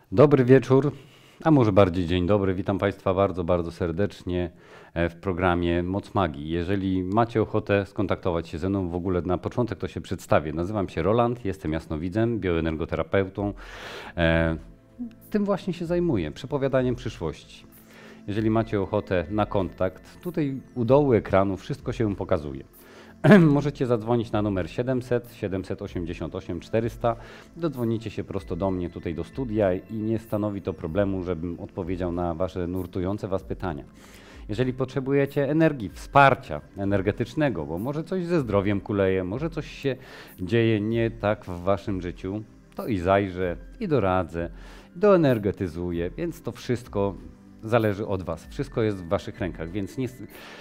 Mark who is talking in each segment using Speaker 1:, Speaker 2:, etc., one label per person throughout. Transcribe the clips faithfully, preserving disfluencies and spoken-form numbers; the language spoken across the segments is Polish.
Speaker 1: Dobry wieczór, a może bardziej dzień dobry. Witam Państwa bardzo, bardzo serdecznie w programie Moc Magii. Jeżeli macie ochotę skontaktować się ze mną, w ogóle na początek to się przedstawię. Nazywam się Roland, jestem jasnowidzem, bioenergoterapeutą. E, tym właśnie się zajmuję, przepowiadaniem przyszłości. Jeżeli macie ochotę na kontakt, tutaj u dołu ekranu wszystko się pokazuje. Możecie zadzwonić na numer siedemset siedemset osiemdziesiąt osiem czterysta. Dodzwonicie się prosto do mnie tutaj do studia i nie stanowi to problemu, żebym odpowiedział na Wasze nurtujące Was pytania. Jeżeli potrzebujecie energii, wsparcia energetycznego, bo może coś ze zdrowiem kuleje, może coś się dzieje nie tak w Waszym życiu, to i zajrzę, i doradzę, doenergetyzuję, więc to wszystko zależy od Was. Wszystko jest w Waszych rękach, więc nie,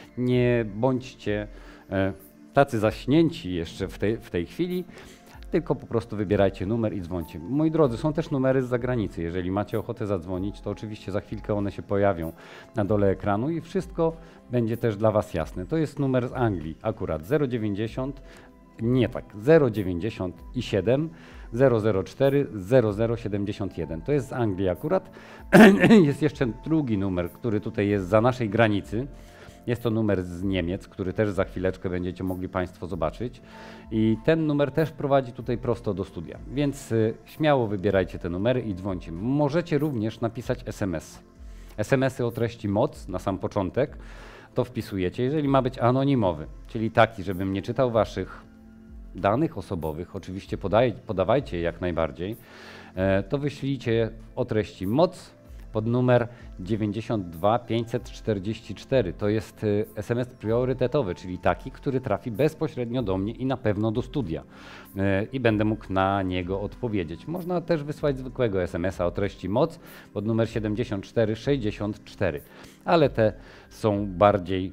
Speaker 1: nie bądźcie e, tacy zaśnięci jeszcze w tej, w tej chwili, tylko po prostu wybierajcie numer i dzwońcie. Moi drodzy, są też numery z zagranicy. Jeżeli macie ochotę zadzwonić, to oczywiście za chwilkę one się pojawią na dole ekranu i wszystko będzie też dla Was jasne. To jest numer z Anglii, akurat zero dziewięćdziesiąt, nie tak, zero dziewięćdziesiąt siedem zero zero cztery zero zero siedemdziesiąt jeden. To jest z Anglii akurat. Jest jeszcze drugi numer, który tutaj jest za naszej granicy. Jest to numer z Niemiec, który też za chwileczkę będziecie mogli Państwo zobaczyć. I ten numer też prowadzi tutaj prosto do studia. Więc y, śmiało wybierajcie te numery i dzwońcie. Możecie również napisać es em es. es em esy o treści moc na sam początek. To wpisujecie, jeżeli ma być anonimowy, czyli taki, żebym nie czytał Waszych danych osobowych, oczywiście podaj, podawajcie je jak najbardziej, e, to wyślijcie o treści moc pod numer dziewięćdziesiąt dwa pięćset czterdzieści cztery. To jest es em es priorytetowy, czyli taki, który trafi bezpośrednio do mnie i na pewno do studia. E, I będę mógł na niego odpowiedzieć. Można też wysłać zwykłego es em esa o treści moc pod numer siedemdziesiąt cztery sześćdziesiąt cztery, ale te są bardziej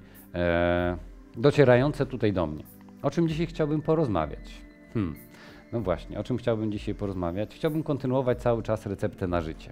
Speaker 1: e, docierające tutaj do mnie. O czym dzisiaj chciałbym porozmawiać? Hmm. No właśnie, o czym chciałbym dzisiaj porozmawiać? Chciałbym kontynuować cały czas receptę na życie.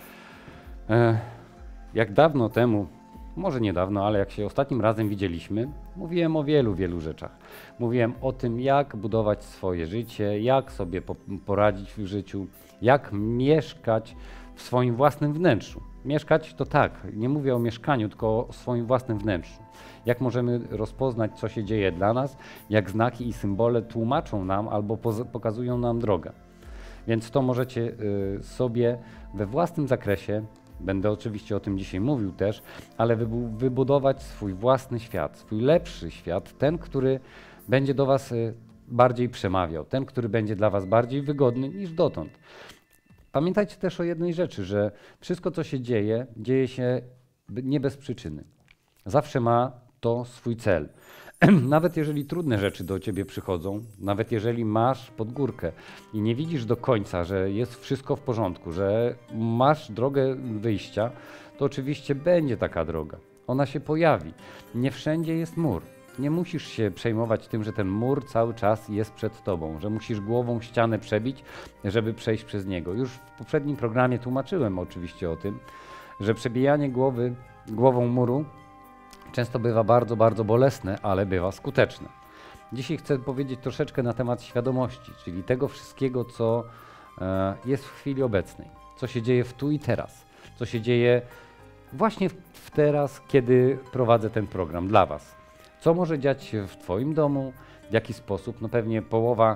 Speaker 1: E, jak dawno temu, może niedawno, ale jak się ostatnim razem widzieliśmy, mówiłem o wielu, wielu rzeczach. Mówiłem o tym, jak budować swoje życie, jak sobie po, poradzić w życiu, jak mieszkać w swoim własnym wnętrzu. Mieszkać to tak, nie mówię o mieszkaniu, tylko o swoim własnym wnętrzu. Jak możemy rozpoznać, co się dzieje dla nas, jak znaki i symbole tłumaczą nam albo pokazują nam drogę. Więc to możecie y, sobie we własnym zakresie, będę oczywiście o tym dzisiaj mówił też, ale wybu wybudować swój własny świat, swój lepszy świat, ten, który będzie do Was y, bardziej przemawiał, ten, który będzie dla Was bardziej wygodny niż dotąd. Pamiętajcie też o jednej rzeczy, że wszystko, co się dzieje, dzieje się nie bez przyczyny. Zawsze ma to swój cel. Nawet jeżeli trudne rzeczy do Ciebie przychodzą, nawet jeżeli masz pod górkę i nie widzisz do końca, że jest wszystko w porządku, że masz drogę wyjścia, to oczywiście będzie taka droga. Ona się pojawi. Nie wszędzie jest mur. Nie musisz się przejmować tym, że ten mur cały czas jest przed Tobą, że musisz głową ścianę przebić, żeby przejść przez niego. Już w poprzednim programie tłumaczyłem oczywiście o tym, że przebijanie głowy głową muru często bywa bardzo, bardzo bolesne, ale bywa skuteczne. Dzisiaj chcę powiedzieć troszeczkę na temat świadomości, czyli tego wszystkiego, co e, jest w chwili obecnej, co się dzieje w tu i teraz, co się dzieje właśnie w, w teraz, kiedy prowadzę ten program dla Was. Co może dziać się w Twoim domu, w jaki sposób? No pewnie połowa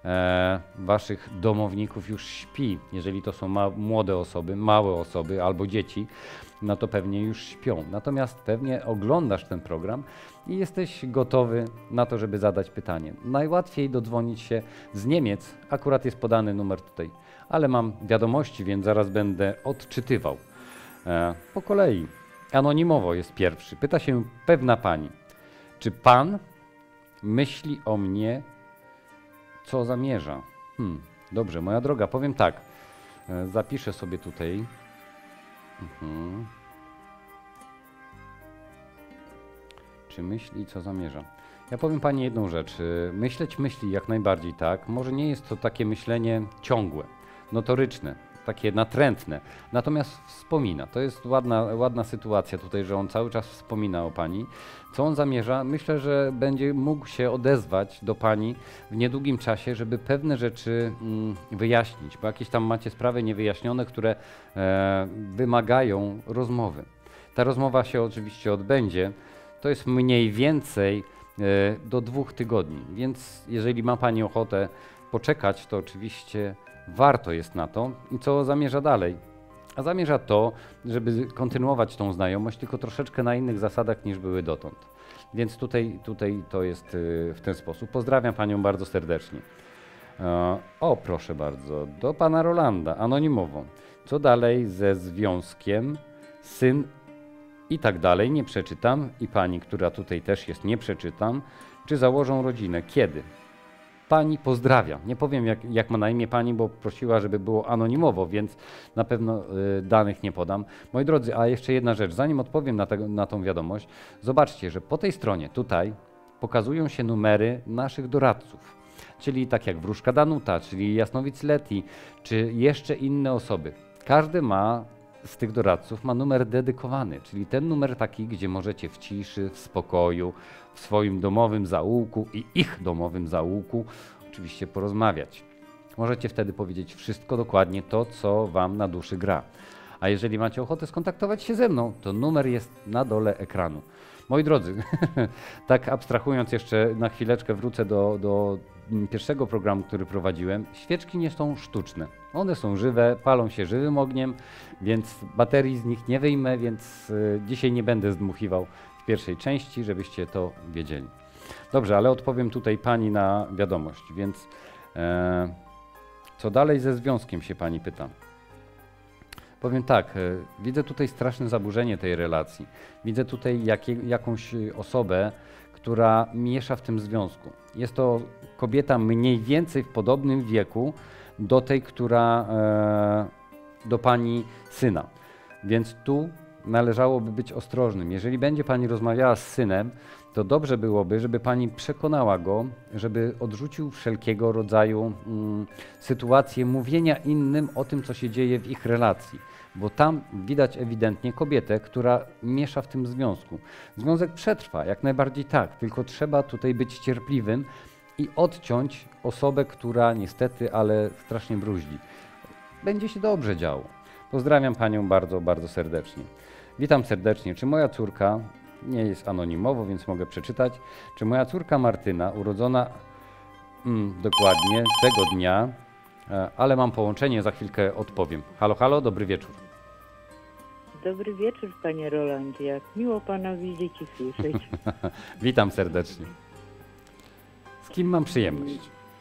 Speaker 1: e, Waszych domowników już śpi, jeżeli to są ma młode osoby, małe osoby albo dzieci, no to pewnie już śpią. Natomiast pewnie oglądasz ten program i jesteś gotowy na to, żeby zadać pytanie. Najłatwiej dodzwonić się z Niemiec, akurat jest podany numer tutaj, ale mam wiadomości, więc zaraz będę odczytywał. E, po kolei, anonimowo jest pierwszy. Pyta się pewna pani. Czy Pan myśli o mnie, co zamierza? Hmm, dobrze, moja droga, powiem tak. E, zapiszę sobie tutaj. Mhm. Czy myśli, co zamierza? Ja powiem Pani jedną rzecz. Myśleć myśli jak najbardziej tak. Może nie jest to takie myślenie ciągłe, notoryczne. takie natrętne. Natomiast wspomina. To jest ładna, ładna sytuacja tutaj, że on cały czas wspomina o pani. Co on zamierza? Myślę, że będzie mógł się odezwać do pani w niedługim czasie, żeby pewne rzeczy mm, wyjaśnić, bo jakieś tam macie sprawy niewyjaśnione, które e, wymagają rozmowy. Ta rozmowa się oczywiście odbędzie. To jest mniej więcej e, do dwóch tygodni, więc jeżeli ma pani ochotę poczekać, to oczywiście warto jest na to. I co zamierza dalej? A zamierza to, żeby kontynuować tą znajomość, tylko troszeczkę na innych zasadach niż były dotąd. Więc tutaj, tutaj to jest w ten sposób. Pozdrawiam panią bardzo serdecznie. O, proszę bardzo, do pana Rolanda, anonimowo. Co dalej ze związkiem, syn i tak dalej, nie przeczytam. I pani, która tutaj też jest, nie przeczytam. Czy założą rodzinę? Kiedy? Pani pozdrawia. Nie powiem jak, jak ma na imię pani, bo prosiła, żeby było anonimowo, więc na pewno y, danych nie podam. Moi drodzy, a jeszcze jedna rzecz, zanim odpowiem na, te, na tą wiadomość, zobaczcie, że po tej stronie tutaj pokazują się numery naszych doradców, czyli tak jak Wróżka Danuta, czyli Jasnowic Leti, czy jeszcze inne osoby. Każdy ma z tych doradców ma numer dedykowany, czyli ten numer taki, gdzie możecie w ciszy, w spokoju, w swoim domowym zaułku i ich domowym zaułku oczywiście porozmawiać. Możecie wtedy powiedzieć wszystko dokładnie to, co wam na duszy gra. A jeżeli macie ochotę skontaktować się ze mną, to numer jest na dole ekranu. Moi drodzy, tak abstrahując jeszcze na chwileczkę wrócę do, do pierwszego programu, który prowadziłem. Świeczki nie są sztuczne. One są żywe, palą się żywym ogniem, więc baterii z nich nie wyjmę, więc y, dzisiaj nie będę zdmuchiwał w pierwszej części, żebyście to wiedzieli. Dobrze, ale odpowiem tutaj pani na wiadomość, więc e, co dalej ze związkiem się pani pyta? Powiem tak, widzę tutaj straszne zaburzenie tej relacji. Widzę tutaj jakie, jakąś osobę, która miesza w tym związku. Jest to kobieta mniej więcej w podobnym wieku do tej, która e, do pani syna. Więc tu należałoby być ostrożnym. Jeżeli będzie pani rozmawiała z synem, to dobrze byłoby, żeby pani przekonała go, żeby odrzucił wszelkiego rodzaju mm, sytuacje mówienia innym o tym, co się dzieje w ich relacji. Bo tam widać ewidentnie kobietę, która miesza w tym związku. Związek przetrwa, jak najbardziej tak, tylko trzeba tutaj być cierpliwym i odciąć osobę, która niestety, ale strasznie bruździ. Będzie się dobrze działo. Pozdrawiam panią bardzo, bardzo serdecznie. Witam serdecznie. Czy moja córka, nie jest anonimowo, więc mogę przeczytać, czy moja córka Martyna, urodzona mm, dokładnie tego dnia, e, ale mam połączenie, za chwilkę odpowiem. Halo, halo, dobry wieczór.
Speaker 2: Dobry wieczór, panie Rolandzie. Jak miło pana widzieć i słyszeć.
Speaker 1: Witam serdecznie. Z kim mam przyjemność?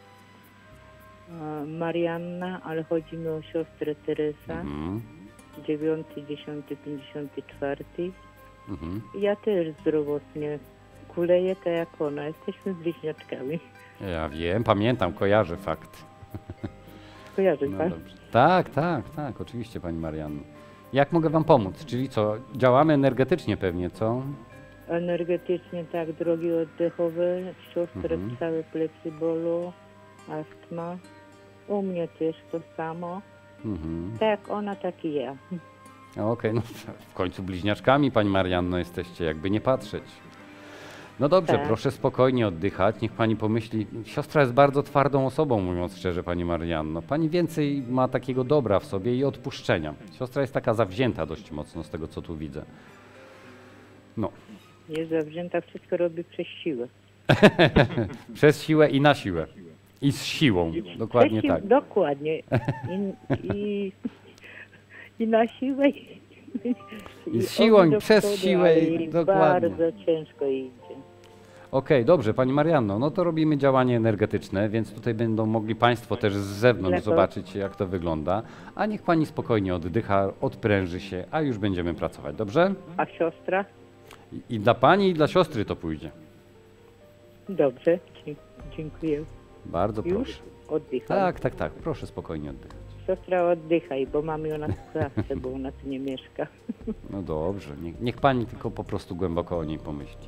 Speaker 2: A, Marianna, ale chodzi mi o siostrę Teresa.
Speaker 1: Mhm.
Speaker 2: dziewiąty, dziesiąty, pięćdziesiąty czwarty.
Speaker 1: Mhm.
Speaker 2: Ja też zdrowotnie kuleję tak jak ona. Jesteśmy bliźniaczkami.
Speaker 1: Ja wiem, pamiętam, kojarzę fakt.
Speaker 2: Kojarzy
Speaker 1: No
Speaker 2: pan?
Speaker 1: dobrze. Tak, tak, tak, oczywiście pani Marianno. Jak mogę wam pomóc? Czyli co, działamy energetycznie pewnie, co?
Speaker 2: Energetycznie tak, drogi oddechowe. Siostrę
Speaker 1: Mhm.
Speaker 2: całe plecy bolą, astma. U mnie też to samo.
Speaker 1: Mhm.
Speaker 2: Tak jak ona, tak i ja.
Speaker 1: Okej, no w końcu bliźniaczkami pani Marianno jesteście, jakby nie patrzeć. No dobrze,
Speaker 2: Tak.
Speaker 1: proszę spokojnie oddychać, niech pani pomyśli. Siostra jest bardzo twardą osobą, mówiąc szczerze, pani Marianno. Pani więcej ma takiego dobra w sobie i odpuszczenia. Siostra jest taka zawzięta dość mocno z tego, co tu widzę. No.
Speaker 2: Jest zawzięta, wszystko robi przez siłę.
Speaker 1: Przez siłę i na siłę. I z siłą, dokładnie
Speaker 2: Przez siłę,
Speaker 1: tak.
Speaker 2: Dokładnie. I, i, i na siłę. I,
Speaker 1: I z siłą,
Speaker 2: oby
Speaker 1: i
Speaker 2: do
Speaker 1: przez
Speaker 2: przodu,
Speaker 1: siłę,
Speaker 2: ale
Speaker 1: i
Speaker 2: i
Speaker 1: dokładnie.
Speaker 2: bardzo ciężko idzie.
Speaker 1: Okej, dobrze, pani Marianno, no to robimy działanie energetyczne, więc tutaj będą mogli państwo też z zewnątrz
Speaker 2: Lepo.
Speaker 1: zobaczyć, jak to wygląda, a niech pani spokojnie oddycha, odpręży się, a już będziemy pracować, dobrze?
Speaker 2: A siostra?
Speaker 1: I, i dla pani, i dla siostry to pójdzie.
Speaker 2: Dobrze, dzie- dziękuję.
Speaker 1: Bardzo
Speaker 2: Już
Speaker 1: proszę.
Speaker 2: oddycham.
Speaker 1: Tak, tak, tak, proszę spokojnie oddychać.
Speaker 2: Siostra, oddychaj, bo mamy ją na klatce, bo ona tu nie mieszka.
Speaker 1: No dobrze, niech, niech pani tylko po prostu głęboko o niej pomyśli.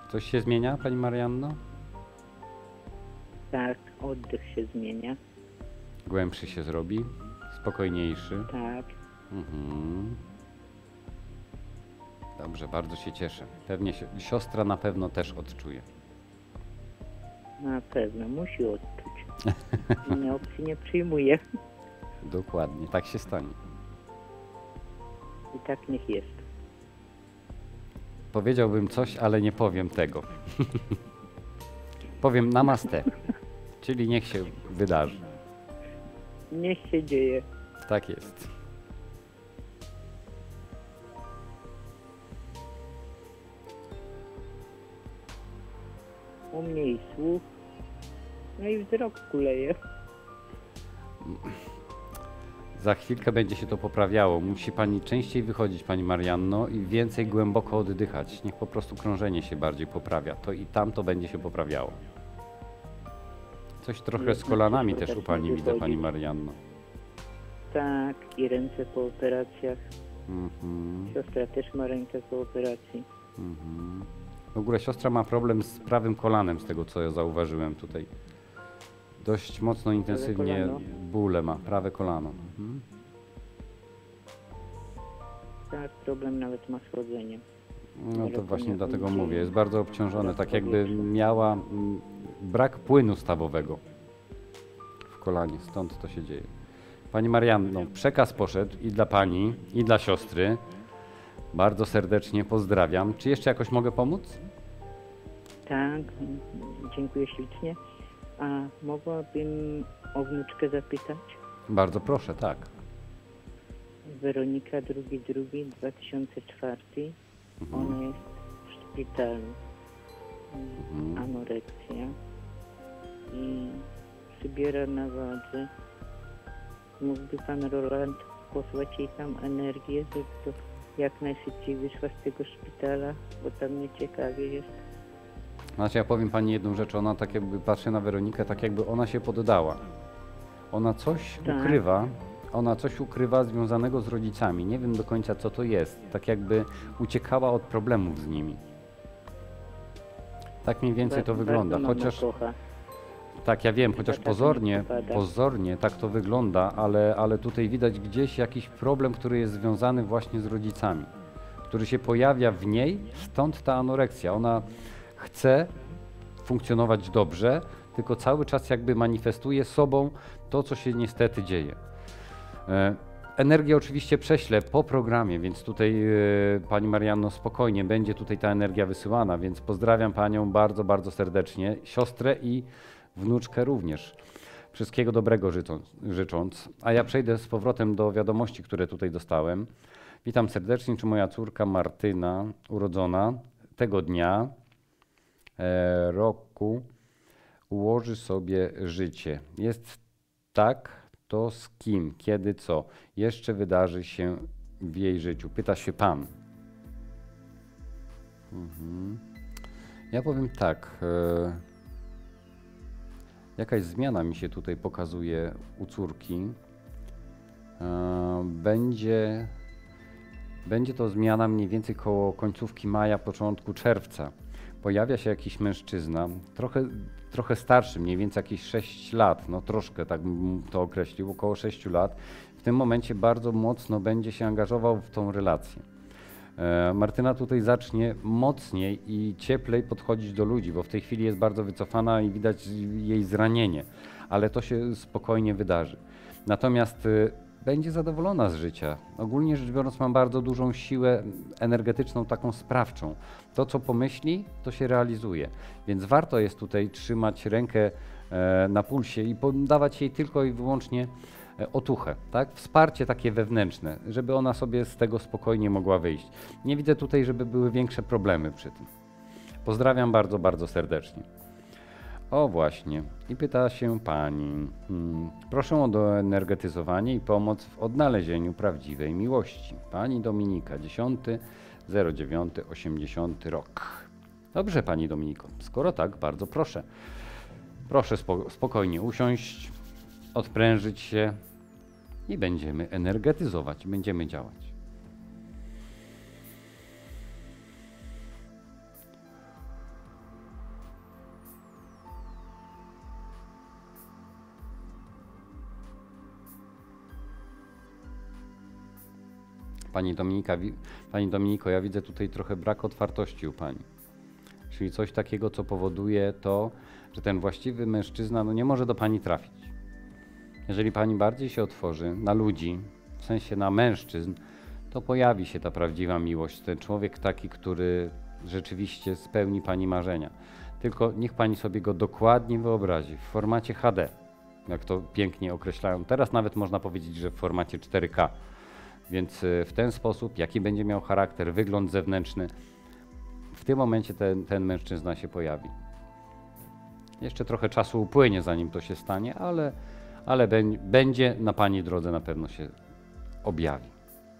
Speaker 1: Coś się zmienia, pani Marianno?
Speaker 2: Tak, oddech się zmienia.
Speaker 1: Głębszy się zrobi? Spokojniejszy?
Speaker 2: Tak.
Speaker 1: Mhm. Dobrze, bardzo się cieszę. Pewnie si- siostra na pewno też odczuje.
Speaker 2: Na pewno, musi odczuć. Innej opcji nie przyjmuje.
Speaker 1: Dokładnie, tak się stanie.
Speaker 2: I tak niech jest.
Speaker 1: Powiedziałbym coś, ale nie powiem tego. Powiem namaste, czyli niech się wydarzy.
Speaker 2: Niech się dzieje.
Speaker 1: Tak jest.
Speaker 2: U mnie i słuch, no i wzrok kuleje.
Speaker 1: Za chwilkę będzie się to poprawiało. Musi pani częściej wychodzić, pani Marianno, i więcej głęboko oddychać. Niech po prostu krążenie się bardziej poprawia. To i tam to będzie się poprawiało. Coś trochę z kolanami też u pani widzę, pani Marianno.
Speaker 2: Tak, i ręce po operacjach.
Speaker 1: Mhm,
Speaker 2: Siostra też ma rękę po operacji.
Speaker 1: mhm. W ogóle siostra ma problem z prawym kolanem, z tego co ja zauważyłem tutaj. Dość mocno, intensywnie
Speaker 2: kolano?
Speaker 1: bóle ma, prawe kolano. Mhm.
Speaker 2: Tak, problem nawet ma z chodzeniem.
Speaker 1: No
Speaker 2: Ale
Speaker 1: to
Speaker 2: to
Speaker 1: właśnie
Speaker 2: nie
Speaker 1: dlatego
Speaker 2: będzie
Speaker 1: mówię, jest bardzo obciążone,
Speaker 2: brak
Speaker 1: tak jakby
Speaker 2: powietrza.
Speaker 1: miała mm, brak płynu stawowego w kolanie, stąd to się dzieje. Pani Marianno, przekaz poszedł i dla pani, i dla siostry. Bardzo serdecznie pozdrawiam. Czy jeszcze jakoś mogę pomóc?
Speaker 2: Tak, dziękuję ślicznie. A mogłabym o wnuczkę zapytać?
Speaker 1: Bardzo proszę, tak.
Speaker 2: Weronika, drugi, drugi, dwa tysiące czwarty.
Speaker 1: Mhm.
Speaker 2: Ona jest w szpitalu.
Speaker 1: Mhm.
Speaker 2: Anoreksja. I przybiera na wadze. Mógłby pan Roland posłać jej tam energię, żeby to jak najszybciej wyszła z tego szpitala, bo tam mnie ciekawie jest.
Speaker 1: Znaczy ja powiem pani jedną rzecz, ona tak jakby, patrzę na Weronikę, tak jakby ona się poddała. Ona coś
Speaker 2: Tak.
Speaker 1: ukrywa, ona coś ukrywa związanego z rodzicami. Nie wiem do końca co to jest. Tak jakby uciekała od problemów z nimi. Tak mniej więcej to
Speaker 2: Ba-
Speaker 1: wygląda,
Speaker 2: bardzo mamę
Speaker 1: chociaż
Speaker 2: kocha.
Speaker 1: tak ja wiem, chociaż
Speaker 2: Tata to nie
Speaker 1: pozornie,
Speaker 2: wypada.
Speaker 1: pozornie tak to wygląda, ale, ale tutaj widać gdzieś jakiś problem, który jest związany właśnie z rodzicami, który się pojawia w niej, stąd ta anoreksja. Ona chce funkcjonować dobrze, tylko cały czas jakby manifestuje sobą to, co się niestety dzieje. E, Energię oczywiście prześlę po programie, więc tutaj e, pani Marianno spokojnie, będzie tutaj ta energia wysyłana, więc pozdrawiam panią bardzo, bardzo serdecznie, siostrę i wnuczkę również. Wszystkiego dobrego życząc, życząc. A ja przejdę z powrotem do wiadomości, które tutaj dostałem. Witam serdecznie, czy moja córka Martyna, urodzona tego dnia e, roku, ułoży sobie życie. Jest tak, to z kim, kiedy, co jeszcze wydarzy się w jej życiu? Pyta się pan. Mhm. Ja powiem tak. E, jakaś zmiana mi się tutaj pokazuje u córki. E, będzie, będzie to zmiana mniej więcej koło końcówki maja, początku czerwca. Pojawia się jakiś mężczyzna, trochę, trochę starszy, mniej więcej jakieś sześć lat, no troszkę tak bym to określił, około sześciu lat. W tym momencie bardzo mocno będzie się angażował w tą relację. E, Martyna tutaj zacznie mocniej i cieplej podchodzić do ludzi, bo w tej chwili jest bardzo wycofana i widać jej zranienie, ale to się spokojnie wydarzy. Natomiast y, będzie zadowolona z życia. Ogólnie rzecz biorąc, ma bardzo dużą siłę energetyczną, taką sprawczą. To, co pomyśli, to się realizuje. Więc warto jest tutaj trzymać rękę e, na pulsie i dawać jej tylko i wyłącznie e, otuchę, tak? Wsparcie takie wewnętrzne, żeby ona sobie z tego spokojnie mogła wyjść. Nie widzę tutaj, żeby były większe problemy przy tym. Pozdrawiam bardzo, bardzo serdecznie. O właśnie. I pyta się pani. Hmm. Proszę o doenergetyzowanie i pomoc w odnalezieniu prawdziwej miłości. Pani Dominika, dziesiąty zero dziewiąty osiemdziesiąty rok. Dobrze, pani Dominiko. Skoro tak, bardzo proszę. Proszę spo spokojnie usiąść, odprężyć się i będziemy energetyzować, będziemy działać. Pani Dominika, Pani Dominiko, ja widzę tutaj trochę brak otwartości u Pani. Czyli coś takiego, co powoduje to, że ten właściwy mężczyzna no, nie może do Pani trafić. Jeżeli Pani bardziej się otworzy na ludzi, w sensie na mężczyzn, to pojawi się ta prawdziwa miłość. Ten człowiek taki, który rzeczywiście spełni Pani marzenia. Tylko niech Pani sobie go dokładnie wyobrazi w formacie H D, jak to pięknie określają. Teraz nawet można powiedzieć, że w formacie cztery K. Więc w ten sposób, jaki będzie miał charakter, wygląd zewnętrzny, w tym momencie ten, ten mężczyzna się pojawi. Jeszcze trochę czasu upłynie, zanim to się stanie, ale, ale będzie na Pani drodze, na pewno się objawi.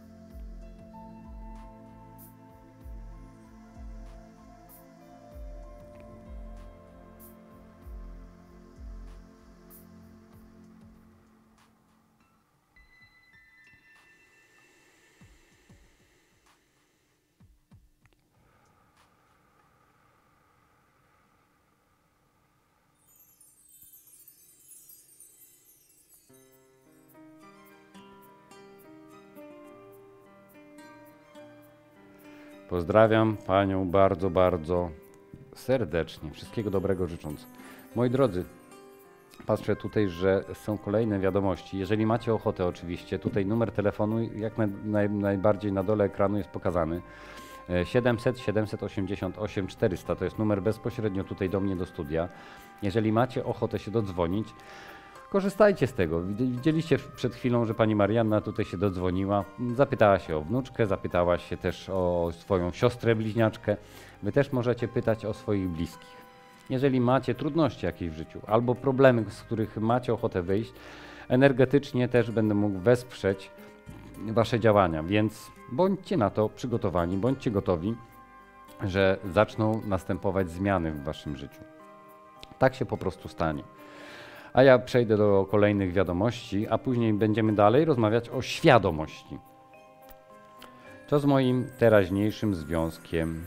Speaker 1: Pozdrawiam Panią bardzo, bardzo serdecznie. Wszystkiego dobrego życząc. Moi drodzy, patrzę tutaj, że są kolejne wiadomości. Jeżeli macie ochotę oczywiście, tutaj numer telefonu jak naj, naj, najbardziej na dole ekranu jest pokazany. siedemset siedemset osiemdziesiąt osiem czterysta to jest numer bezpośrednio tutaj do mnie do studia. Jeżeli macie ochotę się dodzwonić, korzystajcie z tego. Widzieliście przed chwilą, że pani Marianna tutaj się dodzwoniła, zapytała się o wnuczkę, zapytała się też o swoją siostrę bliźniaczkę. Wy też możecie pytać o swoich bliskich. Jeżeli macie trudności jakieś w życiu albo problemy, z których macie ochotę wyjść, energetycznie też będę mógł wesprzeć wasze działania, więc bądźcie na to przygotowani, bądźcie gotowi, że zaczną następować zmiany w waszym życiu. Tak się po prostu stanie. A ja przejdę do kolejnych wiadomości, a później będziemy dalej rozmawiać o świadomości. Co z moim teraźniejszym związkiem?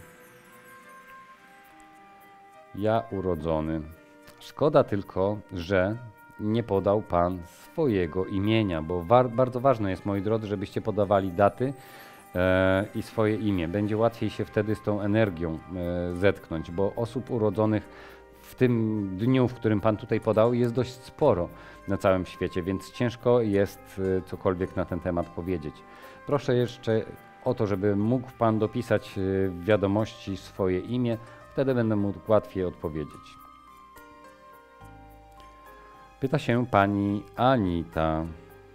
Speaker 1: Ja urodzony. Szkoda tylko, że nie podał Pan swojego imienia, bo wa bardzo ważne jest, moi drodzy, żebyście podawali daty e, i swoje imię. Będzie łatwiej się wtedy z tą energią e, zetknąć, bo osób urodzonych w tym dniu, w którym Pan tutaj podał, jest dość sporo na całym świecie, więc ciężko jest e, cokolwiek na ten temat powiedzieć. Proszę jeszcze o to, żeby mógł Pan dopisać e, w wiadomości swoje imię, wtedy będę mógł łatwiej odpowiedzieć. Pyta się pani Anita.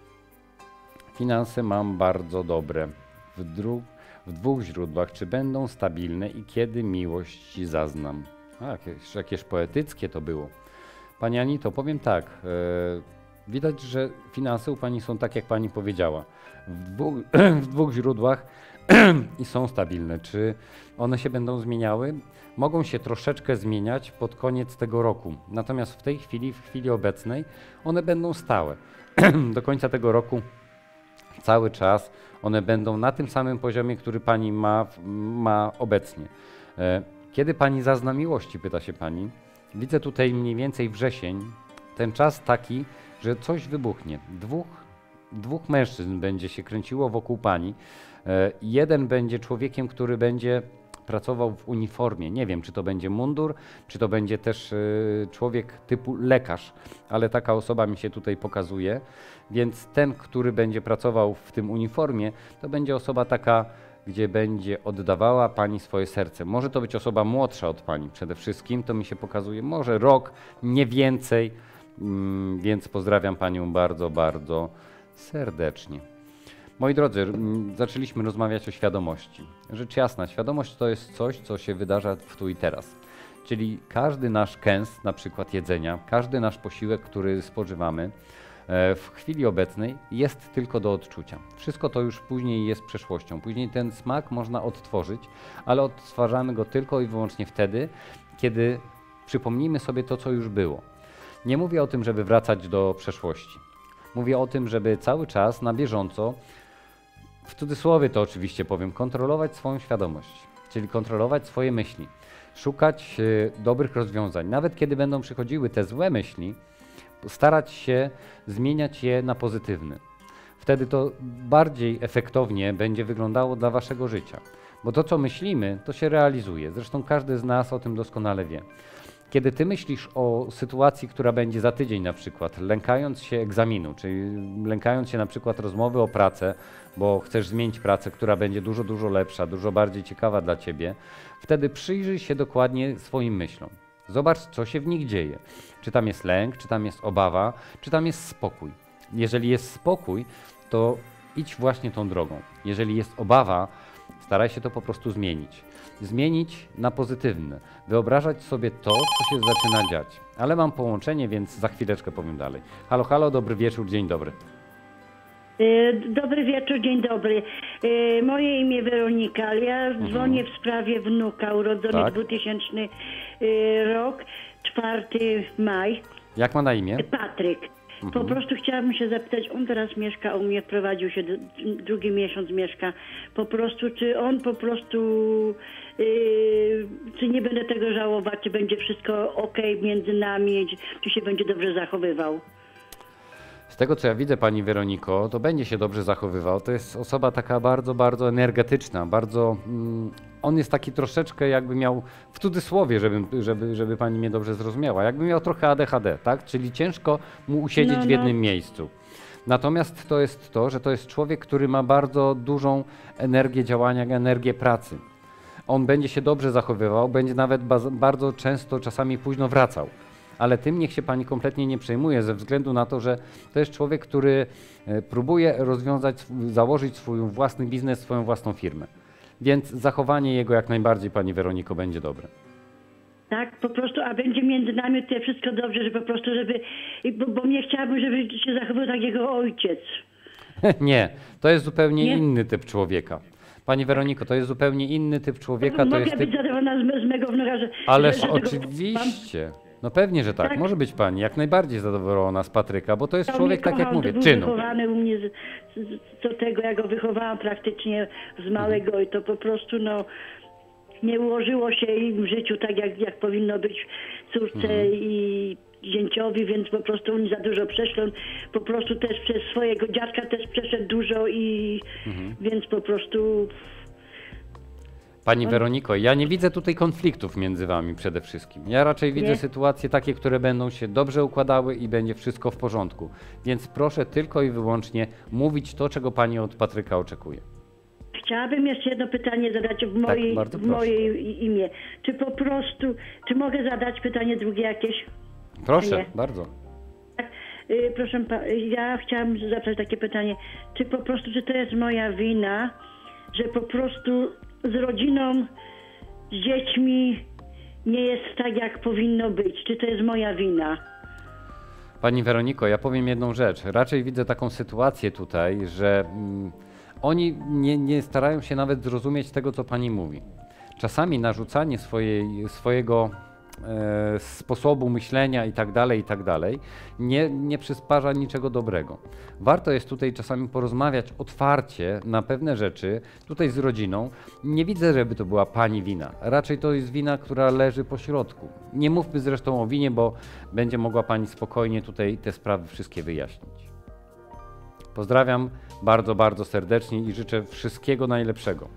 Speaker 1: Finanse mam bardzo dobre. W, w dwóch źródłach. Czy będą stabilne i kiedy miłości zaznam? A, jakieś, jakieś poetyckie to było. Pani Anito, powiem tak. E, widać, że finanse u pani są tak, jak pani powiedziała. W dwóch, w dwóch źródłach i są stabilne. Czy one się będą zmieniały? Mogą się troszeczkę zmieniać pod koniec tego roku. Natomiast w tej chwili, w chwili obecnej, one będą stałe. Do końca tego roku cały czas one będą na tym samym poziomie, który pani ma, ma obecnie. Kiedy pani zazna miłości, pyta się pani. Widzę tutaj mniej więcej wrzesień, ten czas taki, że coś wybuchnie. Dwóch, dwóch mężczyzn będzie się kręciło wokół pani. Jeden będzie człowiekiem, który będzie pracował w uniformie. Nie wiem, czy to będzie mundur, czy to będzie też y, człowiek typu lekarz, ale taka osoba mi się tutaj pokazuje. Więc ten, który będzie pracował w tym uniformie, to będzie osoba taka, gdzie będzie oddawała pani swoje serce. Może to być osoba młodsza od pani przede wszystkim, to mi się pokazuje, może rok, nie więcej, mm, więc pozdrawiam panią bardzo, bardzo serdecznie. Moi drodzy, zaczęliśmy rozmawiać o świadomości. Rzecz jasna, świadomość to jest coś, co się wydarza w tu i teraz. Czyli każdy nasz kęs, na przykład jedzenia, każdy nasz posiłek, który spożywamy w chwili obecnej jest tylko do odczucia. Wszystko to już później jest przeszłością. Później ten smak można odtworzyć, ale odtwarzamy go tylko i wyłącznie wtedy, kiedy przypomnimy sobie to, co już było. Nie mówię o tym, żeby wracać do przeszłości. Mówię o tym, żeby cały czas na bieżąco, w cudzysłowie to oczywiście powiem, kontrolować swoją świadomość, czyli kontrolować swoje myśli, szukać y, dobrych rozwiązań. Nawet kiedy będą przychodziły te złe myśli, starać się zmieniać je na pozytywne. Wtedy to bardziej efektownie będzie wyglądało dla waszego życia. Bo to, co myślimy, to się realizuje. Zresztą każdy z nas o tym doskonale wie. Kiedy ty myślisz o sytuacji, która będzie za tydzień na przykład, lękając się egzaminu, czyli lękając się na przykład rozmowy o pracę, bo chcesz zmienić pracę, która będzie dużo, dużo lepsza, dużo bardziej ciekawa dla ciebie, wtedy przyjrzyj się dokładnie swoim myślom. Zobacz, co się w nich dzieje. Czy tam jest lęk, czy tam jest obawa, czy tam jest spokój. Jeżeli jest spokój, to idź właśnie tą drogą. Jeżeli jest obawa, staraj się to po prostu zmienić. Zmienić na pozytywne. Wyobrażać sobie to, co się zaczyna dziać. Ale mam połączenie, więc za chwileczkę powiem dalej. Halo, halo, dobry wieczór, dzień dobry.
Speaker 3: Dobry wieczór, dzień dobry. Moje imię Weronika, ale ja
Speaker 1: Mhm.
Speaker 3: dzwonię w sprawie wnuka, urodzony
Speaker 1: Tak.
Speaker 3: dwutysięczny rok, czwarty maj.
Speaker 1: Jak ma na imię?
Speaker 3: Patryk. Po
Speaker 1: Mhm.
Speaker 3: prostu chciałabym się zapytać, on teraz mieszka u mnie, wprowadził się, d- drugi miesiąc mieszka. Po prostu, czy on po prostu, yy, czy nie będę tego żałować, czy będzie wszystko okej między nami, czy- czy się będzie dobrze zachowywał.
Speaker 1: Z tego, co ja widzę, pani Weroniko, to będzie się dobrze zachowywał. To jest osoba taka bardzo, bardzo energetyczna, bardzo... Mm, on jest taki troszeczkę jakby miał, w cudzysłowie, żeby, żeby, żeby pani mnie dobrze zrozumiała, jakby miał trochę A D H D, tak? Czyli ciężko mu usiedzieć
Speaker 3: No,
Speaker 1: w
Speaker 3: no.
Speaker 1: jednym miejscu. Natomiast to jest to, że to jest człowiek, który ma bardzo dużą energię działania, energię pracy. On będzie się dobrze zachowywał, będzie nawet baz- bardzo często, czasami późno wracał. Ale tym niech się pani kompletnie nie przejmuje, ze względu na to, że to jest człowiek, który e, próbuje rozwiązać, sw- założyć swój własny biznes, swoją własną firmę. Więc zachowanie jego jak najbardziej, pani Weroniko, będzie dobre.
Speaker 3: Tak, po prostu, a będzie między nami tutaj wszystko dobrze, że po prostu, żeby, bo, bo mnie chciałabym, żeby się zachowywał tak jego ojciec.
Speaker 1: Nie, to jest zupełnie
Speaker 3: Nie?
Speaker 1: inny typ człowieka. Pani Weroniko, to jest zupełnie inny typ człowieka, to
Speaker 3: Mogę
Speaker 1: jest
Speaker 3: być
Speaker 1: typ...
Speaker 3: zadowolona z, z mego wnuka, że...
Speaker 1: Ależ
Speaker 3: że, że tego-
Speaker 1: oczywiście. No pewnie, że tak.
Speaker 3: Tak.
Speaker 1: Może być pani jak najbardziej zadowolona z Patryka, bo to jest
Speaker 3: On
Speaker 1: człowiek,
Speaker 3: mnie
Speaker 1: tak jak
Speaker 3: kochał,
Speaker 1: mówię,
Speaker 3: był
Speaker 1: czynu.
Speaker 3: wychowany u mnie z, z, do tego, ja go wychowałam praktycznie z małego i to po prostu no nie ułożyło się im w życiu tak, jak, jak powinno być córce
Speaker 1: Mhm.
Speaker 3: i zięciowi, więc po prostu on za dużo przeszedł. On po prostu też przez swojego dziadka też przeszedł dużo i
Speaker 1: Mhm.
Speaker 3: więc po prostu
Speaker 1: Pani Weroniko, ja nie widzę tutaj konfliktów między wami przede wszystkim. Ja raczej widzę
Speaker 3: Nie?
Speaker 1: sytuacje takie, które będą się dobrze układały i będzie wszystko w porządku. Więc proszę tylko i wyłącznie mówić to, czego pani od Patryka oczekuje.
Speaker 3: chciałabym jeszcze jedno pytanie zadać w mojej,
Speaker 1: bardzo
Speaker 3: w
Speaker 1: proszę.
Speaker 3: mojej i- imię. Czy po prostu, czy mogę zadać pytanie drugie jakieś?
Speaker 1: Proszę,
Speaker 3: Nie.
Speaker 1: bardzo.
Speaker 3: Y, Proszę, pa- ja chciałam zadać takie pytanie. Czy po prostu, czy to jest moja wina, że po prostu z rodziną, z dziećmi nie jest tak, jak powinno być? Czy to jest moja wina?
Speaker 1: Pani Weroniko, ja powiem jedną rzecz. Raczej widzę taką sytuację tutaj, że mm, oni nie, nie starają się nawet zrozumieć tego, co pani mówi. Czasami narzucanie swojej, swojego e, sposobu myślenia i tak dalej, i tak dalej, nie, nie przysparza niczego dobrego. Warto jest tutaj czasami porozmawiać otwarcie na pewne rzeczy, tutaj z rodziną. Nie widzę, żeby to była pani wina. Raczej to jest wina, która leży po środku. Nie mówmy zresztą o winie, bo będzie mogła pani spokojnie tutaj te sprawy wszystkie wyjaśnić. Pozdrawiam bardzo, bardzo serdecznie i życzę wszystkiego najlepszego.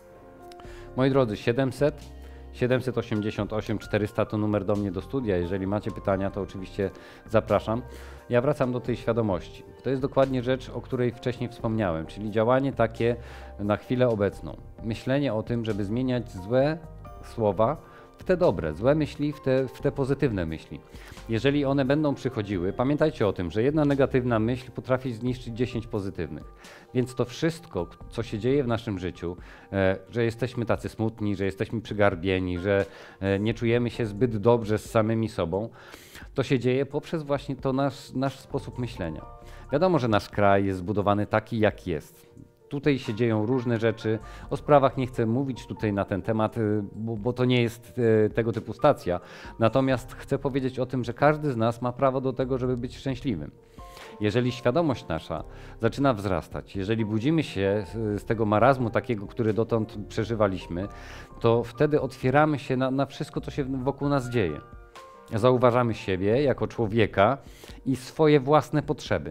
Speaker 1: Moi drodzy, siedemset siedemset osiemdziesiąt osiem czterysta to numer do mnie do studia. Jeżeli macie pytania, to oczywiście zapraszam. Ja wracam do tej świadomości. To jest dokładnie rzecz, o której wcześniej wspomniałem, czyli działanie takie na chwilę obecną. Myślenie o tym, żeby zmieniać złe słowa w te dobre, złe myśli, w te, w te pozytywne myśli. Jeżeli one będą przychodziły, pamiętajcie o tym, że jedna negatywna myśl potrafi zniszczyć dziesięć pozytywnych. Więc to wszystko, co się dzieje w naszym życiu, e, że jesteśmy tacy smutni, że jesteśmy przygarbieni, że e, nie czujemy się zbyt dobrze z samymi sobą, to się dzieje poprzez właśnie to nasz, nasz sposób myślenia. Wiadomo, że nasz kraj jest zbudowany taki, jak jest. Tutaj się dzieją różne rzeczy. O sprawach nie chcę mówić tutaj na ten temat, y, bo, bo to nie jest y, tego typu stacja. Natomiast chcę powiedzieć o tym, że każdy z nas ma prawo do tego, żeby być szczęśliwym. Jeżeli świadomość nasza zaczyna wzrastać, jeżeli budzimy się z, z tego marazmu takiego, który dotąd przeżywaliśmy, to wtedy otwieramy się na, na wszystko, co się wokół nas dzieje. Zauważamy siebie jako człowieka i swoje własne potrzeby.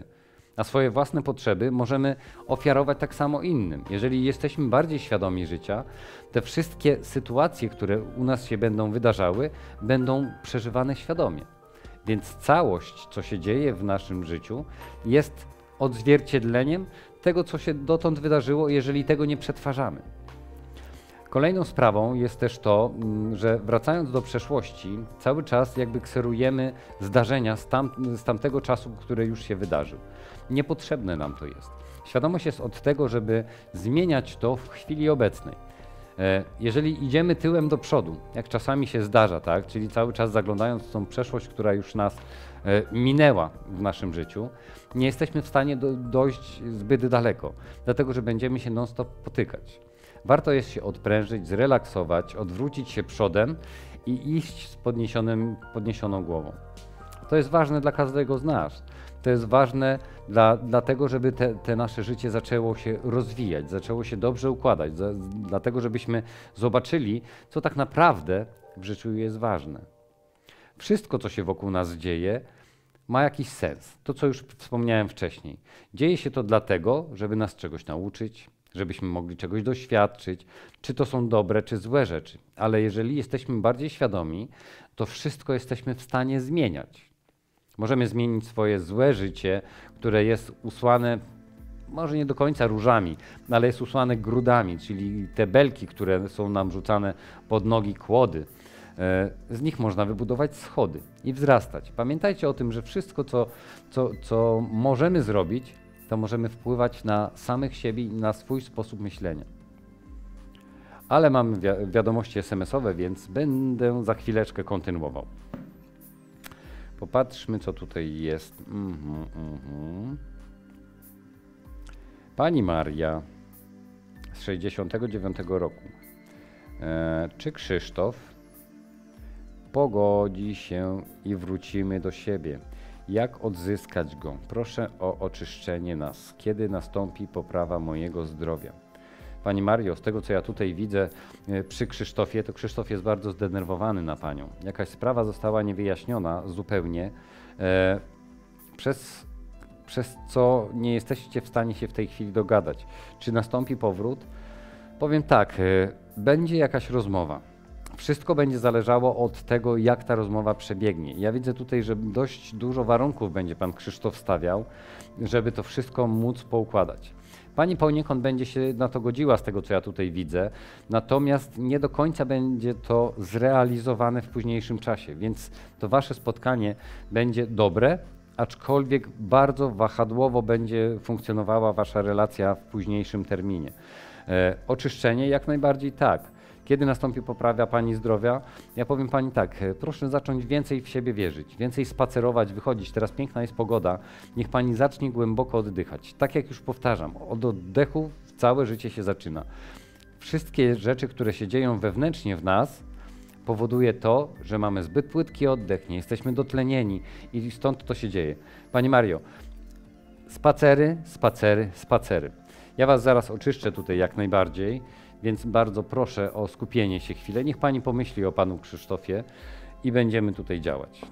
Speaker 1: A swoje własne potrzeby możemy ofiarować tak samo innym. Jeżeli jesteśmy bardziej świadomi życia, te wszystkie sytuacje, które u nas się będą wydarzały, będą przeżywane świadomie. Więc całość, co się dzieje w naszym życiu, jest odzwierciedleniem tego, co się dotąd wydarzyło, jeżeli tego nie przetwarzamy. Kolejną sprawą jest też to, że wracając do przeszłości, cały czas jakby kserujemy zdarzenia z, tam, z tamtego czasu, który już się wydarzył. Niepotrzebne nam to jest. Świadomość jest od tego, żeby zmieniać to w chwili obecnej. Jeżeli idziemy tyłem do przodu, jak czasami się zdarza, tak, czyli cały czas zaglądając w tą przeszłość, która już nas minęła w naszym życiu, nie jesteśmy w stanie do, dojść zbyt daleko, dlatego że będziemy się non-stop potykać. Warto jest się odprężyć, zrelaksować, odwrócić się przodem i iść z podniesionym, podniesioną głową. To jest ważne dla każdego z nas. To jest ważne dla, dlatego, żeby te, te nasze życie zaczęło się rozwijać, zaczęło się dobrze układać, za, dlatego żebyśmy zobaczyli, co tak naprawdę w życiu jest ważne. Wszystko, co się wokół nas dzieje, ma jakiś sens. To, co już wspomniałem wcześniej. Dzieje się to dlatego, żeby nas czegoś nauczyć, żebyśmy mogli czegoś doświadczyć, czy to są dobre, czy złe rzeczy. Ale jeżeli jesteśmy bardziej świadomi, to wszystko jesteśmy w stanie zmieniać. Możemy zmienić swoje złe życie, które jest usłane, może nie do końca różami, ale jest usłane grudami, czyli te belki, które są nam rzucane pod nogi, kłody. Z nich można wybudować schody i wzrastać. Pamiętajcie o tym, że wszystko, co, co, co możemy zrobić, to możemy wpływać na samych siebie i na swój sposób myślenia. Ale mamy wi wiadomości es em esowe, więc będę za chwileczkę kontynuował. Popatrzmy, co tutaj jest. Mm -hmm, mm -hmm. Pani Maria z sześćdziesiątego dziewiątego roku. E, czy Krzysztof pogodzi się i wrócimy do siebie? Jak odzyskać go? Proszę o oczyszczenie nas. Kiedy nastąpi poprawa mojego zdrowia? Pani Mario, z tego co ja tutaj widzę przy Krzysztofie, to Krzysztof jest bardzo zdenerwowany na Panią. Jakaś sprawa została niewyjaśniona zupełnie, e, przez, przez co nie jesteście w stanie się w tej chwili dogadać. Czy nastąpi powrót? Powiem tak, e, będzie jakaś rozmowa. Wszystko będzie zależało od tego, jak ta rozmowa przebiegnie. Ja widzę tutaj, że dość dużo warunków będzie Pan Krzysztof stawiał, żeby to wszystko móc poukładać. Pani poniekąd będzie się na to godziła z tego, co ja tutaj widzę, natomiast nie do końca będzie to zrealizowane w późniejszym czasie, więc to Wasze spotkanie będzie dobre, aczkolwiek bardzo wahadłowo będzie funkcjonowała Wasza relacja w późniejszym terminie. E, oczyszczenie jak najbardziej tak. Kiedy nastąpi poprawa Pani zdrowia? Ja powiem Pani tak, proszę zacząć więcej w siebie wierzyć, więcej spacerować, wychodzić. Teraz piękna jest pogoda, niech Pani zacznie głęboko oddychać. Tak jak już powtarzam, od oddechu całe życie się zaczyna. Wszystkie rzeczy, które się dzieją wewnętrznie w nas, powoduje to, że mamy zbyt płytki oddech, nie jesteśmy dotlenieni i stąd to się dzieje. Pani Mario, spacery, spacery, spacery. Ja Was zaraz oczyszczę tutaj jak najbardziej. Więc bardzo proszę o skupienie się chwilę. Niech Pani pomyśli o Panu Krzysztofie i będziemy tutaj działać.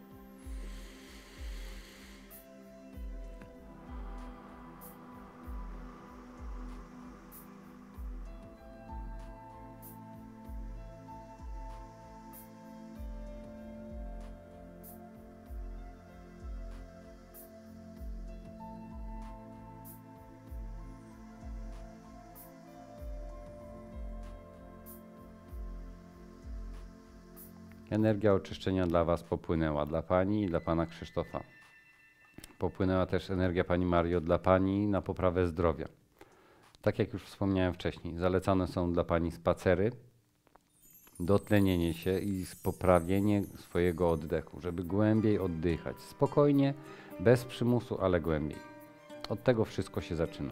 Speaker 1: Energia oczyszczenia dla Was popłynęła, dla Pani i dla Pana Krzysztofa. Popłynęła też energia Pani Mario dla Pani na poprawę zdrowia. Tak jak już wspomniałem wcześniej, zalecane są dla Pani spacery, dotlenienie się i poprawienie swojego oddechu, żeby głębiej oddychać. Spokojnie, bez przymusu, ale głębiej. Od tego wszystko się zaczyna.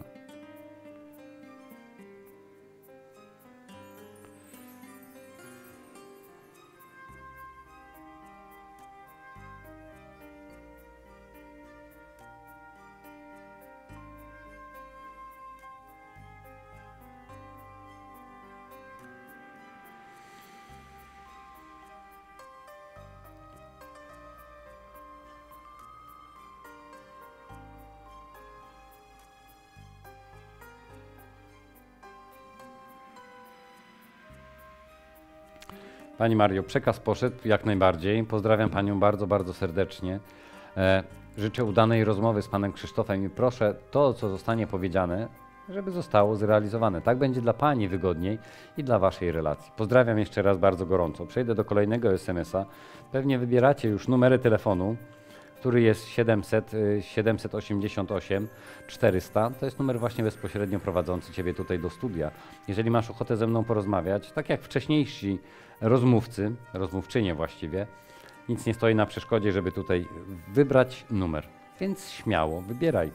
Speaker 1: Pani Mario, przekaz poszedł jak najbardziej. Pozdrawiam Panią bardzo, bardzo serdecznie. E, życzę udanej rozmowy z Panem Krzysztofem i proszę to, co zostanie powiedziane, żeby zostało zrealizowane. Tak będzie dla Pani wygodniej i dla Waszej relacji. Pozdrawiam jeszcze raz bardzo gorąco. Przejdę do kolejnego es em es a. Pewnie wybieracie już numery telefonu, który jest siedemset, siedemset osiemdziesiąt osiem czterysta. To jest numer właśnie bezpośrednio prowadzący Ciebie tutaj do studia. Jeżeli masz ochotę ze mną porozmawiać, tak jak wcześniejsi rozmówcy, rozmówczynie właściwie, nic nie stoi na przeszkodzie, żeby tutaj wybrać numer. Więc śmiało, wybieraj.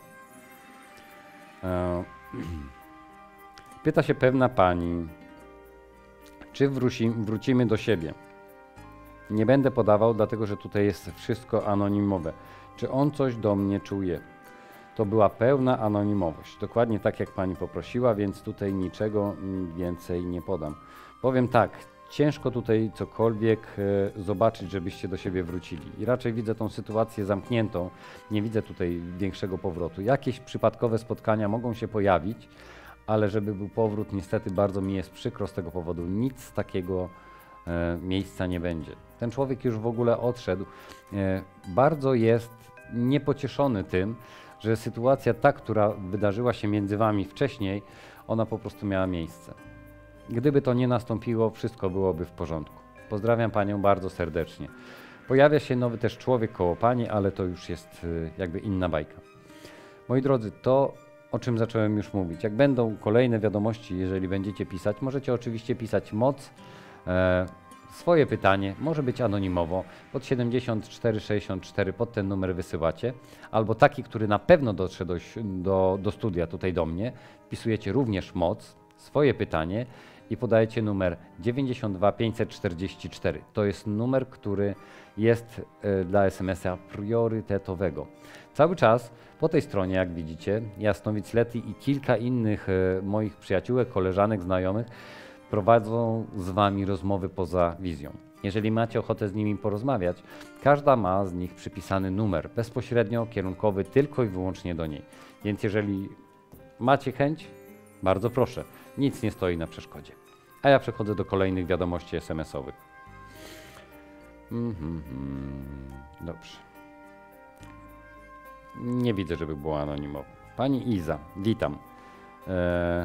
Speaker 1: Pyta się pewna pani, czy wróci, wrócimy do siebie. Nie będę podawał, dlatego że tutaj jest wszystko anonimowe. Czy on coś do mnie czuje? To była pełna anonimowość. Dokładnie tak, jak pani poprosiła, więc tutaj niczego więcej nie podam. Powiem tak, ciężko tutaj cokolwiek e, zobaczyć, żebyście do siebie wrócili. I raczej widzę tą sytuację zamkniętą. Nie widzę tutaj większego powrotu. Jakieś przypadkowe spotkania mogą się pojawić, ale żeby był powrót, niestety bardzo mi jest przykro z tego powodu. Nic takiego e, miejsca nie będzie. Ten człowiek już w ogóle odszedł. E, bardzo jest niepocieszony tym, że sytuacja ta, która wydarzyła się między wami wcześniej, ona po prostu miała miejsce. Gdyby to nie nastąpiło, wszystko byłoby w porządku. Pozdrawiam panią bardzo serdecznie. Pojawia się nowy też człowiek koło pani, ale to już jest y, jakby inna bajka. Moi drodzy, to o czym zacząłem już mówić. Jak będą kolejne wiadomości, jeżeli będziecie pisać, możecie oczywiście pisać moc, e, swoje pytanie, może być anonimowo, pod siedemdziesiąt cztery sześćdziesiąt cztery, pod ten numer wysyłacie, albo taki, który na pewno dotrze do, do, do studia, tutaj do mnie, wpisujecie również moc, swoje pytanie i podajecie numer dziewięćdziesiąt dwa pięćset czterdzieści cztery. To jest numer, który jest y, dla es em es a priorytetowego. Cały czas po tej stronie, jak widzicie, Jasnowic Leti i kilka innych y, moich przyjaciółek, koleżanek, znajomych prowadzą z wami rozmowy poza wizją. Jeżeli macie ochotę z nimi porozmawiać, każda ma z nich przypisany numer, bezpośrednio kierunkowy tylko i wyłącznie do niej. Więc jeżeli macie chęć, bardzo proszę, nic nie stoi na przeszkodzie. A ja przechodzę do kolejnych wiadomości es em es owych. Mm-hmm. Dobrze. Nie widzę, żeby było anonimowe. Pani Iza, witam. Eee...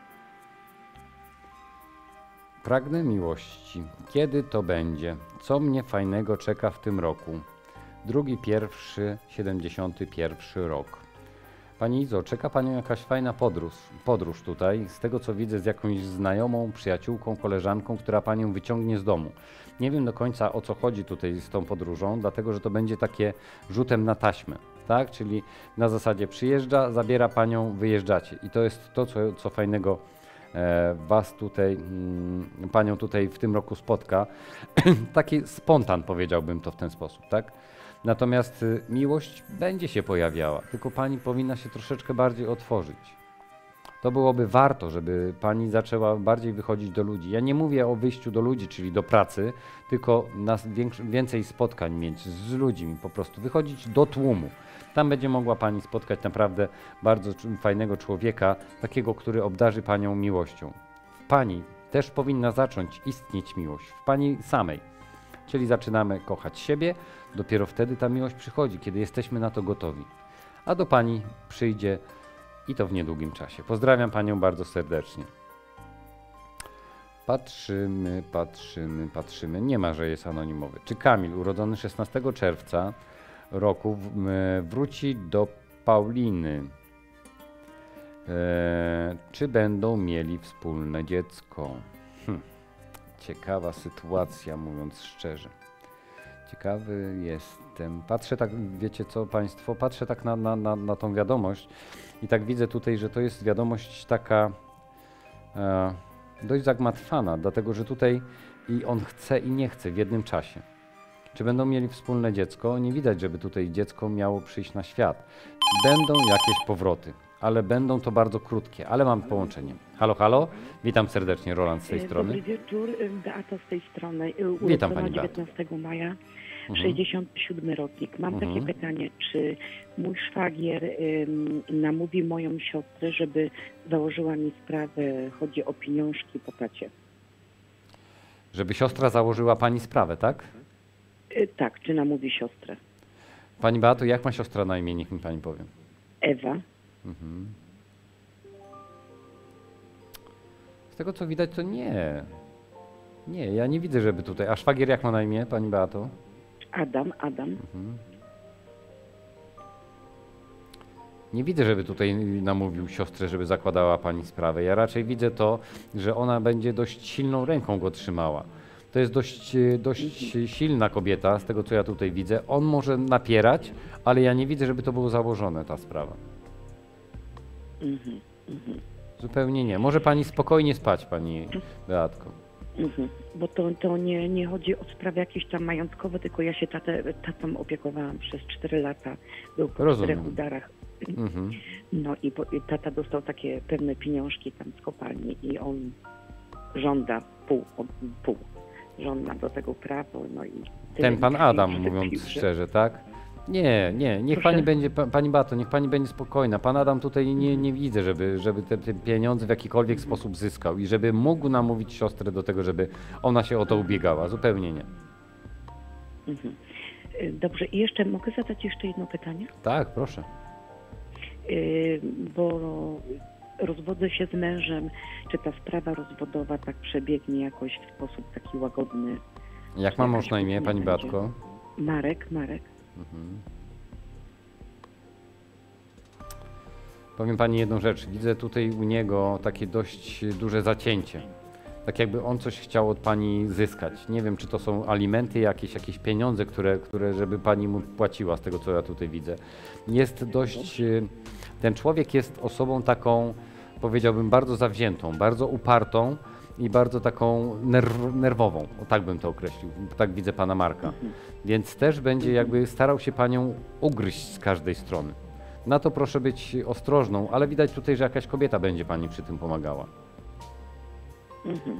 Speaker 1: Pragnę miłości. Kiedy to będzie? Co mnie fajnego czeka w tym roku? Drugi, pierwszy, siedemdziesiąty pierwszy rok. Pani Izo, czeka Panią jakaś fajna podróż, podróż tutaj, z tego co widzę z jakąś znajomą, przyjaciółką, koleżanką, która Panią wyciągnie z domu. Nie wiem do końca o co chodzi tutaj z tą podróżą, dlatego że to będzie takie rzutem na taśmę, tak? Czyli na zasadzie przyjeżdża, zabiera Panią, wyjeżdżacie i to jest to, co, co fajnego e, Was tutaj, mm, Panią tutaj w tym roku spotka. Taki spontan, powiedziałbym to w ten sposób, tak? Natomiast y, miłość będzie się pojawiała, tylko pani powinna się troszeczkę bardziej otworzyć. To byłoby warto, żeby pani zaczęła bardziej wychodzić do ludzi. Ja nie mówię o wyjściu do ludzi, czyli do pracy, tylko na więcej spotkań mieć z ludźmi, po prostu wychodzić do tłumu. Tam będzie mogła pani spotkać naprawdę bardzo fajnego człowieka, takiego, który obdarzy panią miłością. W pani też powinna zacząć istnieć miłość, w pani samej. Czyli zaczynamy kochać siebie, dopiero wtedy ta miłość przychodzi, kiedy jesteśmy na to gotowi. A do pani przyjdzie i to w niedługim czasie. Pozdrawiam panią bardzo serdecznie. Patrzymy, patrzymy, patrzymy. Nie ma, że jest anonimowy. Czy Kamil, urodzony szesnastego czerwca roku, wróci do Pauliny? Eee, czy będą mieli wspólne dziecko? Hm. Ciekawa sytuacja, mówiąc szczerze. Ciekawy jestem. Patrzę tak, wiecie co państwo, patrzę tak na, na, na, na tą wiadomość i tak widzę tutaj, że to jest wiadomość taka e, dość zagmatwana, dlatego że tutaj i on chce i nie chce w jednym czasie. Czy będą mieli wspólne dziecko? Nie widać, żeby tutaj dziecko miało przyjść na świat. Będą jakieś powroty, ale będą to bardzo krótkie, ale mam połączenie. Halo, halo, witam serdecznie, Roland z tej strony.
Speaker 4: Dobry wieczór, Beata z tej strony.
Speaker 1: Witam pani Beato.
Speaker 4: dziewiętnastego maja, sześćdziesiąty siódmy rocznik. Mam mhm. takie pytanie, czy mój szwagier ym, namówi moją siostrę, żeby założyła mi sprawę, chodzi o pieniążki po tacie.
Speaker 1: Żeby siostra założyła pani sprawę, tak?
Speaker 4: Y, tak, czy namówi siostrę.
Speaker 1: Pani Beato, jak ma siostra na imię, niech mi pani powie.
Speaker 4: Ewa.
Speaker 1: Mhm. Z tego co widać, to nie. Nie, ja nie widzę, żeby tutaj... A szwagier jak ma na imię, pani Beato?
Speaker 4: Adam, Adam.
Speaker 1: Mhm. Nie widzę, żeby tutaj namówił siostrę, żeby zakładała pani sprawę. Ja raczej widzę to, że ona będzie dość silną ręką go trzymała. To jest dość, dość silna kobieta, z tego co ja tutaj widzę. On może napierać, ale ja nie widzę, żeby to było założone, ta sprawa.
Speaker 4: Mhm, mhm,
Speaker 1: Zupełnie nie. Może pani spokojnie spać, pani Beatko.
Speaker 4: mhm. Bo to, to nie, nie chodzi o sprawy jakieś tam majątkowe, tylko ja się tatę, tatą opiekowałam przez cztery lata. Był po
Speaker 1: Rozumiem.
Speaker 4: czterech udarach.
Speaker 1: Mhm.
Speaker 4: No i, po, i tata dostał takie pewne pieniążki tam z kopalni i on żąda pół, od, pół. Żąda do tego prawo, no i... tyle
Speaker 1: Ten pan
Speaker 4: mi
Speaker 1: Adam,
Speaker 4: krwi
Speaker 1: mówiąc
Speaker 4: przypił, że-
Speaker 1: szczerze, tak? Nie, nie, niech
Speaker 4: Proszę?
Speaker 1: pani będzie, pa- pani Bato, niech pani będzie spokojna. Pan Adam tutaj nie, nie widzę, żeby, żeby te, te pieniądze w jakikolwiek sposób zyskał i żeby mógł namówić siostrę do tego, żeby ona się o to ubiegała. Zupełnie nie.
Speaker 4: Mhm. Y, Dobrze, i jeszcze mogę zadać jeszcze jedno pytanie?
Speaker 1: Tak, proszę.
Speaker 4: Y, Bo rozwodzę się z mężem. Czy ta sprawa rozwodowa tak przebiegnie jakoś w sposób taki łagodny?
Speaker 1: Jak ma mąż na imię,
Speaker 4: Jakaś
Speaker 1: pani
Speaker 4: kłótnia
Speaker 1: Beatko?
Speaker 4: Marek, Marek.
Speaker 1: Mhm. Powiem pani jedną rzecz. Widzę tutaj u niego takie dość duże zacięcie. Tak jakby on coś chciał od pani zyskać. Nie wiem, czy to są alimenty jakieś, jakieś pieniądze, które, które żeby pani mu płaciła, z tego co ja tutaj widzę. Jest dość... y, Ten człowiek jest osobą taką, powiedziałbym, bardzo zawziętą, bardzo upartą i bardzo taką nerw, nerwową. O, tak bym to określił. Tak widzę pana Marka. Więc też będzie jakby starał się panią ugryźć z każdej strony. Na to proszę być ostrożną, ale widać tutaj, że jakaś kobieta będzie pani przy tym pomagała.
Speaker 4: Mhm.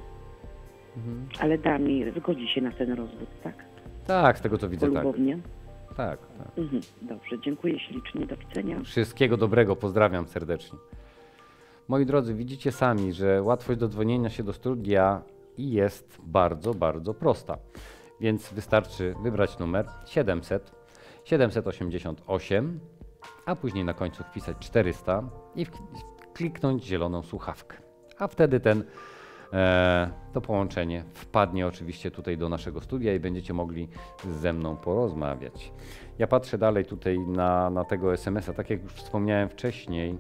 Speaker 4: Ale da mi, zgodzi się na ten rozwód, tak?
Speaker 1: Tak, z tego co widzę, tak.
Speaker 4: Polubownie.
Speaker 1: Tak, tak.
Speaker 4: Mhm. Dobrze, dziękuję ślicznie, do widzenia.
Speaker 1: Wszystkiego dobrego, pozdrawiam serdecznie. Moi drodzy, widzicie sami, że łatwość do dzwonienia się do studia jest bardzo, bardzo prosta. Więc wystarczy wybrać numer siedemset siedemset osiemdziesiąt osiem, a później na końcu wpisać czterysta i w- kliknąć zieloną słuchawkę. A wtedy ten, e, to połączenie wpadnie oczywiście tutaj do naszego studia i będziecie mogli ze mną porozmawiać. Ja patrzę dalej tutaj na, na tego es em es a. Tak jak już wspomniałem wcześniej,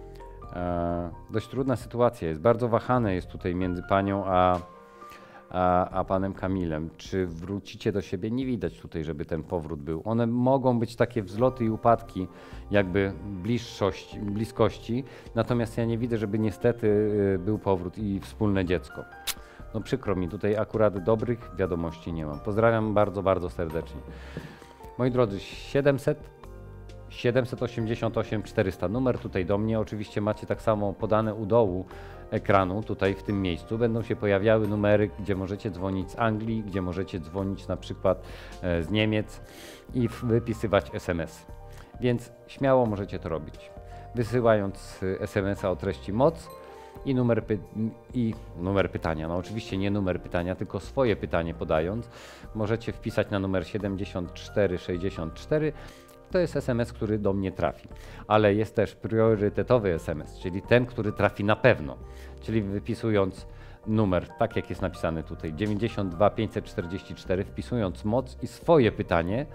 Speaker 1: e, dość trudna sytuacja jest. Bardzo wahane jest tutaj między panią a, a, a panem Kamilem. Czy wrócicie do siebie? Nie widać tutaj, żeby ten powrót był. One mogą być takie wzloty i upadki, jakby bliższości, bliskości, natomiast ja nie widzę, żeby niestety y, był powrót i wspólne dziecko. No przykro mi, tutaj akurat dobrych wiadomości nie mam. Pozdrawiam bardzo, bardzo serdecznie. Moi drodzy, siedemset siedemset osiemdziesiąt osiem czterysta, numer tutaj do mnie. Oczywiście macie tak samo podane u dołu ekranu, tutaj w tym miejscu. Będą się pojawiały numery, gdzie możecie dzwonić z Anglii, gdzie możecie dzwonić na przykład e, z Niemiec i w- wypisywać es em es. Więc śmiało możecie to robić. Wysyłając y, es em es a o treści moc i numer, py- i numer pytania. No oczywiście nie numer pytania, tylko swoje pytanie podając. Możecie wpisać na numer siedemdziesiąt cztery sześćdziesiąt cztery. To jest es em es, który do mnie trafi. Ale jest też priorytetowy es em es, czyli ten, który trafi na pewno. Czyli wypisując numer, tak jak jest napisany tutaj, dziewięćdziesiąt dwa pięćset czterdzieści cztery, wpisując moc i swoje pytanie,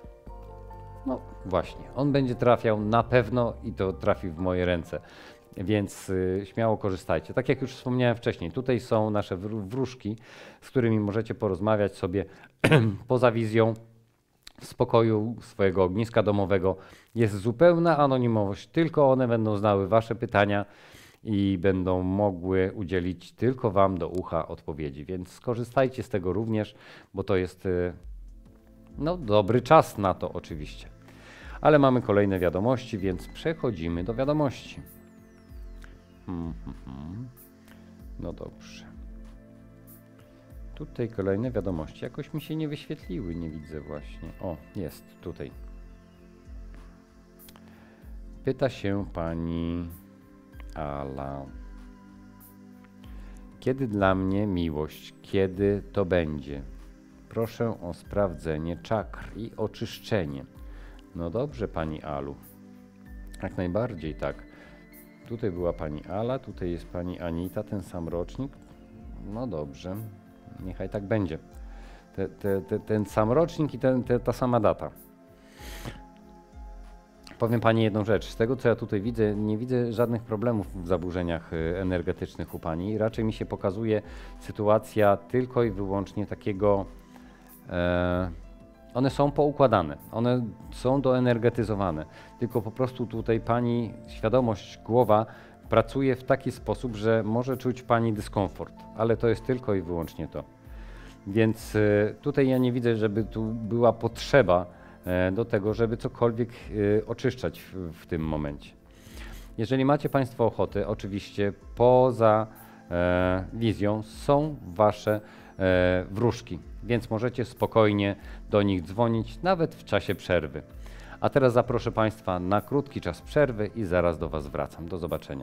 Speaker 1: no właśnie, on będzie trafiał na pewno i to trafi w moje ręce. Więc y, śmiało korzystajcie. Tak jak już wspomniałem wcześniej, tutaj są nasze wró- wróżki, z którymi możecie porozmawiać sobie poza wizją, w spokoju swojego ogniska domowego. Jest zupełna anonimowość, tylko one będą znały wasze pytania i będą mogły udzielić tylko wam do ucha odpowiedzi. Więc skorzystajcie z tego również, bo to jest y, no, dobry czas na to oczywiście. Ale mamy kolejne wiadomości, więc przechodzimy do wiadomości. Hmm, hmm, hmm. No dobrze. Tutaj kolejne wiadomości. Jakoś mi się nie wyświetliły, nie widzę właśnie. O, jest tutaj. Pyta się pani Ala. Kiedy dla mnie miłość? Kiedy to będzie? Proszę o sprawdzenie czakr i oczyszczenie. No dobrze, pani Alu. Jak najbardziej tak. Tutaj była pani Ala, tutaj jest pani Anita, ten sam rocznik. No dobrze, niechaj tak będzie. Te, te, te, ten sam rocznik i ten, te, ta sama data. Powiem pani jedną rzecz. Z tego, co ja tutaj widzę, nie widzę żadnych problemów w zaburzeniach energetycznych u pani. Raczej mi się pokazuje sytuacja tylko i wyłącznie takiego... E, one są poukładane, one są doenergetyzowane. Tylko po prostu tutaj pani świadomość, głowa pracuje w taki sposób, że może czuć pani dyskomfort. Ale to jest tylko i wyłącznie to. Więc e, tutaj ja nie widzę, żeby tu była potrzeba do tego, żeby cokolwiek oczyszczać w, w tym momencie. Jeżeli macie państwo ochotę, oczywiście poza e, wizją są wasze e, wróżki, więc możecie spokojnie do nich dzwonić, nawet w czasie przerwy. A teraz zaproszę państwa na krótki czas przerwy i zaraz do was wracam. Do zobaczenia.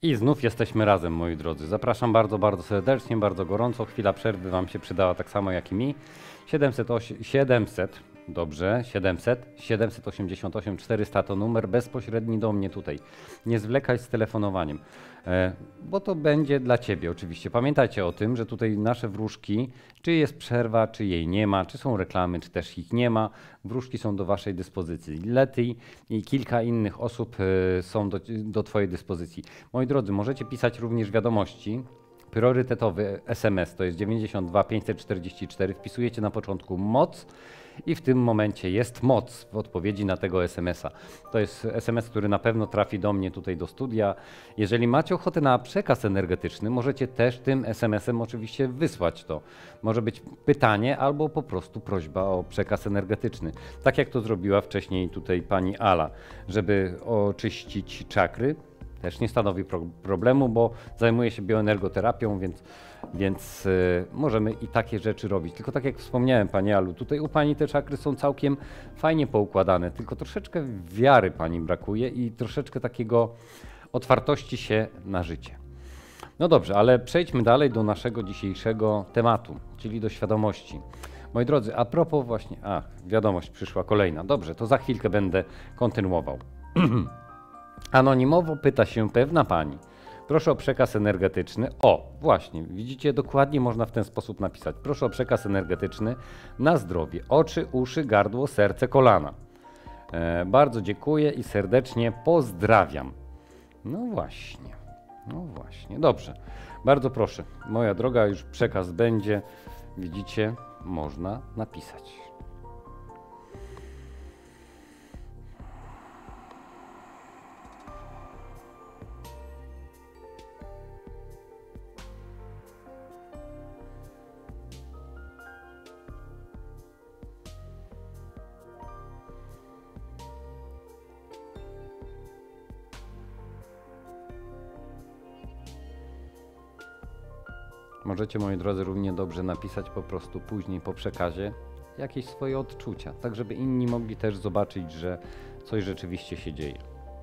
Speaker 1: I znów jesteśmy razem, moi drodzy. Zapraszam bardzo, bardzo serdecznie, bardzo gorąco. Chwila przerwy Wam się przydała tak samo jak i mi. siedemset, siedemset, dobrze, siedemset, siedemset osiemdziesiąt osiem czterysta to numer bezpośredni do mnie tutaj. Nie zwlekaj z telefonowaniem, e, bo to będzie dla Ciebie oczywiście. Pamiętajcie o tym, że tutaj nasze wróżki, czy jest przerwa, czy jej nie ma, czy są reklamy, czy też ich nie ma. Wróżki są do Waszej dyspozycji. Lety i kilka innych osób e, są do, do Twojej dyspozycji. Moi drodzy, możecie pisać również wiadomości. Priorytetowy S M S to jest dziewięćdziesiąt dwa pięćset czterdzieści cztery. Wpisujecie na początku moc i w tym momencie jest moc w odpowiedzi na tego S M S a. To jest S M S, który na pewno trafi do mnie tutaj do studia. Jeżeli macie ochotę na przekaz energetyczny, możecie też tym S M S em oczywiście wysłać to. Może być pytanie albo po prostu prośba o przekaz energetyczny. Tak jak to zrobiła wcześniej tutaj pani Ala, żeby oczyścić czakry. Też nie stanowi pro problemu, bo zajmuję się bioenergoterapią, więc, więc yy, możemy i takie rzeczy robić. Tylko tak jak wspomniałem, Pani Alu, tutaj u Pani te czakry są całkiem fajnie poukładane, tylko troszeczkę wiary Pani brakuje i troszeczkę takiego otwartości się na życie. No dobrze, ale przejdźmy dalej do naszego dzisiejszego tematu, czyli do świadomości. Moi drodzy, a propos właśnie, a wiadomość przyszła kolejna. Dobrze, to za chwilkę będę kontynuował. Anonimowo pyta się pewna pani. Proszę o przekaz energetyczny. O, właśnie, widzicie, dokładnie można w ten sposób napisać. Proszę o przekaz energetyczny na zdrowie. Oczy, uszy, gardło, serce, kolana. E, bardzo dziękuję i serdecznie pozdrawiam. No właśnie, no właśnie, dobrze. Bardzo proszę, moja droga, już przekaz będzie. Widzicie, można napisać. Możecie, moi drodzy, równie dobrze napisać po prostu później po przekazie jakieś swoje odczucia, tak żeby inni mogli też zobaczyć, że coś rzeczywiście się dzieje.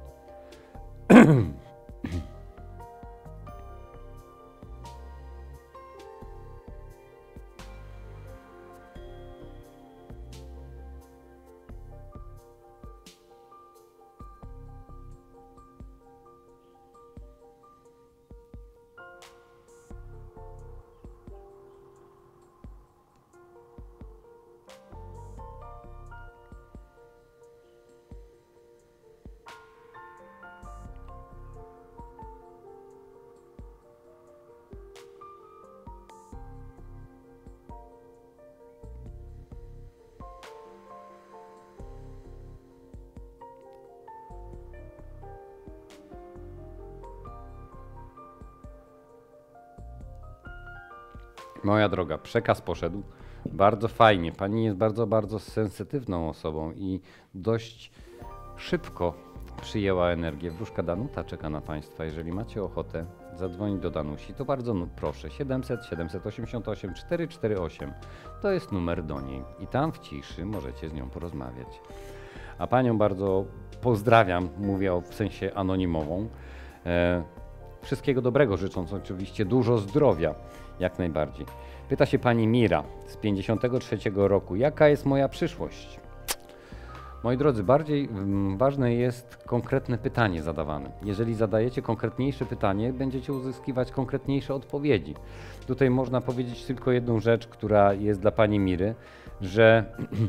Speaker 1: Moja droga, przekaz poszedł. Bardzo fajnie. Pani jest bardzo, bardzo sensytywną osobą i dość szybko przyjęła energię. Wróżka Danuta czeka na Państwa. Jeżeli macie ochotę zadzwonić do Danusi, to bardzo no, proszę. siedemset, siedemset osiemdziesiąt osiem, czterysta czterdzieści osiem to jest numer do niej i tam w ciszy możecie z nią porozmawiać. A Panią bardzo pozdrawiam, mówię o, w sensie anonimową. E, wszystkiego dobrego, życząc oczywiście dużo zdrowia. Jak najbardziej. Pyta się pani Mira z pięćdziesiątego trzeciego roku. Jaka jest moja przyszłość? Moi drodzy, bardziej mm, ważne jest konkretne pytanie zadawane. Jeżeli zadajecie konkretniejsze pytanie, będziecie uzyskiwać konkretniejsze odpowiedzi. Tutaj można powiedzieć tylko jedną rzecz, która jest dla pani Miry, że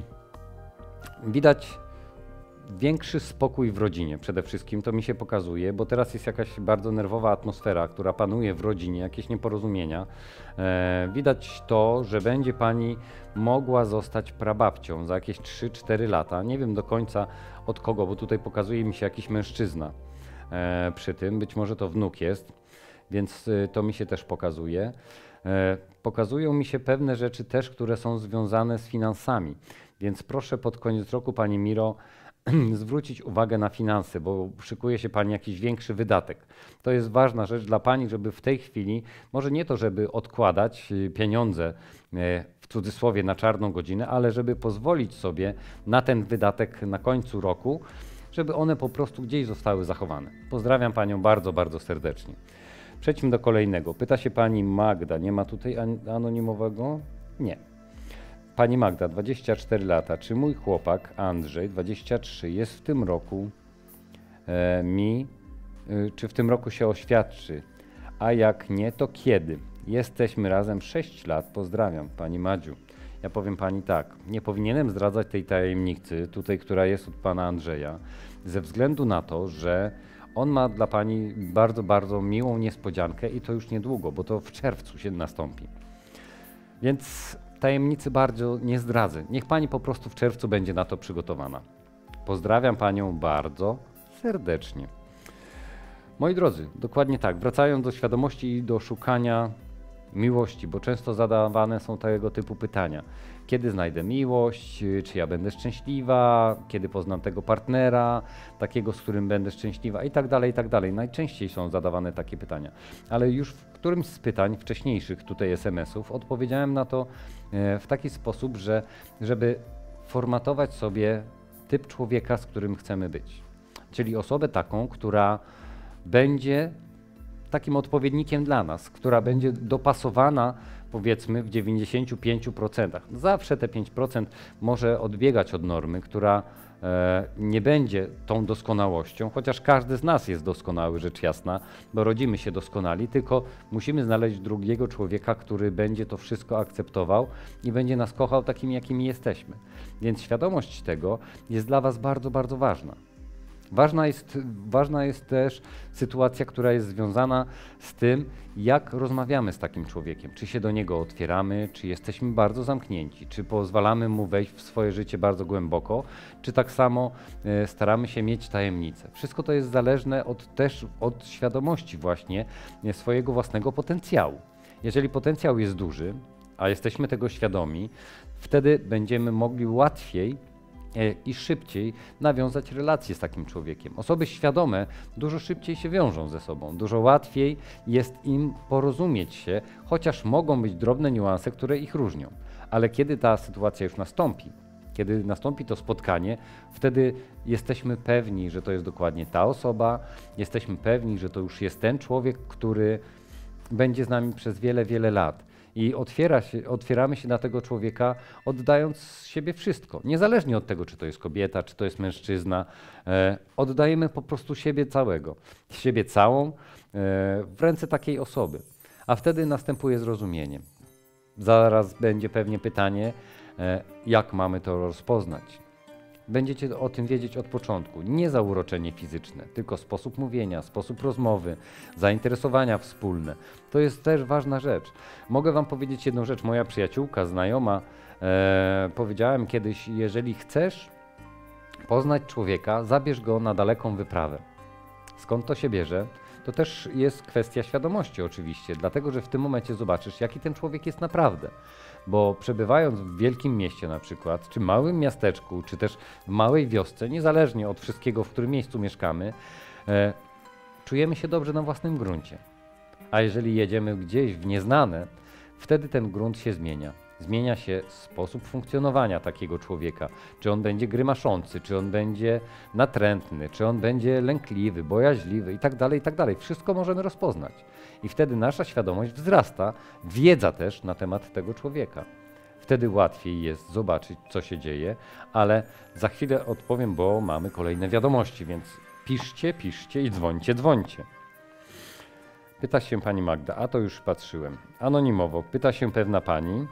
Speaker 1: widać większy spokój w rodzinie przede wszystkim, to mi się pokazuje, bo teraz jest jakaś bardzo nerwowa atmosfera, która panuje w rodzinie, jakieś nieporozumienia. E, widać to, że będzie pani mogła zostać prababcią za jakieś trzy cztery lata. Nie wiem do końca od kogo, bo tutaj pokazuje mi się jakiś mężczyzna e, przy tym, być może to wnuk jest, więc e, to mi się też pokazuje. E, pokazują mi się pewne rzeczy też, które są związane z finansami, więc proszę pod koniec roku, pani Miro, zwrócić uwagę na finanse, bo szykuje się pani jakiś większy wydatek. To jest ważna rzecz dla pani, żeby w tej chwili, może nie to, żeby odkładać pieniądze w cudzysłowie na czarną godzinę, ale żeby pozwolić sobie na ten wydatek na końcu roku, żeby one po prostu gdzieś zostały zachowane. Pozdrawiam panią bardzo, bardzo serdecznie. Przejdźmy do kolejnego. Pyta się pani Magda. Nie ma tutaj an anonimowego? Nie. Pani Magda, dwadzieścia cztery lata. Czy mój chłopak Andrzej, dwadzieścia trzy, jest w tym roku e, mi, e, czy w tym roku się oświadczy? A jak nie, to kiedy? Jesteśmy razem sześć lat. Pozdrawiam, pani Madziu. Ja powiem pani tak, nie powinienem zdradzać tej tajemnicy, tutaj, która jest od pana Andrzeja, ze względu na to, że on ma dla pani bardzo, bardzo miłą niespodziankę i to już niedługo, bo to w czerwcu się nastąpi. Więc tajemnicy bardzo nie zdradzę. Niech pani po prostu w czerwcu będzie na to przygotowana. Pozdrawiam panią bardzo serdecznie. Moi drodzy, dokładnie tak, wracając do świadomości i do szukania miłości, bo często zadawane są tego typu pytania. Kiedy znajdę miłość, czy ja będę szczęśliwa, kiedy poznam tego partnera, takiego, z którym będę szczęśliwa i tak dalej, i tak dalej. Najczęściej są zadawane takie pytania. Ale już w którymś z pytań wcześniejszych tutaj es em esów odpowiedziałem na to w taki sposób, że żeby formatować sobie typ człowieka, z którym chcemy być. Czyli osobę taką, która będzie takim odpowiednikiem dla nas, która będzie dopasowana, powiedzmy, w dziewięćdziesięciu pięciu procentach. Zawsze te pięć procent może odbiegać od normy, która e, nie będzie tą doskonałością, chociaż każdy z nas jest doskonały, rzecz jasna, bo rodzimy się doskonali, tylko musimy znaleźć drugiego człowieka, który będzie to wszystko akceptował i będzie nas kochał takimi, jakimi jesteśmy. Więc świadomość tego jest dla was bardzo, bardzo ważna. Ważna jest, ważna jest też sytuacja, która jest związana z tym, jak rozmawiamy z takim człowiekiem. Czy się do niego otwieramy, czy jesteśmy bardzo zamknięci, czy pozwalamy mu wejść w swoje życie bardzo głęboko, czy tak samo e, staramy się mieć tajemnicę. Wszystko to jest zależne od, też od świadomości właśnie e, swojego własnego potencjału. Jeżeli potencjał jest duży, a jesteśmy tego świadomi, wtedy będziemy mogli łatwiej i szybciej nawiązać relacje z takim człowiekiem. Osoby świadome dużo szybciej się wiążą ze sobą, dużo łatwiej jest im porozumieć się, chociaż mogą być drobne niuanse, które ich różnią. Ale kiedy ta sytuacja już nastąpi, kiedy nastąpi to spotkanie, wtedy jesteśmy pewni, że to jest dokładnie ta osoba, jesteśmy pewni, że to już jest ten człowiek, który będzie z nami przez wiele, wiele lat. I otwiera się, otwieramy się na tego człowieka, oddając z siebie wszystko. Niezależnie od tego, czy to jest kobieta, czy to jest mężczyzna, e, oddajemy po prostu siebie całego, siebie całą e, w ręce takiej osoby. A wtedy następuje zrozumienie. Zaraz będzie pewnie pytanie, e, jak mamy to rozpoznać. Będziecie o tym wiedzieć od początku. Nie zauroczenie fizyczne, tylko sposób mówienia, sposób rozmowy, zainteresowania wspólne. To jest też ważna rzecz. Mogę wam powiedzieć jedną rzecz. Moja przyjaciółka, znajoma, e, powiedziałem kiedyś, jeżeli chcesz poznać człowieka, zabierz go na daleką wyprawę. Skąd to się bierze? To też jest kwestia świadomości oczywiście, dlatego że w tym momencie zobaczysz, jaki ten człowiek jest naprawdę. Bo przebywając w wielkim mieście na przykład, czy małym miasteczku, czy też w małej wiosce, niezależnie od wszystkiego, w którym miejscu mieszkamy, e, czujemy się dobrze na własnym gruncie. A jeżeli jedziemy gdzieś w nieznane, wtedy ten grunt się zmienia. Zmienia się sposób funkcjonowania takiego człowieka. Czy on będzie grymaszący, czy on będzie natrętny, czy on będzie lękliwy, bojaźliwy i tak dalej, i tak dalej. Wszystko możemy rozpoznać. I wtedy nasza świadomość wzrasta, wiedza też na temat tego człowieka. Wtedy łatwiej jest zobaczyć, co się dzieje, ale za chwilę odpowiem, bo mamy kolejne wiadomości, więc piszcie, piszcie i dzwońcie, dzwońcie. Pyta się pani Magda, a to już patrzyłem. Anonimowo, pyta się pewna pani.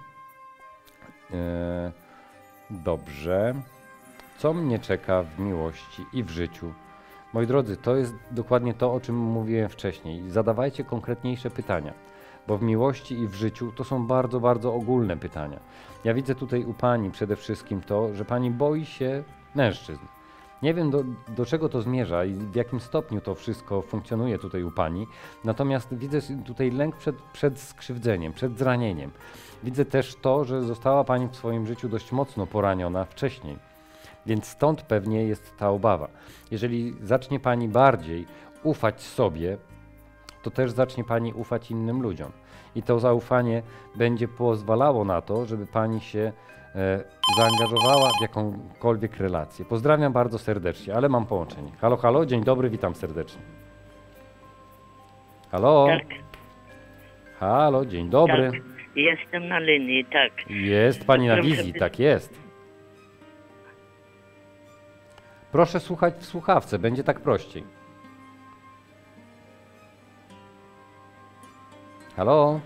Speaker 1: Dobrze. Co mnie czeka w miłości i w życiu? Moi drodzy, to jest dokładnie to, o czym mówiłem wcześniej. Zadawajcie konkretniejsze pytania, bo w miłości i w życiu to są bardzo, bardzo ogólne pytania. Ja widzę tutaj u pani przede wszystkim to, że pani boi się mężczyzn. Nie wiem, do, do czego to zmierza i w jakim stopniu to wszystko funkcjonuje tutaj u pani, natomiast widzę tutaj lęk przed, przed skrzywdzeniem, przed zranieniem. Widzę też to, że została pani w swoim życiu dość mocno poraniona wcześniej, więc stąd pewnie jest ta obawa. Jeżeli zacznie pani bardziej ufać sobie, to też zacznie pani ufać innym ludziom. I to zaufanie będzie pozwalało na to, żeby pani się
Speaker 5: e, zaangażowała w jakąkolwiek relację. Pozdrawiam bardzo serdecznie, ale mam połączenie. Halo, halo, dzień dobry, witam serdecznie. Halo?
Speaker 6: Tak,
Speaker 5: Halo, dzień dobry.
Speaker 6: tak. Jestem na linii, tak.
Speaker 5: Jest pani na
Speaker 6: Proszę
Speaker 5: wizji,
Speaker 6: by-
Speaker 5: tak jest. Proszę słuchać w słuchawce, będzie tak prościej. Halo?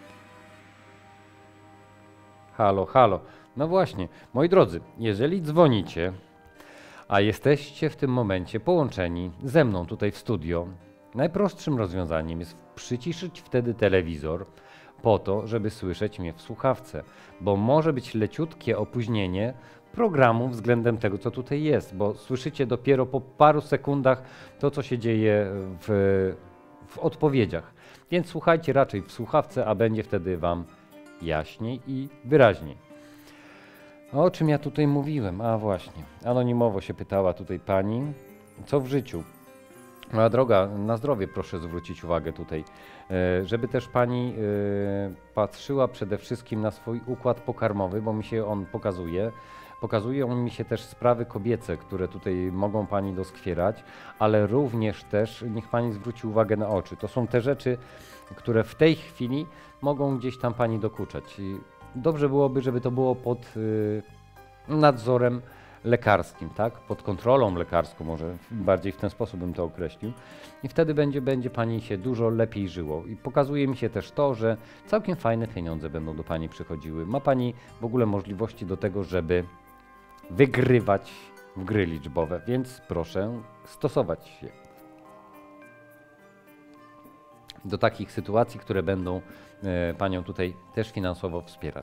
Speaker 5: Halo, halo. No właśnie, moi drodzy, jeżeli dzwonicie, a jesteście w tym momencie połączeni ze mną tutaj w studio, najprostszym rozwiązaniem jest przyciszyć wtedy telewizor po to, żeby słyszeć mnie w słuchawce, bo może być leciutkie opóźnienie programu względem tego, co tutaj jest, bo słyszycie dopiero po paru sekundach to, co się dzieje w, w odpowiedziach. Więc słuchajcie raczej w słuchawce, a będzie wtedy Wam jaśniej i wyraźniej. O czym ja tutaj mówiłem? A właśnie, anonimowo się pytała tutaj pani, co w życiu? Moja droga, na zdrowie proszę zwrócić uwagę tutaj, e, żeby też pani e, patrzyła przede wszystkim na swój układ pokarmowy, bo mi się on pokazuje. Pokazuje on mi się też sprawy kobiece, które tutaj mogą pani doskwierać, ale również też niech pani zwróci uwagę na oczy. To są te rzeczy, które w tej chwili mogą gdzieś tam pani dokuczać. I dobrze byłoby, żeby to było pod y, nadzorem lekarskim, tak? Pod kontrolą lekarską, może bardziej w ten sposób bym to określił. I wtedy będzie, będzie pani się dużo lepiej żyło. I pokazuje mi się też to, że całkiem fajne pieniądze będą do pani przychodziły. Ma pani w ogóle możliwości do tego, żeby wygrywać w gry liczbowe, więc proszę stosować się do takich sytuacji, które będą e, panią tutaj też finansowo wspierać.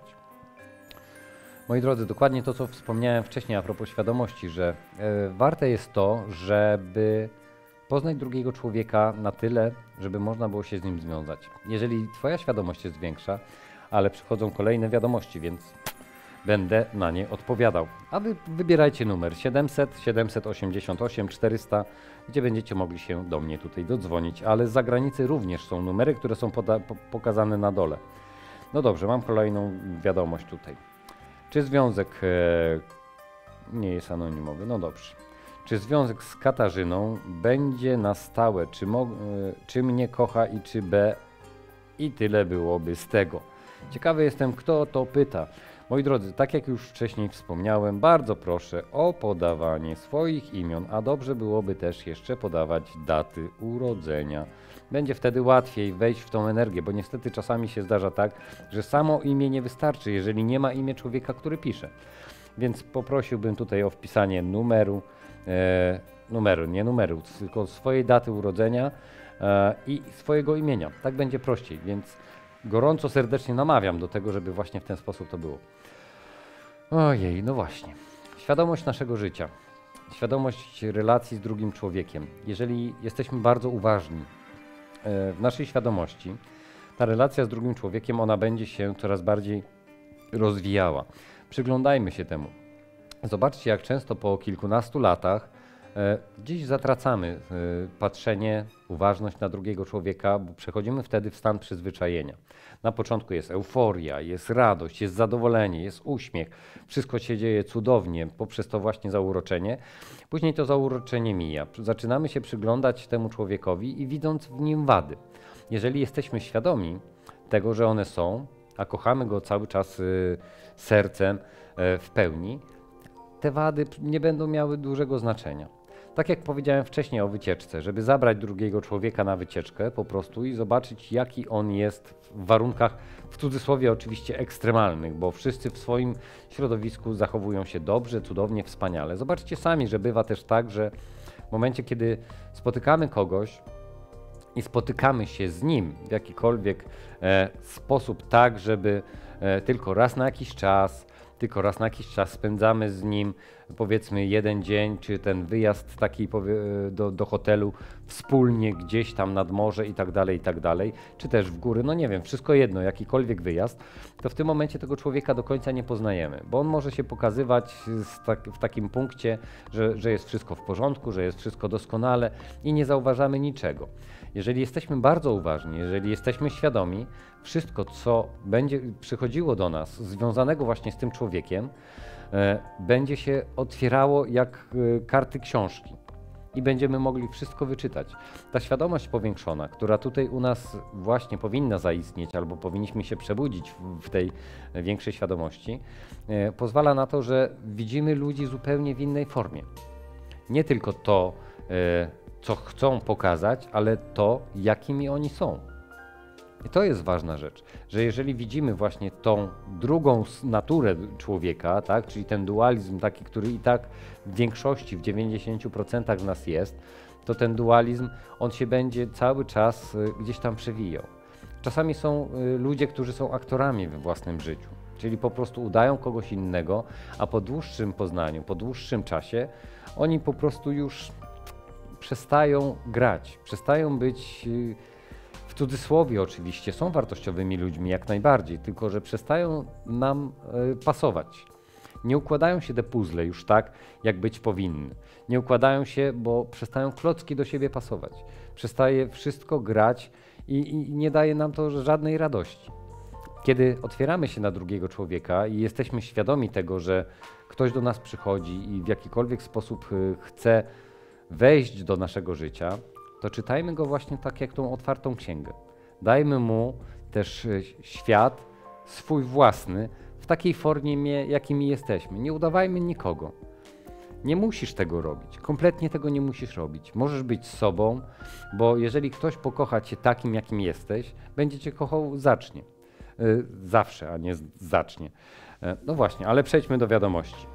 Speaker 5: Moi drodzy, dokładnie to, co wspomniałem wcześniej a propos świadomości, że e, warte jest to, żeby poznać drugiego człowieka na tyle, żeby można było się z nim związać. Jeżeli twoja świadomość jest większa, ale przychodzą kolejne wiadomości, więc będę na nie odpowiadał. A wy wybierajcie numer siedemset, siedemset osiemdziesiąt osiem, czterysta, gdzie będziecie mogli się do mnie tutaj dodzwonić, ale z zagranicy również są numery, które są poda po pokazane na dole. No dobrze, mam kolejną wiadomość tutaj. Czy związek e, nie jest anonimowy? No dobrze. Czy związek z Katarzyną będzie na stałe? Czy, mo, e, czy mnie kocha i czy B? I tyle byłoby z tego. Ciekawy jestem, kto to pyta. Moi drodzy, tak jak już wcześniej wspomniałem, bardzo proszę o podawanie swoich imion, a dobrze byłoby też jeszcze podawać daty urodzenia. Będzie wtedy łatwiej wejść w tą energię, bo niestety czasami się zdarza tak, że samo imię nie wystarczy, jeżeli nie ma imię człowieka, który pisze. Więc poprosiłbym tutaj o wpisanie numeru, e, numeru, nie numeru, tylko swojej daty urodzenia e, i swojego imienia. Tak będzie prościej, więc gorąco, serdecznie namawiam do tego, żeby właśnie w ten sposób to było. Ojej, no właśnie. Świadomość naszego życia, świadomość relacji z drugim człowiekiem. Jeżeli jesteśmy bardzo uważni e, w naszej świadomości, ta relacja z drugim człowiekiem, ona będzie się coraz bardziej rozwijała. Przyglądajmy się temu. Zobaczcie, jak często po kilkunastu latach e, gdzieś zatracamy e, patrzenie, uważność na drugiego człowieka, bo przechodzimy wtedy w stan przyzwyczajenia. Na początku jest euforia, jest radość, jest zadowolenie, jest uśmiech. Wszystko się dzieje cudownie poprzez to właśnie zauroczenie. Później to zauroczenie mija. Zaczynamy się przyglądać temu człowiekowi i widząc w nim wady. Jeżeli jesteśmy świadomi tego, że one są, a kochamy go cały czas y, sercem y, w pełni, te wady nie będą miały dużego znaczenia. Tak jak powiedziałem wcześniej o wycieczce, żeby zabrać drugiego człowieka na wycieczkę po prostu i zobaczyć, jaki on jest w warunkach, w cudzysłowie oczywiście ekstremalnych, bo wszyscy w swoim środowisku zachowują się dobrze, cudownie, wspaniale. Zobaczcie sami, że bywa też tak, że w momencie, kiedy spotykamy kogoś i spotykamy się z nim w jakikolwiek e, sposób tak, żeby e, tylko raz na jakiś czas, tylko raz na jakiś czas spędzamy z nim powiedzmy jeden dzień, czy ten wyjazd taki do, do hotelu wspólnie gdzieś tam nad morze i tak dalej, i tak dalej, czy też w góry, no nie wiem, wszystko jedno, jakikolwiek wyjazd, to w tym momencie tego człowieka do końca nie poznajemy, bo on może się pokazywać tak, w takim punkcie, że, że jest wszystko w porządku, że jest wszystko doskonale i nie zauważamy niczego. Jeżeli jesteśmy bardzo uważni, jeżeli jesteśmy świadomi, wszystko, co będzie przychodziło do nas, związanego właśnie z tym człowiekiem, e, będzie się otwierało jak e, karty książki i będziemy mogli wszystko wyczytać. Ta świadomość powiększona, która tutaj u nas właśnie powinna zaistnieć, albo powinniśmy się przebudzić w, w tej większej świadomości, e, pozwala na to, że widzimy ludzi zupełnie w innej formie. Nie tylko to, e, co chcą pokazać, ale to, jakimi oni są. I to jest ważna rzecz, że jeżeli widzimy właśnie tą drugą naturę człowieka, tak, czyli ten dualizm taki, który i tak w większości, w dziewięćdziesięciu procentach z nas jest, to ten dualizm, on się będzie cały czas gdzieś tam przewijał. Czasami są ludzie, którzy są aktorami we własnym życiu, czyli po prostu udają kogoś innego, a po dłuższym poznaniu, po dłuższym czasie, oni po prostu już przestają grać, przestają być, w cudzysłowie oczywiście, są wartościowymi ludźmi jak najbardziej, tylko że przestają nam pasować. Nie układają się te puzzle już tak, jak być powinny. Nie układają się, bo przestają klocki do siebie pasować. Przestaje wszystko grać i, i nie daje nam to żadnej radości. Kiedy otwieramy się na drugiego człowieka i jesteśmy świadomi tego, że ktoś do nas przychodzi i w jakikolwiek sposób chce wejść do naszego życia, to czytajmy go właśnie tak jak tą otwartą księgę. Dajmy mu też świat swój własny w takiej formie, jakimi jesteśmy. Nie udawajmy nikogo. Nie musisz tego robić. Kompletnie tego nie musisz robić. Możesz być sobą, bo jeżeli ktoś pokocha cię takim, jakim jesteś, będzie cię kochał zacznie. Yy, zawsze, a nie zacznie. Yy, no właśnie, ale przejdźmy do wiadomości.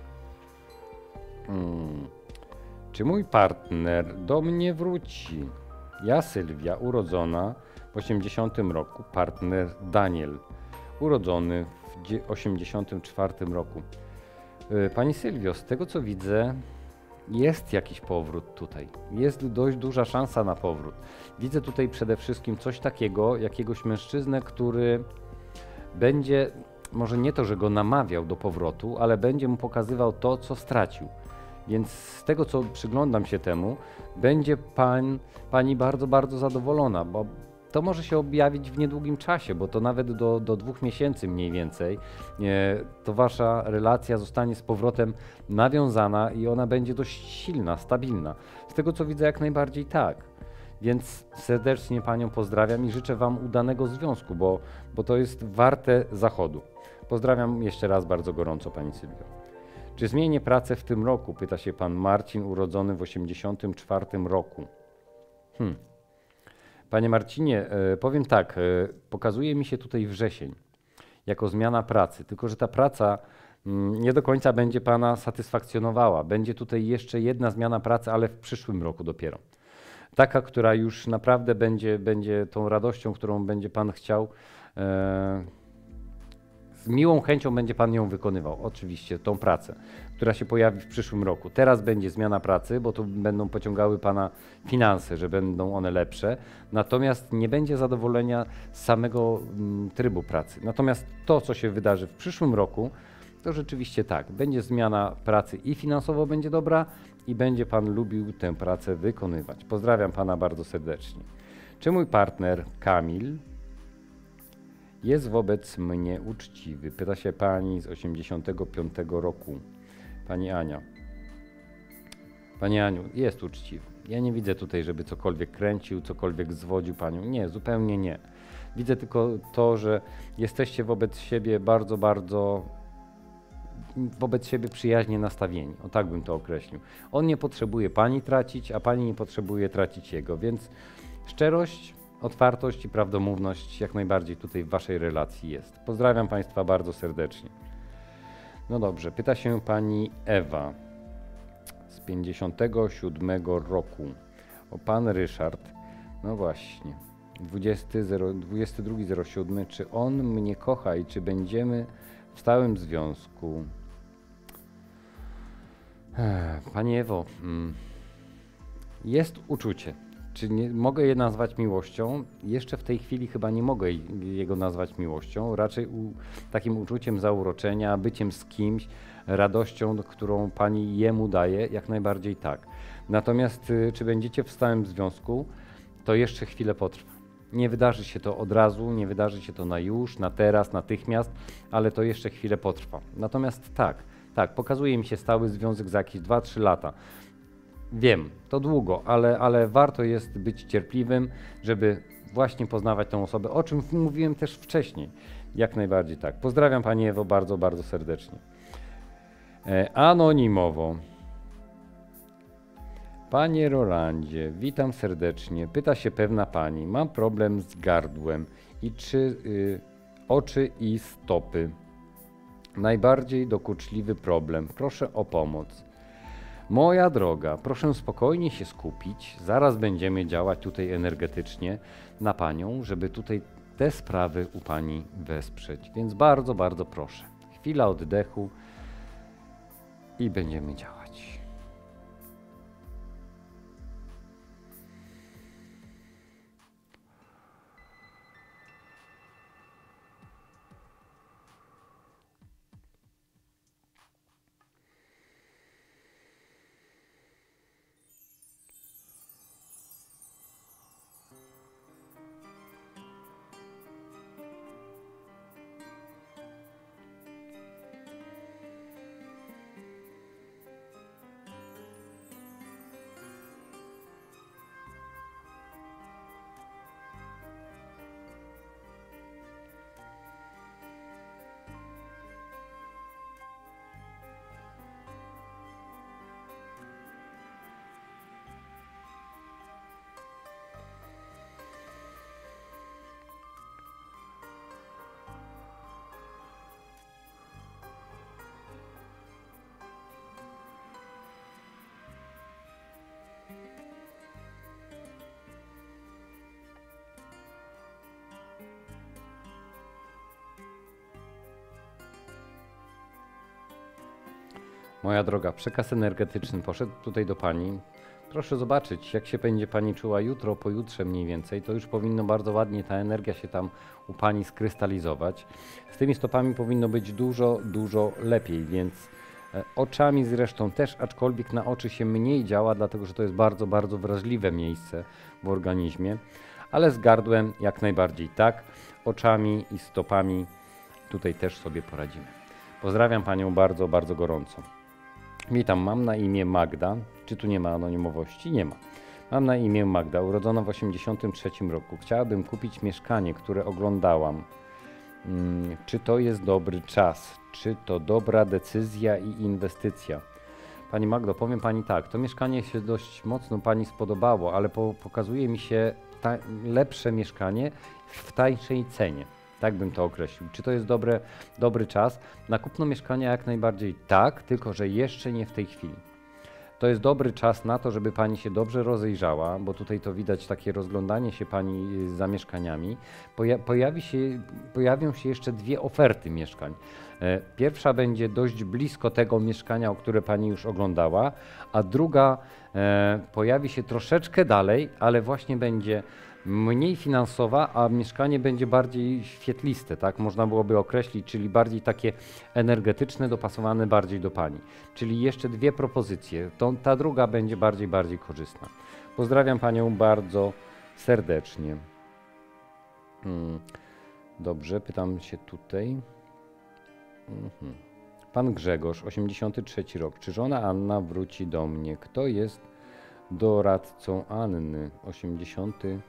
Speaker 5: Hmm. Czy mój partner do mnie wróci? Ja, Sylwia, urodzona w osiemdziesiątym roku, partner Daniel, urodzony w osiemdziesiątym czwartym roku. Pani Sylwio, z tego co widzę, jest jakiś powrót tutaj. Jest dość duża szansa na powrót. Widzę tutaj przede wszystkim coś takiego, jakiegoś mężczyznę, który będzie, może nie to, że go namawiał do powrotu, ale będzie mu pokazywał to, co stracił. Więc z tego, co przyglądam się temu, będzie pan, pani bardzo, bardzo zadowolona, bo to może się objawić w niedługim czasie, bo to nawet do, do dwóch miesięcy mniej więcej, e, to wasza relacja zostanie z powrotem nawiązana i ona będzie dość silna, stabilna. Z tego, co widzę, jak najbardziej tak. Więc serdecznie panią pozdrawiam i życzę wam udanego związku, bo, bo to jest warte zachodu. Pozdrawiam jeszcze raz bardzo gorąco, pani Sylwio. Czy zmienię pracę w tym roku? Pyta się pan Marcin, urodzony w osiemdziesiątym czwartym roku. Hmm. Panie Marcinie, e, powiem tak, e, pokazuje mi się tutaj wrzesień jako zmiana pracy, tylko że ta praca mm, nie do końca będzie pana satysfakcjonowała. Będzie tutaj jeszcze jedna zmiana pracy, ale w przyszłym roku dopiero. Taka, która już naprawdę będzie, będzie tą radością, którą będzie pan chciał, e, z miłą chęcią będzie pan ją wykonywał, oczywiście, tą pracę, która się pojawi w przyszłym roku. Teraz będzie zmiana pracy, bo tu będą pociągały pana finanse, że będą one lepsze, natomiast nie będzie zadowolenia z samego mm, trybu pracy. Natomiast to, co się wydarzy w przyszłym roku, to rzeczywiście tak, będzie zmiana pracy i finansowo będzie dobra i będzie pan lubił tę pracę wykonywać. Pozdrawiam pana bardzo serdecznie. Czy mój partner Kamil jest wobec mnie uczciwy? Pyta się pani z osiemdziesiątego piątego roku. Pani Ania. Pani Aniu, jest uczciwy. Ja nie widzę tutaj, żeby cokolwiek kręcił, cokolwiek zwodził panią. Nie, zupełnie nie. Widzę tylko to, że jesteście wobec siebie bardzo, bardzo wobec siebie przyjaźnie nastawieni. O tak bym to określił. On nie potrzebuje pani tracić, a pani nie potrzebuje tracić jego, więc szczerość, otwartość i prawdomówność jak najbardziej tutaj w waszej relacji jest. Pozdrawiam państwa bardzo serdecznie. No dobrze, pyta się pani Ewa z pięćdziesiątego siódmego roku. O pan Ryszard, no właśnie, dwudziestego drugiego siódmego, czy on mnie kocha i czy będziemy w stałym związku? Pani Ewo, jest uczucie. Czy nie, mogę je nazwać miłością? Jeszcze w tej chwili chyba nie mogę jego nazwać miłością, raczej u, takim uczuciem zauroczenia, byciem z kimś, radością, którą pani jemu daje, jak najbardziej tak. Natomiast czy będziecie w stałym związku? to jeszcze chwilę potrwa. Nie wydarzy się to od razu, nie wydarzy się to na już, na teraz, natychmiast, ale to jeszcze chwilę potrwa. Natomiast tak, tak, pokazuje mi się stały związek za jakieś dwa trzy lata. Wiem, to długo, ale, ale warto jest być cierpliwym, żeby właśnie poznawać tę osobę, o czym mówiłem też wcześniej. Jak najbardziej tak. Pozdrawiam Pani Ewo bardzo, bardzo serdecznie. E, anonimowo. Panie Rolandzie, witam serdecznie. Pyta się pewna pani, mam problem z gardłem i czy y, oczy i stopy. Najbardziej dokuczliwy problem. Proszę o pomoc. Moja droga, proszę spokojnie się skupić. Zaraz będziemy działać tutaj energetycznie na panią, żeby tutaj te sprawy u pani wesprzeć. Więc bardzo, bardzo proszę. Chwila oddechu i będziemy działać. Moja droga, przekaz energetyczny poszedł tutaj do pani. Proszę zobaczyć, jak się będzie pani czuła jutro, pojutrze mniej więcej. To już powinno bardzo ładnie ta energia się tam u pani skrystalizować. Z tymi stopami powinno być dużo, dużo lepiej, więc oczami zresztą też, aczkolwiek na oczy się mniej działa, dlatego że to jest bardzo, bardzo wrażliwe miejsce w organizmie. Ale z gardłem jak najbardziej tak. Oczami i stopami tutaj też sobie poradzimy. Pozdrawiam panią bardzo, bardzo gorąco. Witam, mam na imię Magda. Czy tu nie ma anonimowości? Nie ma. Mam na imię Magda, urodzona w osiemdziesiątym trzecim roku. Chciałabym kupić mieszkanie, które oglądałam. Hmm, czy to jest dobry czas? Czy to dobra decyzja i inwestycja? Pani Magdo, powiem pani tak, to mieszkanie się dość mocno pani spodobało, ale po, pokazuje mi się ta, lepsze mieszkanie w tańszej cenie. Tak bym to określił. Czy to jest dobre, dobry czas? Na kupno mieszkania jak najbardziej tak, tylko że jeszcze nie w tej chwili. To jest dobry czas na to, żeby pani się dobrze rozejrzała, bo tutaj to widać takie rozglądanie się pani za mieszkaniami. Poja pojawi się, pojawią się jeszcze dwie oferty mieszkań. E, pierwsza będzie dość blisko tego mieszkania, o które pani już oglądała, a druga e, pojawi się troszeczkę dalej, ale właśnie będzie mniej finansowa, a mieszkanie będzie bardziej świetliste, tak można byłoby określić, czyli bardziej takie energetyczne, dopasowane bardziej do pani. Czyli jeszcze dwie propozycje. To, ta druga będzie bardziej, bardziej korzystna. Pozdrawiam panią bardzo serdecznie. Hmm. Dobrze, pytam się tutaj. Mhm. Pan Grzegorz, osiemdziesiąty trzeci rok. Czy żona Anna wróci do mnie? Kto jest doradcą Anny? osiemdziesiąty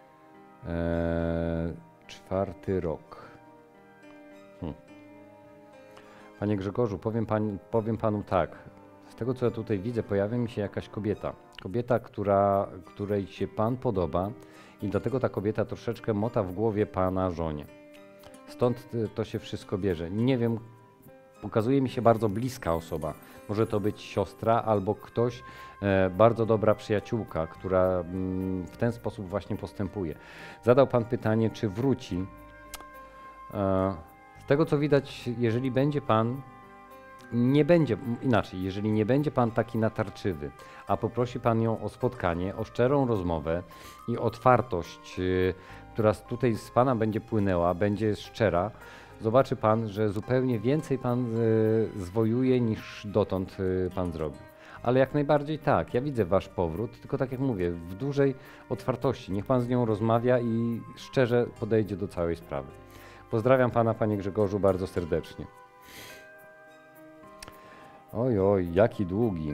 Speaker 5: czwarty rok. Hmm. Panie Grzegorzu, powiem, pan, powiem panu tak. Z tego, co ja tutaj widzę, pojawia mi się jakaś kobieta. Kobieta, która, której się pan podoba i dlatego ta kobieta troszeczkę mota w głowie pana żonie. Stąd to się wszystko bierze. Nie wiem, pokazuje mi się bardzo bliska osoba. Może to być siostra albo ktoś, e, bardzo dobra przyjaciółka, która mm, w ten sposób właśnie postępuje. Zadał pan pytanie, czy wróci. E, z tego co widać, jeżeli będzie pan, nie będzie, inaczej, jeżeli nie będzie pan taki natarczywy, a poprosi pan ją o spotkanie, o szczerą rozmowę i otwartość, y, która tutaj z pana będzie płynęła, będzie szczera, zobaczy pan, że zupełnie więcej pan y, zwojuje niż dotąd y, pan zrobił. ale jak najbardziej tak, ja widzę wasz powrót, tylko tak jak mówię, w dużej otwartości. Niech pan z nią rozmawia i szczerze podejdzie do całej sprawy. Pozdrawiam pana, panie Grzegorzu, bardzo serdecznie. Oj, oj, jaki długi.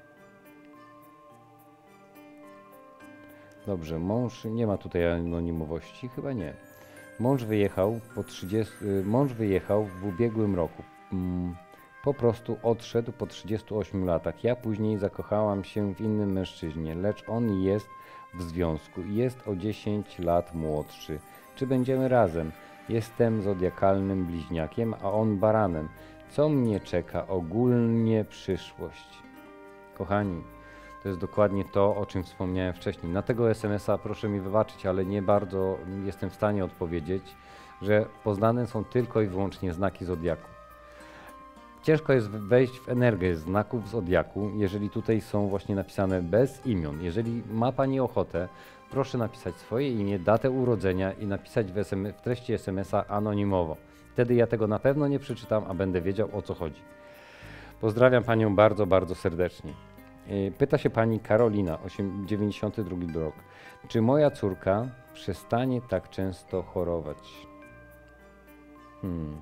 Speaker 5: Dobrze, mąż, nie ma tutaj anonimowości, chyba nie. Mąż wyjechał po trzydziestu, mąż wyjechał w ubiegłym roku. Po prostu odszedł po trzydziestu ośmiu latach. Ja później zakochałam się w innym mężczyźnie, lecz on jest w związku i jest o dziesięć lat młodszy. Czy będziemy razem? Jestem zodiakalnym bliźniakiem, a on baranem. Co mnie czeka? Ogólnie przyszłość. Kochani, to jest dokładnie to, o czym wspomniałem wcześniej. Na tego es em es a proszę mi wybaczyć, ale nie bardzo jestem w stanie odpowiedzieć, że poznane są tylko i wyłącznie znaki zodiaku. Ciężko jest wejść w energię znaków zodiaku, jeżeli tutaj są właśnie napisane bez imion. Jeżeli ma pani ochotę, proszę napisać swoje imię, datę urodzenia i napisać w, es em es, w treści es em es a anonimowo. Wtedy ja tego na pewno nie przeczytam, a będę wiedział, o co chodzi. Pozdrawiam panią bardzo, bardzo serdecznie. Pyta się pani Karolina, dziewięćdziesiąty drugi rok. Czy moja córka przestanie tak często chorować? Hmm.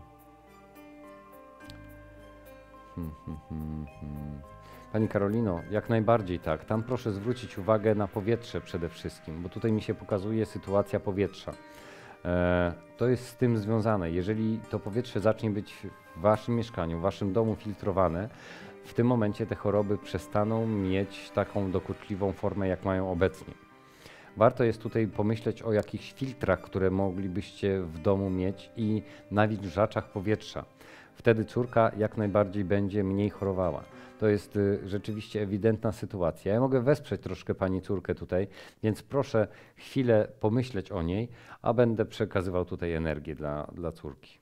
Speaker 5: Hmm, hmm, hmm, hmm. Pani Karolino, jak najbardziej tak. Tam proszę zwrócić uwagę na powietrze przede wszystkim, bo tutaj mi się pokazuje sytuacja powietrza. E, to jest z tym związane. Jeżeli to powietrze zacznie być w waszym mieszkaniu, w waszym domu filtrowane, w tym momencie te choroby przestaną mieć taką dokuczliwą formę, jak mają obecnie. Warto jest tutaj pomyśleć o jakichś filtrach, które moglibyście w domu mieć i nawilżaczach powietrza. Wtedy córka jak najbardziej będzie mniej chorowała. To jest y, rzeczywiście ewidentna sytuacja. Ja mogę wesprzeć troszkę pani córkę tutaj, więc proszę chwilę pomyśleć o niej, a będę przekazywał tutaj energię dla, dla córki.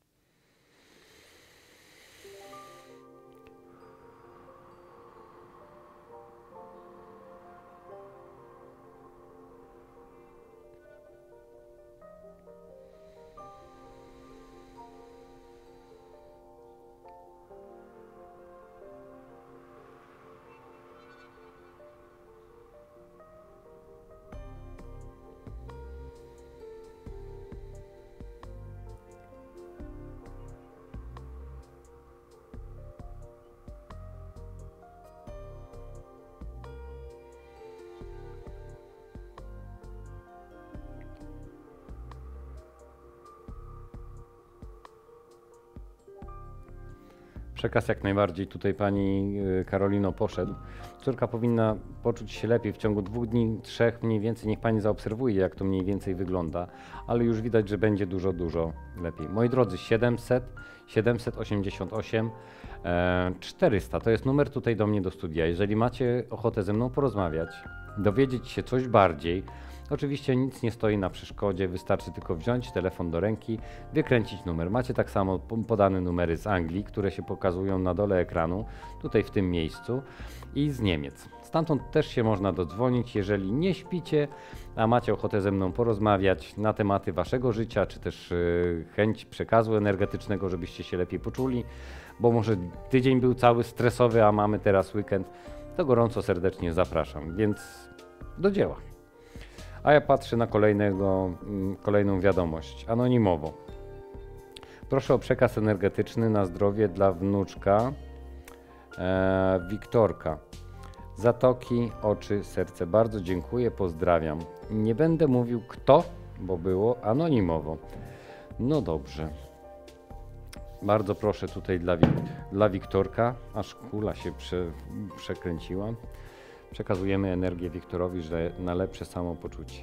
Speaker 5: Przekaz jak najbardziej tutaj pani Karolino poszedł. Córka powinna poczuć się lepiej w ciągu dwóch dni, trzech mniej więcej. Niech pani zaobserwuje, jak to mniej więcej wygląda, ale już widać, że będzie dużo, dużo lepiej. Moi drodzy, siedemset, siedemset osiemdziesiąt osiem, czterysta to jest numer tutaj do mnie do studia. Jeżeli macie ochotę ze mną porozmawiać, dowiedzieć się coś bardziej, oczywiście nic nie stoi na przeszkodzie, wystarczy tylko wziąć telefon do ręki, wykręcić numer. Macie tak samo podane numery z Anglii, które się pokazują na dole ekranu, tutaj w tym miejscu, i z Niemiec. Stamtąd też się można dodzwonić, jeżeli nie śpicie, a macie ochotę ze mną porozmawiać na tematy waszego życia, czy też yy, chęć przekazu energetycznego, żebyście się lepiej poczuli, bo może tydzień był cały stresowy, a mamy teraz weekend, to gorąco serdecznie zapraszam, więc do dzieła. A ja patrzę na kolejnego, kolejną wiadomość, anonimowo. Proszę o przekaz energetyczny na zdrowie dla wnuczka e, Wiktorka. Zatoki, oczy, serce. Bardzo dziękuję, pozdrawiam. Nie będę mówił kto, bo było anonimowo. No dobrze. Bardzo proszę tutaj dla, dla Wiktorka, aż kula się prze, przekręciła. Przekazujemy energię Wiktorowi, że na lepsze samopoczucie.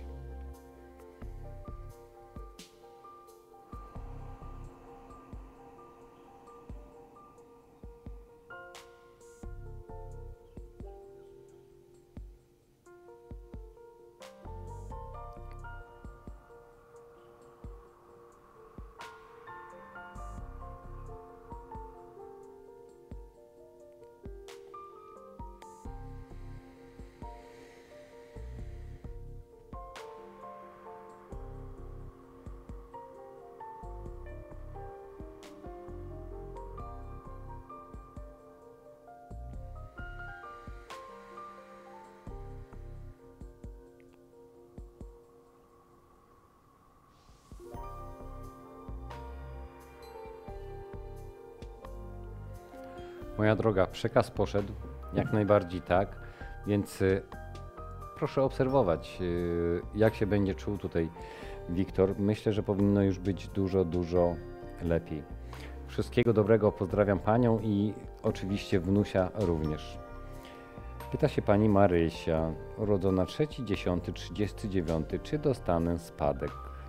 Speaker 5: Moja droga, przekaz poszedł, jak najbardziej tak, więc y, proszę obserwować, y, jak się będzie czuł tutaj Wiktor. Myślę, że powinno już być dużo, dużo lepiej. Wszystkiego dobrego, pozdrawiam panią i oczywiście wnusia również. Pyta się pani Marysia, urodzona trzeci dziesiąty trzydziesty dziewiąty, czy dostanę spadek?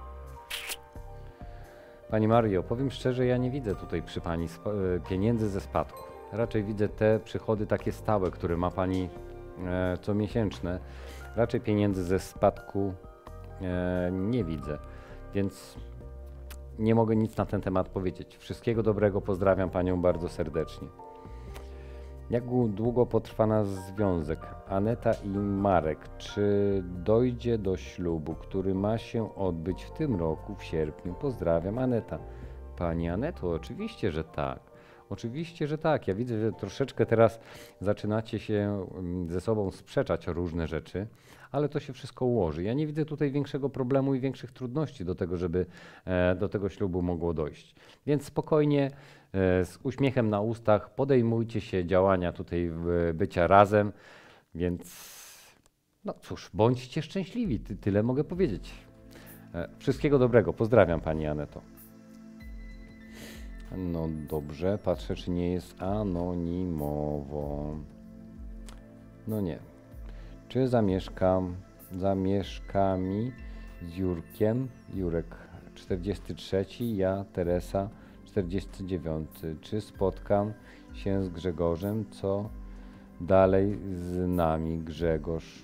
Speaker 5: Pani Mario, powiem szczerze, ja nie widzę tutaj przy pani pieniędzy ze spadku. Raczej widzę te przychody takie stałe, które ma pani e, co miesięczne. Raczej pieniędzy ze spadku e, nie widzę, więc nie mogę nic na ten temat powiedzieć. Wszystkiego dobrego, pozdrawiam panią bardzo serdecznie. Jak długo potrwa nasz związek? Aneta i Marek, czy dojdzie do ślubu, który ma się odbyć w tym roku, w sierpniu? Pozdrawiam, Aneta. Pani Aneto, oczywiście, że tak. Oczywiście, że tak. Ja widzę, że troszeczkę teraz zaczynacie się ze sobą sprzeczać o różne rzeczy, ale to się wszystko ułoży. Ja nie widzę tutaj większego problemu i większych trudności do tego, żeby do tego ślubu mogło dojść. Więc spokojnie, z uśmiechem na ustach podejmujcie się działania tutaj bycia razem, więc no cóż, bądźcie szczęśliwi, Ty, tyle mogę powiedzieć. Wszystkiego dobrego, pozdrawiam pani Aneto. No dobrze, patrzę, czy nie jest anonimowo. No nie. Czy zamieszkam, zamieszka mi z Jurkiem, Jurek czterdziesty trzeci, ja Teresa czterdziesty dziewiąty. Czy spotkam się z Grzegorzem? Co dalej z nami, Grzegorz?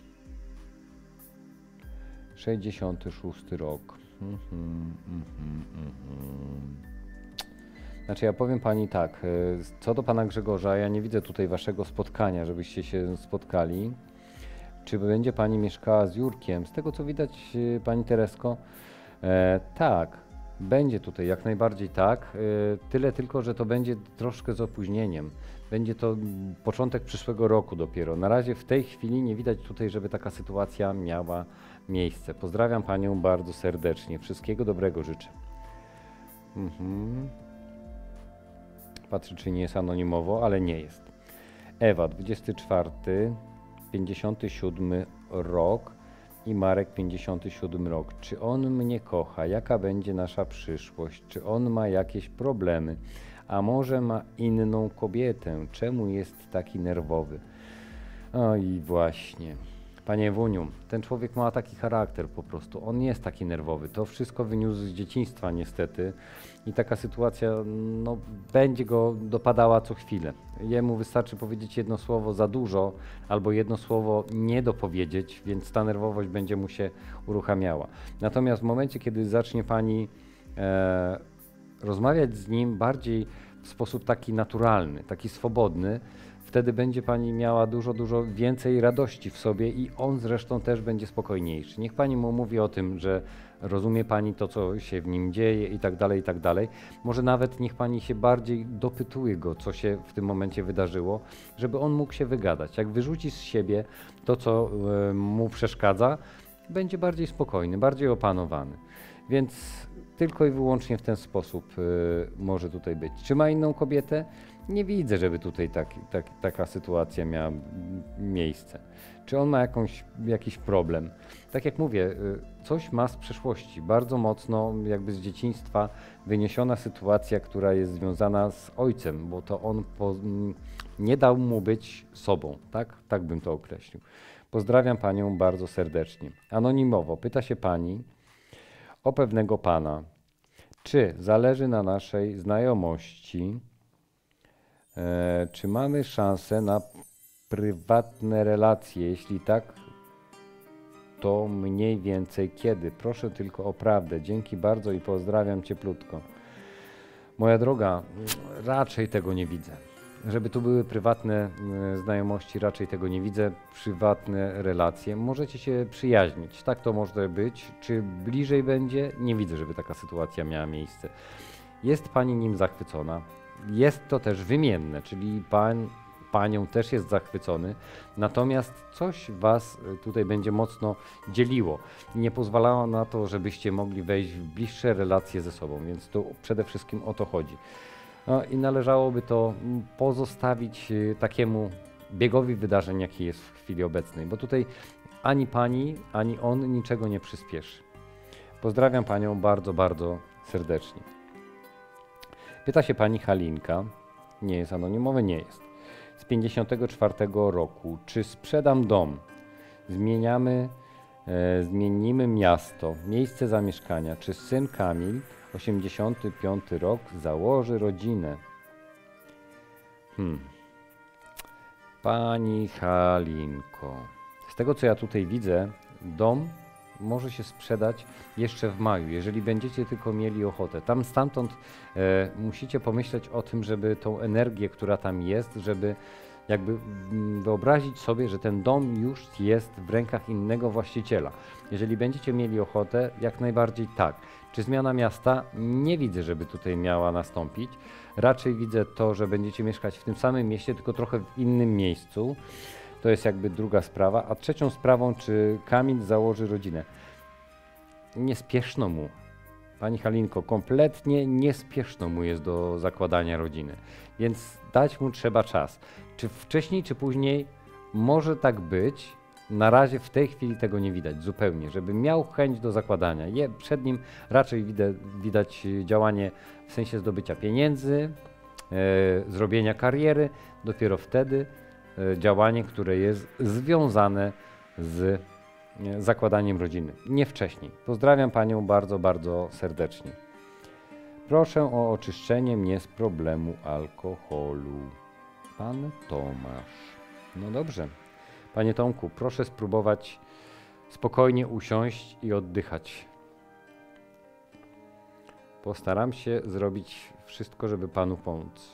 Speaker 5: sześćdziesiąty szósty rok. Mhm, mhm, mhm. Znaczy ja powiem pani tak, co do pana Grzegorza, ja nie widzę tutaj waszego spotkania, żebyście się spotkali. Czy będzie pani mieszkała z Jurkiem? Z tego co widać, pani Teresko, e, tak, będzie tutaj jak najbardziej tak, e, tyle tylko, że to będzie troszkę z opóźnieniem. Będzie to początek przyszłego roku dopiero. Na razie w tej chwili nie widać tutaj, żeby taka sytuacja miała miejsce. Pozdrawiam panią bardzo serdecznie. Wszystkiego dobrego życzę. Mhm. Patrzę, czy nie jest anonimowo, ale nie jest. Ewa, dwudziesty czwarty, pięćdziesiąty siódmy rok i Marek, pięćdziesiąty siódmy rok. Czy on mnie kocha? Jaka będzie nasza przyszłość? Czy on ma jakieś problemy? A może ma inną kobietę? Czemu jest taki nerwowy? Oj, właśnie. Panie Wuniu, ten człowiek ma taki charakter po prostu. On jest taki nerwowy. To wszystko wyniósł z dzieciństwa niestety. I taka sytuacja no, będzie go dopadała co chwilę. Jemu wystarczy powiedzieć jedno słowo za dużo albo jedno słowo nie dopowiedzieć, więc ta nerwowość będzie mu się uruchamiała. Natomiast w momencie, kiedy zacznie pani e, rozmawiać z nim bardziej w sposób taki naturalny, taki swobodny, wtedy będzie pani miała dużo, dużo więcej radości w sobie i on zresztą też będzie spokojniejszy. Niech pani mu mówi o tym, że rozumie pani to, co się w nim dzieje i tak dalej, i tak dalej. Może nawet niech pani się bardziej dopytuje go, co się w tym momencie wydarzyło, żeby on mógł się wygadać. Jak wyrzuci z siebie to, co y, mu przeszkadza, będzie bardziej spokojny, bardziej opanowany. Więc tylko i wyłącznie w ten sposób y, może tutaj być. Czy ma inną kobietę? Nie widzę, żeby tutaj tak, tak, taka sytuacja miała miejsce. Czy on ma jakąś, jakiś problem? Tak jak mówię, coś ma z przeszłości, bardzo mocno jakby z dzieciństwa wyniesiona sytuacja, która jest związana z ojcem, bo to on po, nie dał mu być sobą, tak? Tak bym to określił. Pozdrawiam panią bardzo serdecznie. Anonimowo pyta się pani o pewnego pana. Czy zależy na naszej znajomości? E, czy mamy szansę na prywatne relacje? Jeśli tak, to mniej więcej kiedy? Proszę tylko o prawdę. Dzięki bardzo i pozdrawiam cieplutko. Moja droga, raczej tego nie widzę. Żeby tu były prywatne e, znajomości, raczej tego nie widzę. Prywatne relacje. Możecie się przyjaźnić. Tak to może być. Czy bliżej będzie? Nie widzę, żeby taka sytuacja miała miejsce. Jest pani nim zachwycona. Jest to też wymienne, czyli pan, panią też jest zachwycony, natomiast coś was tutaj będzie mocno dzieliło. Nie pozwalało na to, żebyście mogli wejść w bliższe relacje ze sobą, więc tu przede wszystkim o to chodzi. No i należałoby to mm, pozostawić y, takiemu biegowi wydarzeń, jaki jest w chwili obecnej, bo tutaj ani pani, ani on niczego nie przyspieszy. Pozdrawiam panią bardzo, bardzo serdecznie. Pyta się pani Halinka, nie jest anonimowy, nie jest, z pięćdziesiątego czwartego roku, czy sprzedam dom, zmieniamy, e, zmienimy miasto, miejsce zamieszkania, czy syn Kamil, osiemdziesiąty piąty rok, założy rodzinę? Hmm. Pani Halinko, z tego co ja tutaj widzę, dom może się sprzedać jeszcze w maju, jeżeli będziecie tylko mieli ochotę. Tam stamtąd e, musicie pomyśleć o tym, żeby tą energię, która tam jest, żeby jakby mm, wyobrazić sobie, że ten dom już jest w rękach innego właściciela. Jeżeli będziecie mieli ochotę, jak najbardziej tak. Czy zmiana miasta? Nie widzę, żeby tutaj miała nastąpić. Raczej widzę to, że będziecie mieszkać w tym samym mieście, tylko trochę w innym miejscu. To jest jakby druga sprawa. A trzecią sprawą, czy Kamil założy rodzinę? Nie spieszno mu. Pani Halinko, kompletnie nie spieszno mu jest do zakładania rodziny. Więc dać mu trzeba czas. Czy wcześniej, czy później może tak być. Na razie w tej chwili tego nie widać zupełnie, żeby miał chęć do zakładania. Je, przed nim raczej widać, widać działanie w sensie zdobycia pieniędzy, e, zrobienia kariery. Dopiero wtedy e, działanie, które jest związane z e, zakładaniem rodziny. Nie wcześniej. Pozdrawiam panią bardzo, bardzo serdecznie. Proszę o oczyszczenie mnie z problemu alkoholu. Pan Tomasz. No dobrze. Panie Tomku, proszę spróbować spokojnie usiąść i oddychać. Postaram się zrobić wszystko, żeby panu pomóc.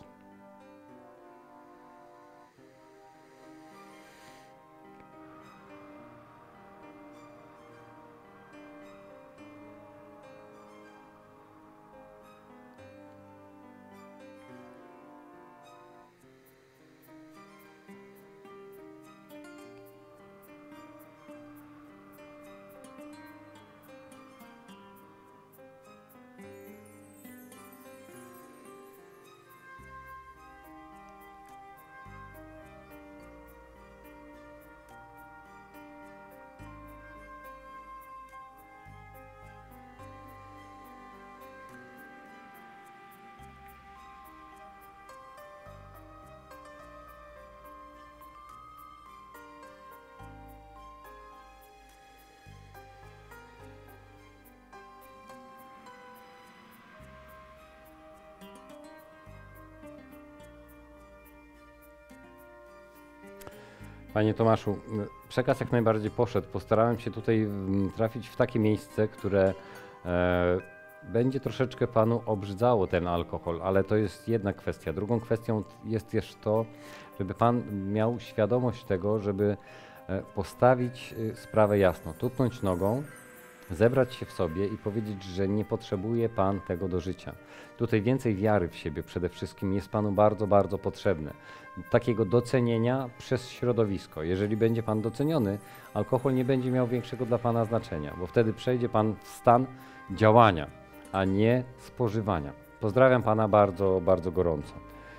Speaker 5: Panie Tomaszu, przekaz jak najbardziej poszedł. Postarałem się tutaj mm, trafić w takie miejsce, które e, będzie troszeczkę panu obrzydzało ten alkohol, ale to jest jedna kwestia. Drugą kwestią jest też to, żeby pan miał świadomość tego, żeby e, postawić e, sprawę jasno, tupnąć nogą, zebrać się w sobie i powiedzieć, że nie potrzebuje pan tego do życia. Tutaj więcej wiary w siebie przede wszystkim jest panu bardzo, bardzo potrzebne. Takiego docenienia przez środowisko. Jeżeli będzie pan doceniony, alkohol nie będzie miał większego dla pana znaczenia, bo wtedy przejdzie pan w stan działania, a nie spożywania. Pozdrawiam pana bardzo, bardzo gorąco.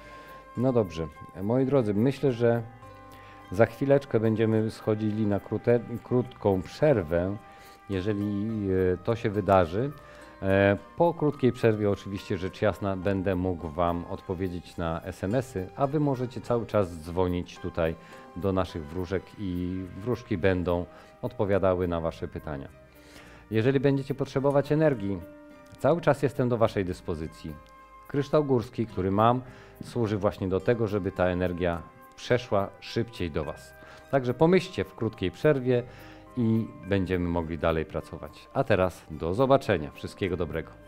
Speaker 5: No dobrze, moi drodzy, myślę, że za chwileczkę będziemy schodzili na krótę, krótką przerwę. Jeżeli e, to się wydarzy, e, po krótkiej przerwie oczywiście rzecz jasna będę mógł wam odpowiedzieć na es em esy, a wy możecie cały czas dzwonić tutaj do naszych wróżek i wróżki będą odpowiadały na wasze pytania. Jeżeli będziecie potrzebować energii, cały czas jestem do waszej dyspozycji. Kryształ górski, który mam, służy właśnie do tego, żeby ta energia przeszła szybciej do was. Także pomyślcie w krótkiej przerwie i będziemy mogli dalej pracować. A teraz do zobaczenia. Wszystkiego dobrego.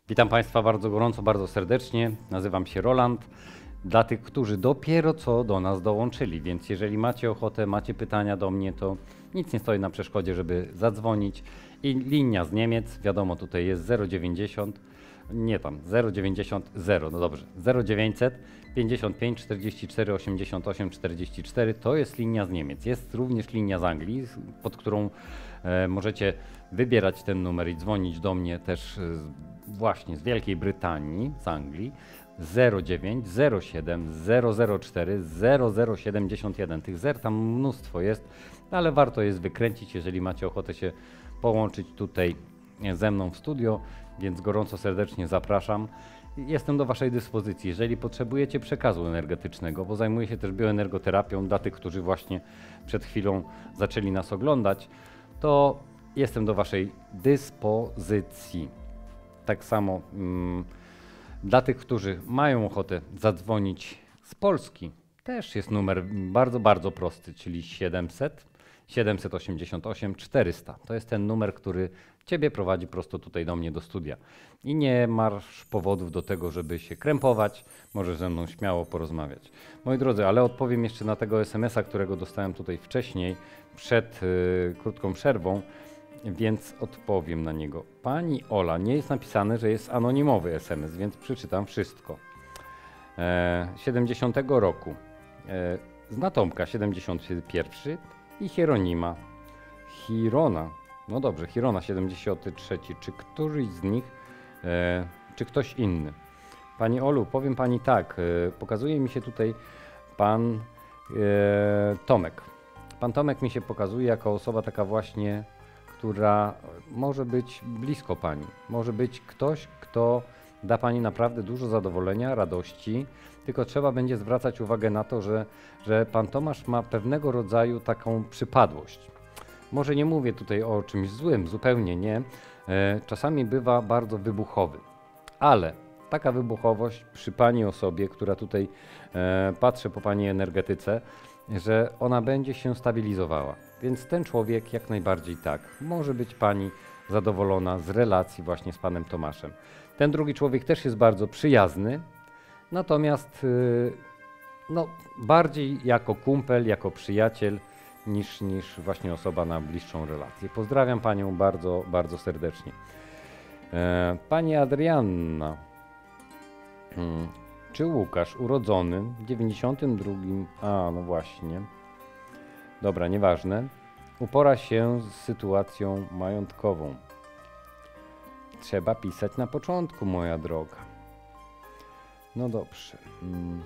Speaker 1: Witam Państwa bardzo gorąco, bardzo serdecznie. Nazywam się Roland. Dla tych, którzy dopiero co do nas dołączyli, więc jeżeli macie ochotę, macie pytania do mnie, to nic nie stoi na przeszkodzie, żeby zadzwonić. I linia z Niemiec, wiadomo, tutaj jest zero dziewięćdziesiąt, nie tam, zero dziewięćdziesiąt zero, no dobrze, zero dziewięćset pięćdziesiąt pięć czterdzieści cztery osiemdziesiąt osiem czterdzieści cztery, to jest linia z Niemiec. Jest również linia z Anglii, pod którą e, możecie wybierać ten numer i dzwonić do mnie też e, właśnie z Wielkiej Brytanii, z Anglii. zero dziewięć zero siedem zero zero cztery zero zero siedemdziesiąt jeden. Tych zer tam mnóstwo jest, ale warto jest wykręcić, jeżeli macie ochotę się połączyć tutaj ze mną w studio, więc gorąco serdecznie zapraszam. Jestem do Waszej dyspozycji, jeżeli potrzebujecie przekazu energetycznego, bo zajmuję się też bioenergoterapią dla tych, którzy właśnie przed chwilą zaczęli nas oglądać, to jestem do Waszej dyspozycji. Tak samo mm, dla tych, którzy mają ochotę zadzwonić z Polski, też jest numer bardzo, bardzo prosty, czyli siedemset siedemset osiemdziesiąt osiem czterysta. To jest ten numer, który Ciebie prowadzi prosto tutaj do mnie do studia. I nie masz powodów do tego, żeby się krępować, możesz ze mną śmiało porozmawiać. Moi drodzy, ale odpowiem jeszcze na tego es em es a, którego dostałem tutaj wcześniej, przed yy, krótką przerwą, więc odpowiem na niego. Pani Ola, nie jest napisane, że jest anonimowy es em es, więc przeczytam wszystko. E, siedemdziesiątego roku. E, zna Tomka, siedemdziesiąty pierwszy i Hieronima. Hirona, no dobrze, Hirona, siedemdziesiąty trzeci. Czy któryś z nich, e, czy ktoś inny? Pani Olu, powiem Pani tak, e, pokazuje mi się tutaj Pan e, Tomek. Pan Tomek mi się pokazuje jako osoba taka właśnie, która może być blisko Pani. Może być ktoś, kto da Pani naprawdę dużo zadowolenia, radości, tylko trzeba będzie zwracać uwagę na to, że, że Pan Tomasz ma pewnego rodzaju taką przypadłość. Może nie mówię tutaj o czymś złym, zupełnie nie. E, czasami bywa bardzo wybuchowy, ale taka wybuchowość przy Pani osobie, która tutaj e, patrzę po Pani energetyce, że ona będzie się stabilizowała. Więc ten człowiek jak najbardziej tak. Może być Pani zadowolona z relacji właśnie z Panem Tomaszem. Ten drugi człowiek też jest bardzo przyjazny, natomiast yy, no, bardziej jako kumpel, jako przyjaciel niż, niż właśnie osoba na bliższą relację. Pozdrawiam Panią bardzo, bardzo serdecznie. E, Pani Adrianna. Hmm. Czy Łukasz, urodzony w dziewięćdziesiątym drugim, a no właśnie, dobra, nieważne, upora się z sytuacją majątkową? Trzeba pisać na początku, moja droga. No dobrze. Hmm.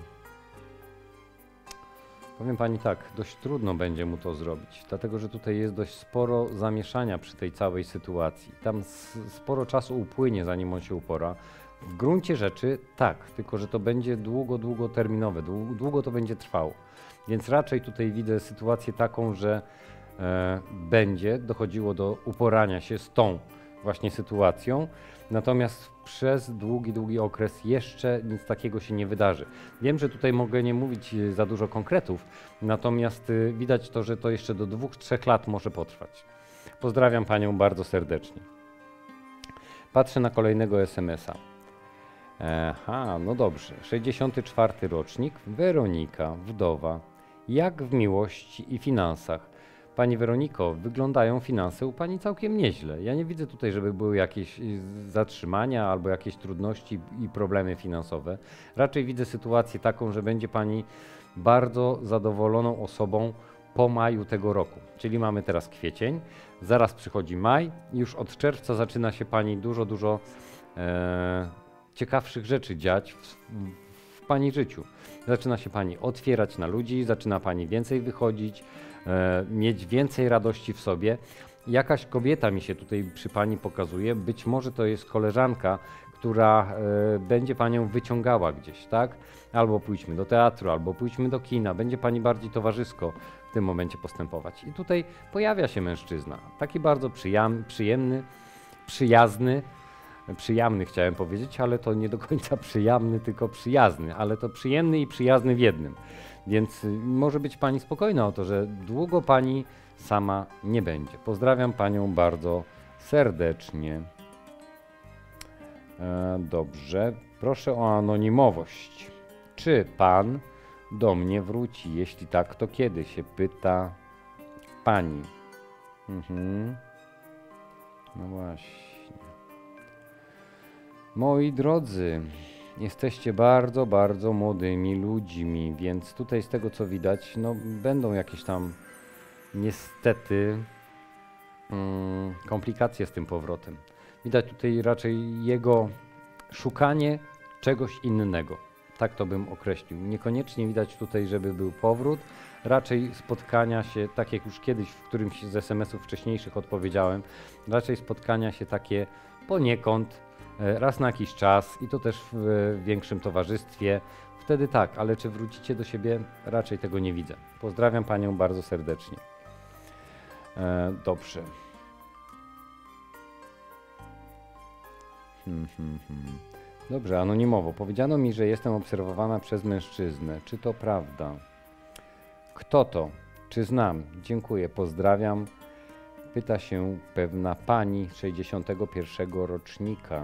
Speaker 1: Powiem Pani tak, dość trudno będzie mu to zrobić, dlatego że tutaj jest dość sporo zamieszania przy tej całej sytuacji. Tam sporo czasu upłynie, zanim on się upora. W gruncie rzeczy tak, tylko że to będzie długo, długoterminowe, długo, długo to będzie trwało. Więc raczej tutaj widzę sytuację taką, że e, będzie dochodziło do uporania się z tą właśnie sytuacją, natomiast przez długi, długi okres jeszcze nic takiego się nie wydarzy. Wiem, że tutaj mogę nie mówić za dużo konkretów, natomiast y, widać to, że to jeszcze do dwóch, trzech lat może potrwać. Pozdrawiam Panią bardzo serdecznie. Patrzę na kolejnego es em es a. Aha, no dobrze. sześćdziesiąty czwarty rocznik, Weronika, wdowa. Jak w miłości i finansach? Pani Weroniko, wyglądają finanse u Pani całkiem nieźle. Ja nie widzę tutaj, żeby były jakieś zatrzymania albo jakieś trudności i problemy finansowe. Raczej widzę sytuację taką, że będzie Pani bardzo zadowoloną osobą po maju tego roku. Czyli mamy teraz kwiecień, zaraz przychodzi maj i już od czerwca zaczyna się Pani dużo, dużo e, ciekawszych rzeczy dziać w, w Pani życiu. Zaczyna się Pani otwierać na ludzi, zaczyna Pani więcej wychodzić, e, mieć więcej radości w sobie. Jakaś kobieta mi się tutaj przy Pani pokazuje, być może to jest koleżanka, która e, będzie Panią wyciągała gdzieś, tak? Albo pójdźmy do teatru, albo pójdźmy do kina, będzie Pani bardziej towarzysko w tym momencie postępować. I tutaj pojawia się mężczyzna, taki bardzo przyjam, przyjemny, przyjazny, przyjemny chciałem powiedzieć, ale to nie do końca przyjemny, tylko przyjazny, ale to przyjemny i przyjazny w jednym. Więc może być Pani spokojna o to, że długo Pani sama nie będzie. Pozdrawiam Panią bardzo serdecznie.
Speaker 5: E, dobrze, proszę o anonimowość. Czy pan do mnie wróci? Jeśli tak, to kiedy? Się pyta pani. Mhm. No właśnie. Moi drodzy, jesteście bardzo, bardzo młodymi ludźmi, więc tutaj z tego co widać, no będą jakieś tam niestety mm, komplikacje z tym powrotem. Widać tutaj raczej jego szukanie czegoś innego. Tak to bym określił. Niekoniecznie widać tutaj, żeby był powrót, raczej spotkania się, tak jak już kiedyś w którymś z es em esów wcześniejszych odpowiedziałem, raczej spotkania się takie poniekąd, raz na jakiś czas i to też w większym towarzystwie. Wtedy tak, ale czy wrócicie do siebie? Raczej tego nie widzę. Pozdrawiam panią bardzo serdecznie. E, dobrze. Hmm, hmm, hmm. Dobrze, anonimowo. Powiedziano mi, że jestem obserwowana przez mężczyznę. Czy to prawda? Kto to? Czy znam? Dziękuję, pozdrawiam. Pyta się pewna pani sześćdziesiątego pierwszego rocznika.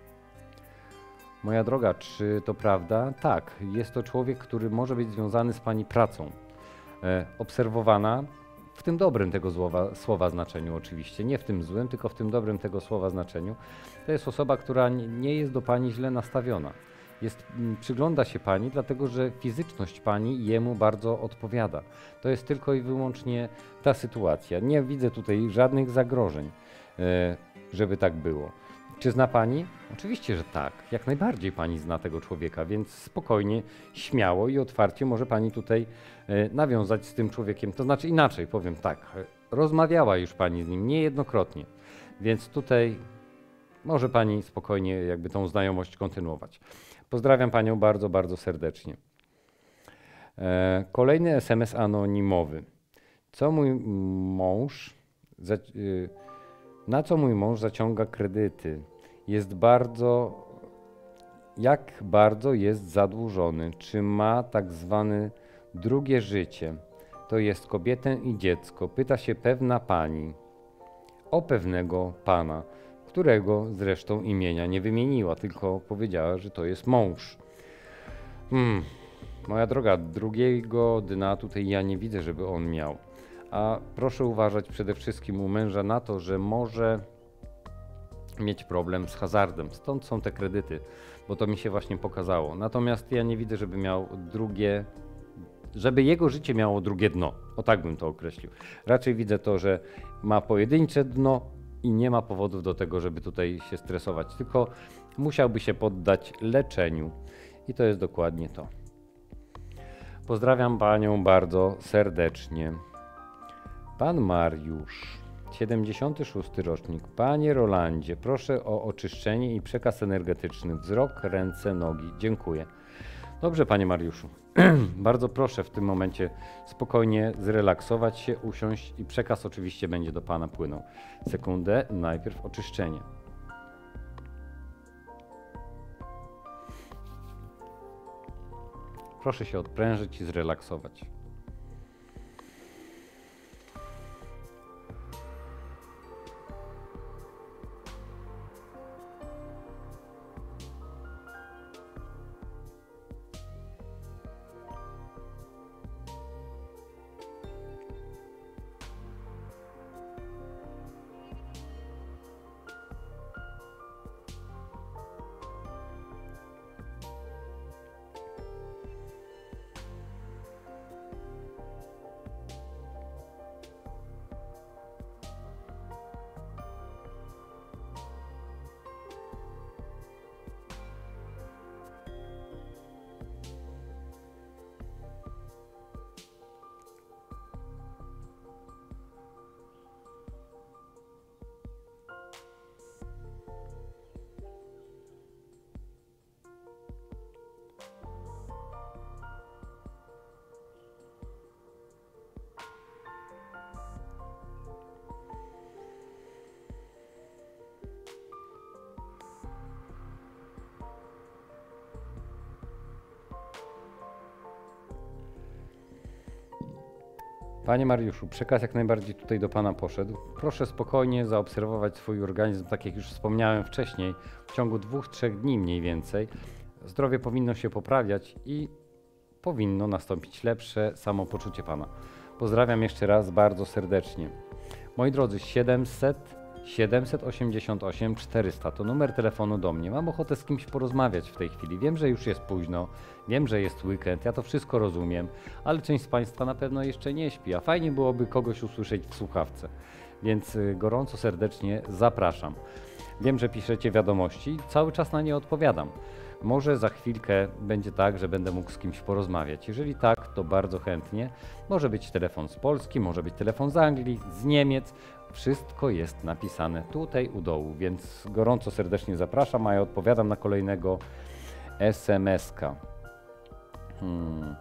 Speaker 5: Moja droga, czy to prawda? Tak, jest to człowiek, który może być związany z pani pracą. E, obserwowana w tym dobrym tego słowa, słowa znaczeniu oczywiście, nie w tym złym, tylko w tym dobrym tego słowa znaczeniu. To jest osoba, która nie jest do pani źle nastawiona. Jest, m, przygląda się pani, dlatego że fizyczność pani jemu bardzo odpowiada. To jest tylko i wyłącznie ta sytuacja. Nie widzę tutaj żadnych zagrożeń, e, żeby tak było. Czy zna pani? Oczywiście, że tak. Jak najbardziej pani zna tego człowieka, więc spokojnie, śmiało i otwarcie może pani tutaj e, nawiązać z tym człowiekiem. To znaczy inaczej, powiem tak, rozmawiała już pani z nim niejednokrotnie, więc tutaj może pani spokojnie jakby tą znajomość kontynuować. Pozdrawiam panią bardzo, bardzo serdecznie. E, kolejny es em es anonimowy. Co mój mąż... Za, y, Na co mój mąż zaciąga kredyty? Jest bardzo, jak bardzo jest zadłużony? Czy ma tak zwane drugie życie? To jest kobietę i dziecko. Pyta się pewna pani o pewnego pana, którego zresztą imienia nie wymieniła, tylko powiedziała, że to jest mąż. Hmm. Moja droga, drugiego dna tutaj ja nie widzę, żeby on miał. A proszę uważać przede wszystkim u męża na to, że może mieć problem z hazardem. Stąd są te kredyty, bo to mi się właśnie pokazało. Natomiast ja nie widzę, żeby miał drugie, żeby jego życie miało drugie dno. O tak bym to określił. Raczej widzę to, że ma pojedyncze dno i nie ma powodów do tego, żeby tutaj się stresować. Tylko musiałby się poddać leczeniu. I to jest dokładnie to. Pozdrawiam panią bardzo serdecznie. Pan Mariusz, siedemdziesiąty szósty rocznik. Panie Rolandzie, proszę o oczyszczenie i przekaz energetyczny. Wzrok, ręce, nogi. Dziękuję. Dobrze, panie Mariuszu. Bardzo proszę w tym momencie spokojnie zrelaksować się, usiąść i przekaz oczywiście będzie do pana płynął. Sekundę, najpierw oczyszczenie. Proszę się odprężyć i zrelaksować. Panie Mariuszu, przekaz jak najbardziej tutaj do Pana poszedł. Proszę spokojnie zaobserwować swój organizm, tak jak już wspomniałem wcześniej, w ciągu dwóch, trzech dni mniej więcej. Zdrowie powinno się poprawiać i powinno nastąpić lepsze samopoczucie Pana. Pozdrawiam jeszcze raz bardzo serdecznie. Moi drodzy, siedemset, siedemset osiemdziesiąt osiem, czterysta to numer telefonu do mnie. Mam ochotę z kimś porozmawiać w tej chwili. Wiem, że już jest późno, wiem, że jest weekend, ja to wszystko rozumiem, ale część z Państwa na pewno jeszcze nie śpi, a fajnie byłoby kogoś usłyszeć w słuchawce. Więc gorąco, serdecznie zapraszam. Wiem, że piszecie wiadomości, cały czas na nie odpowiadam. Może za chwilkę będzie tak, że będę mógł z kimś porozmawiać. Jeżeli tak, to bardzo chętnie. Może być telefon z Polski, może być telefon z Anglii, z Niemiec. Wszystko jest napisane tutaj u dołu, więc gorąco serdecznie zapraszam, a ja odpowiadam na kolejnego es em es ka. Hmm.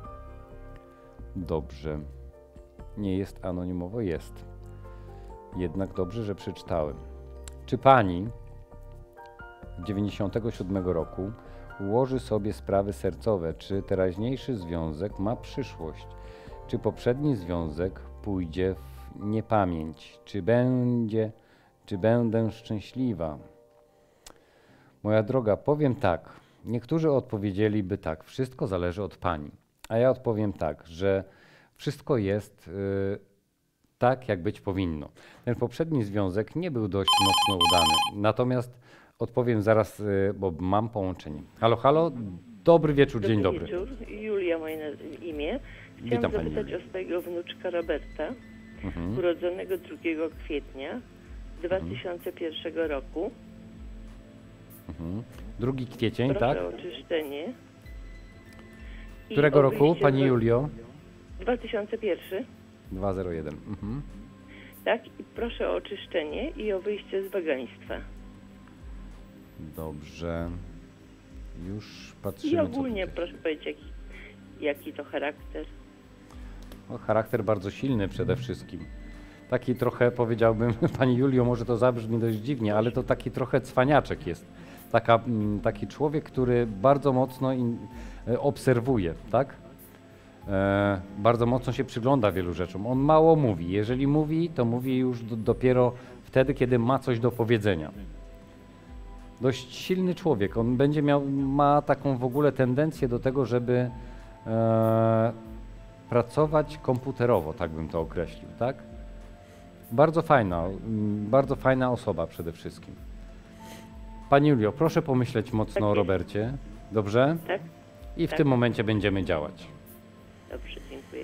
Speaker 5: Dobrze. Nie jest anonimowo, jest. Jednak dobrze, że przeczytałem. Czy pani dziewięćdziesiątego siódmego roku ułoży sobie sprawy sercowe, czy teraźniejszy związek ma przyszłość, czy poprzedni związek pójdzie w niepamięć, czy będzie, czy będę szczęśliwa. Moja droga, powiem tak, niektórzy odpowiedzieliby tak, wszystko zależy od pani, a ja odpowiem tak, że wszystko jest yy, tak, jak być powinno. Ten poprzedni związek nie był dość mocno udany, natomiast odpowiem zaraz, bo mam połączenie. Halo, halo, dobry wieczór,
Speaker 6: Dobry
Speaker 5: dzień dobry.
Speaker 6: wieczór, Julia moje imię. Chciałam
Speaker 5: Witam pani.
Speaker 6: zapytać o swojego wnuczka Roberta,
Speaker 5: Mhm.
Speaker 6: urodzonego drugiego kwietnia dwa tysiące pierwszego roku.
Speaker 5: Mhm. drugi kwiecień,
Speaker 6: Proszę
Speaker 5: tak?
Speaker 6: o oczyszczenie. I
Speaker 5: Którego
Speaker 6: o
Speaker 5: roku,
Speaker 6: wyjście
Speaker 5: pani
Speaker 6: z-
Speaker 5: Julio?
Speaker 6: dwa tysiące pierwszy.
Speaker 5: dwa zero jeden. Mhm.
Speaker 6: Tak, i proszę o oczyszczenie i o wyjście z wegaństwa.
Speaker 5: Dobrze. Już
Speaker 6: I
Speaker 5: patrzymy, co
Speaker 6: ogólnie
Speaker 5: tutaj.
Speaker 6: proszę powiedzieć, jaki, jaki to charakter.
Speaker 5: O, charakter bardzo silny przede wszystkim. Taki trochę, powiedziałbym, pani Julio, może to zabrzmi dość dziwnie, ale to taki trochę cwaniaczek jest. Taka, mm, taki człowiek, który bardzo mocno in, e, obserwuje, tak? E, bardzo mocno się przygląda wielu rzeczom. On mało mówi. Jeżeli mówi, to mówi już do, dopiero wtedy, kiedy ma coś do powiedzenia. Dość silny człowiek. On będzie miał, ma taką w ogóle tendencję do tego, żeby e, pracować komputerowo, tak bym to określił, tak? Bardzo fajna, mm, bardzo fajna osoba przede wszystkim. Pani Julio, proszę pomyśleć mocno
Speaker 6: Tak
Speaker 5: o
Speaker 6: jest.
Speaker 5: Robercie, dobrze?
Speaker 6: Tak?
Speaker 5: I w
Speaker 6: Tak.
Speaker 5: tym momencie będziemy działać.
Speaker 6: Dobrze, dziękuję.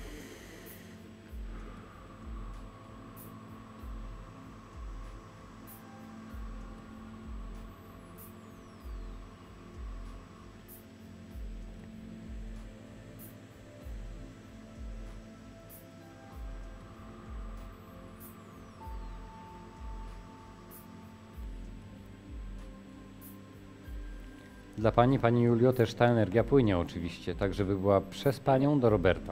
Speaker 5: Dla Pani, Pani Julio, też ta energia płynie oczywiście, tak żeby była przez Panią do Roberta.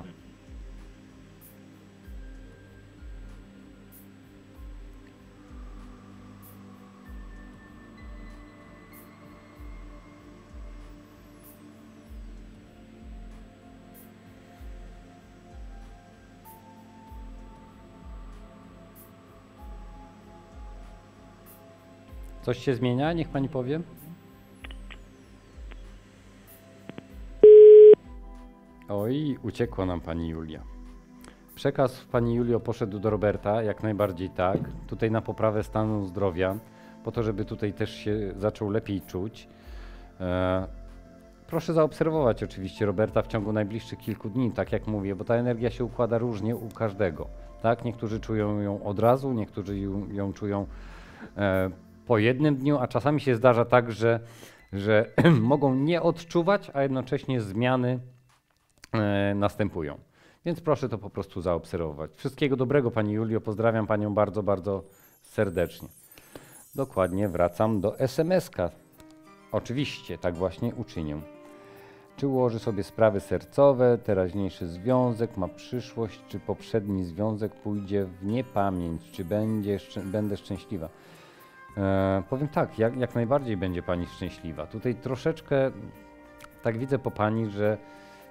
Speaker 5: Coś się zmienia? Niech Pani powie. Oj, uciekła nam Pani Julia. Przekaz Pani Julio poszedł do Roberta, jak najbardziej tak. Tutaj na poprawę stanu zdrowia, po to, żeby tutaj też się zaczął lepiej czuć. E, proszę zaobserwować oczywiście Roberta w ciągu najbliższych kilku dni, tak jak mówię, bo ta energia się układa różnie u każdego. Tak? Niektórzy czują ją od razu, niektórzy ją, ją czują e, po jednym dniu, a czasami się zdarza tak, że, że mogą nie odczuwać, a jednocześnie zmiany e, następują. Więc proszę to po prostu zaobserwować. Wszystkiego dobrego Pani Julio, pozdrawiam Panią bardzo, bardzo serdecznie. Dokładnie, wracam do es em es ka. Oczywiście, tak właśnie uczynię. Czy ułoży sobie sprawy sercowe, teraźniejszy związek ma przyszłość, czy poprzedni związek pójdzie w niepamięć, czy będzie, będę szczęśliwa? E, powiem tak, jak, jak najbardziej będzie Pani szczęśliwa. Tutaj troszeczkę tak widzę po Pani, że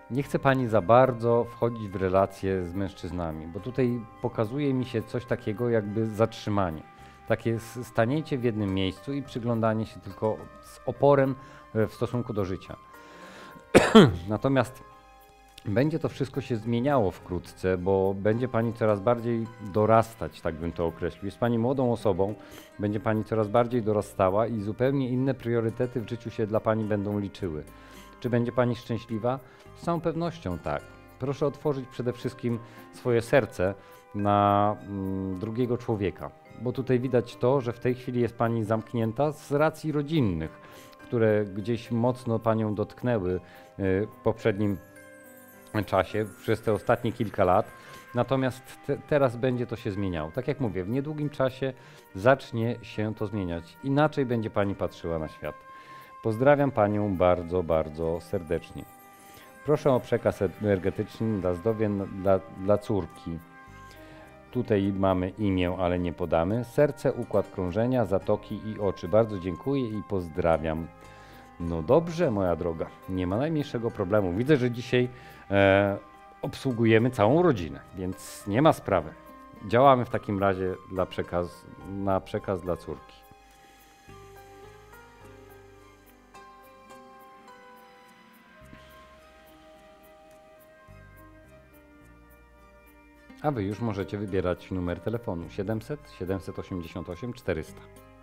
Speaker 5: nie chce pani za bardzo wchodzić w relacje z mężczyznami, bo tutaj pokazuje mi się coś takiego jakby zatrzymanie. Takie staniecie w jednym miejscu i przyglądanie się tylko z oporem w stosunku do życia. Natomiast będzie to wszystko się zmieniało wkrótce, bo będzie pani coraz bardziej dorastać, tak bym to określił. Jest pani młodą osobą, będzie pani coraz bardziej dorastała i zupełnie inne priorytety w życiu się dla pani będą liczyły. Czy będzie pani szczęśliwa? Z całą pewnością tak. Proszę otworzyć przede wszystkim swoje serce na mm, drugiego człowieka, bo tutaj widać to, że w tej chwili jest pani zamknięta z racji rodzinnych, które gdzieś mocno panią dotknęły y, w poprzednim czasie, przez te ostatnie kilka lat. Natomiast te, teraz będzie to się zmieniało. Tak jak mówię, w niedługim czasie zacznie się to zmieniać. Inaczej będzie pani patrzyła na świat. Pozdrawiam panią bardzo, bardzo serdecznie. Proszę o przekaz energetyczny dla zdrowia dla, dla córki. Tutaj mamy imię, ale nie podamy. Serce, układ krążenia, zatoki i oczy. Bardzo dziękuję i pozdrawiam. No dobrze, moja droga, nie ma najmniejszego problemu. Widzę, że dzisiaj e, obsługujemy całą rodzinę, więc nie ma sprawy. Działamy w takim razie dla przekaz, na przekaz dla córki. A wy już możecie wybierać numer telefonu siedemset, siedemset osiemdziesiąt osiem, czterysta.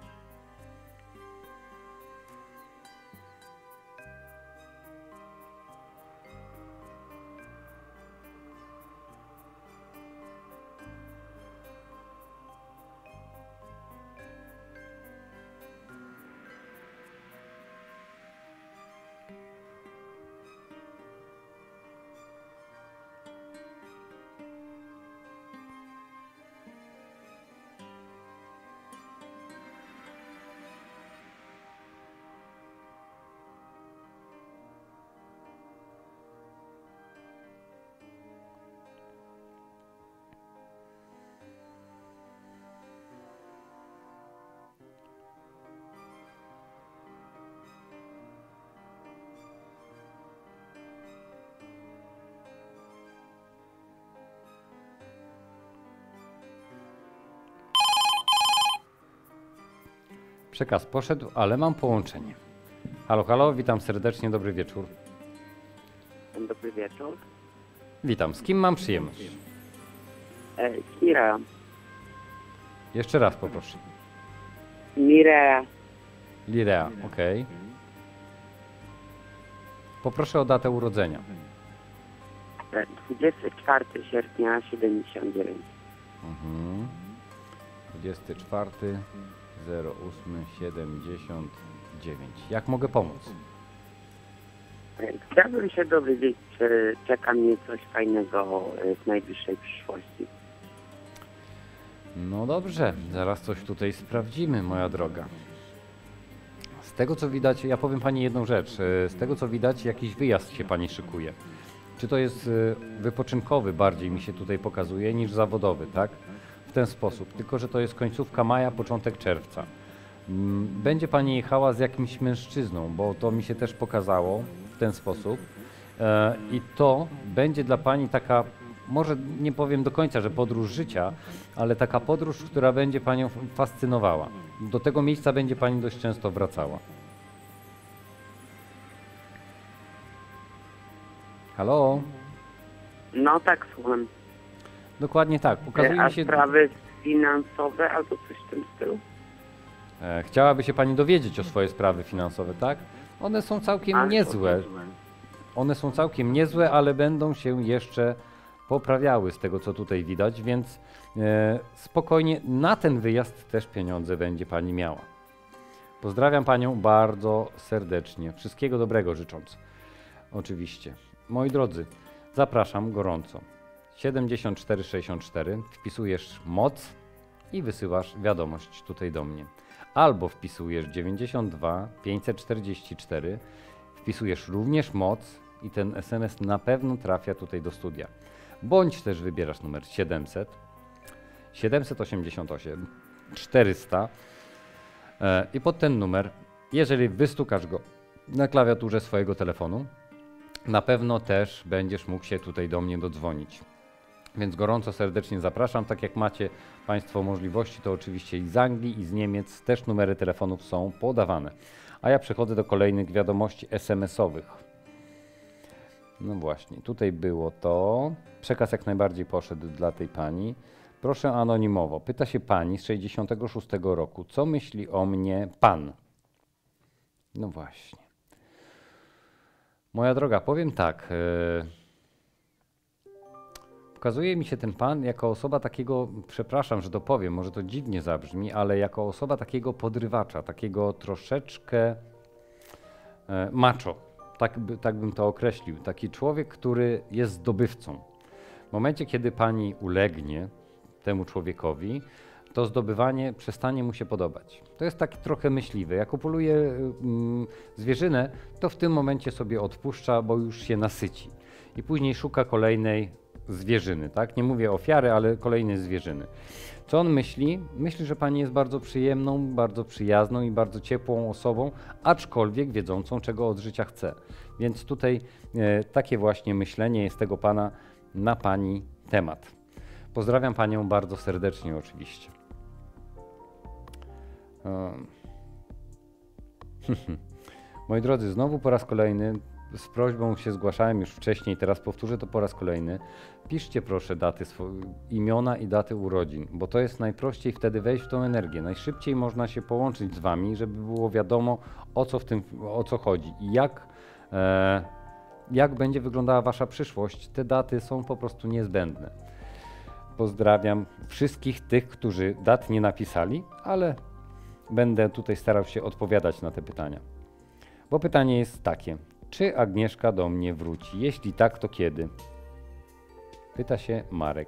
Speaker 5: Przekaz poszedł, ale mam połączenie. Halo, halo, witam serdecznie, dobry wieczór.
Speaker 7: Dobry wieczór.
Speaker 5: Witam, z kim mam przyjemność?
Speaker 7: E, Kira.
Speaker 5: Jeszcze raz poproszę.
Speaker 7: Mirea.
Speaker 5: Lirea, okej. Okay. Poproszę o datę urodzenia.
Speaker 7: dwudziestego czwartego sierpnia siedemdziesiąt dziewięć.
Speaker 5: Mhm. dwudziestego czwartego ósmego siedemdziesiąt dziewięć. Jak mogę pomóc?
Speaker 7: Chciałbym się dowiedzieć, czy czeka mnie coś fajnego w najbliższej przyszłości.
Speaker 5: No dobrze, zaraz coś tutaj sprawdzimy, moja droga. Z tego co widać, ja powiem pani jedną rzecz. Z tego co widać, jakiś wyjazd się pani szykuje. Czy to jest wypoczynkowy bardziej mi się tutaj pokazuje niż zawodowy, tak? W ten sposób, tylko że to jest końcówka maja, początek czerwca. Będzie pani jechała z jakimś mężczyzną, bo to mi się też pokazało w ten sposób. I to będzie dla pani taka, może nie powiem do końca, że podróż życia, ale taka podróż, która będzie panią fascynowała. Do tego miejsca będzie pani dość często wracała. Halo?
Speaker 7: No tak, słucham.
Speaker 5: Dokładnie tak. Pokazuje
Speaker 7: A
Speaker 5: mi się...
Speaker 7: sprawy finansowe albo coś w tym stylu?
Speaker 5: E, chciałaby się pani dowiedzieć o swoje sprawy finansowe, tak? One są całkiem
Speaker 7: Ale
Speaker 5: niezłe. One są całkiem niezłe, ale będą się jeszcze poprawiały z tego, co tutaj widać, więc e, spokojnie na ten wyjazd też pieniądze będzie pani miała. Pozdrawiam panią bardzo serdecznie. Wszystkiego dobrego życząc. Oczywiście. Moi drodzy, zapraszam gorąco. siedemdziesiąt cztery sześćdziesiąt cztery, wpisujesz moc i wysyłasz wiadomość tutaj do mnie. Albo wpisujesz dziewięćdziesiąt dwa pięćset czterdzieści cztery, wpisujesz również moc i ten es em es na pewno trafia tutaj do studia. Bądź też wybierasz numer siedemset, siedemset osiemdziesiąt osiem, czterysta i pod ten numer, jeżeli wystukasz go na klawiaturze swojego telefonu, na pewno też będziesz mógł się tutaj do mnie dodzwonić. Więc gorąco serdecznie zapraszam. Tak jak macie Państwo możliwości, to oczywiście i z Anglii, i z Niemiec też numery telefonów są podawane. A ja przechodzę do kolejnych wiadomości es em esowych. No właśnie, tutaj było to. Przekaz jak najbardziej poszedł dla tej pani. Proszę anonimowo. Pyta się pani z sześćdziesiątego szóstego roku. Co myśli o mnie pan? No właśnie. Moja droga, powiem tak. Yy, Pokazuje mi się ten pan jako osoba takiego, przepraszam, że to powiem, może to dziwnie zabrzmi, ale jako osoba takiego podrywacza, takiego troszeczkę e, macho, tak, by, tak bym to określił. Taki człowiek, który jest zdobywcą. W momencie, kiedy pani ulegnie temu człowiekowi, to zdobywanie przestanie mu się podobać. To jest taki trochę myśliwy. Jak upoluje mm, zwierzynę, to w tym momencie sobie odpuszcza, bo już się nasyci. I później szuka kolejnej zwierzyny, tak? Nie mówię ofiary, ale kolejnej zwierzyny. Co on myśli? Myśli, że pani jest bardzo przyjemną, bardzo przyjazną i bardzo ciepłą osobą, aczkolwiek wiedzącą, czego od życia chce. Więc tutaj e, takie właśnie myślenie jest tego pana na pani temat. Pozdrawiam panią bardzo serdecznie oczywiście. Um. Moi drodzy, znowu po raz kolejny z prośbą się zgłaszałem już wcześniej, teraz powtórzę to po raz kolejny. Piszcie proszę daty, imiona i daty urodzin, bo to jest najprościej wtedy wejść w tą energię. Najszybciej można się połączyć z wami, żeby było wiadomo, o co w tym, o co chodzi i jak, e, jak będzie wyglądała wasza przyszłość. Te daty są po prostu niezbędne. Pozdrawiam wszystkich tych, którzy dat nie napisali, ale będę tutaj starał się odpowiadać na te pytania. Bo pytanie jest takie. Czy Agnieszka do mnie wróci? Jeśli tak, to kiedy? Pyta się Marek.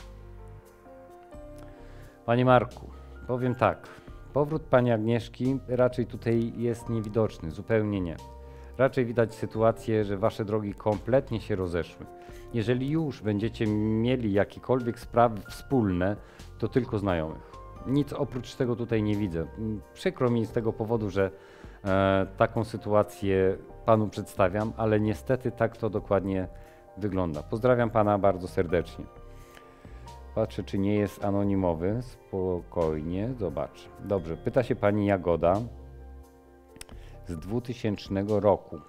Speaker 5: Panie Marku, powiem tak. Powrót pani Agnieszki raczej tutaj jest niewidoczny, zupełnie nie. Raczej widać sytuację, że wasze drogi kompletnie się rozeszły. Jeżeli już będziecie mieli jakiekolwiek sprawy wspólne, to tylko znajomych. Nic oprócz tego tutaj nie widzę. Przykro mi z tego powodu, że e, taką sytuację panu przedstawiam, ale niestety tak to dokładnie wygląda. Pozdrawiam pana bardzo serdecznie. Patrzę, czy nie jest anonimowy. Spokojnie, zobacz. Dobrze, pyta się pani Jagoda z dwutysięcznego roku.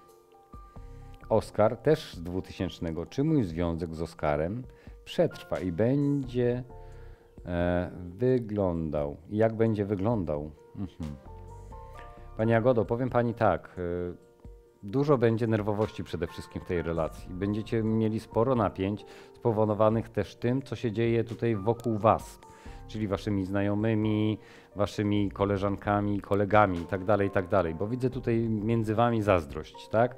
Speaker 5: Oskar też z dwutysięcznego. Czy mój związek z Oskarem przetrwa i będzie e, wyglądał? Jak będzie wyglądał? Mhm. Pani Jagodo, powiem pani tak. E, Dużo będzie nerwowości przede wszystkim w tej relacji. Będziecie mieli sporo napięć spowodowanych też tym, co się dzieje tutaj wokół was, czyli waszymi znajomymi, waszymi koleżankami, kolegami itd., itd., bo widzę tutaj między wami zazdrość, tak?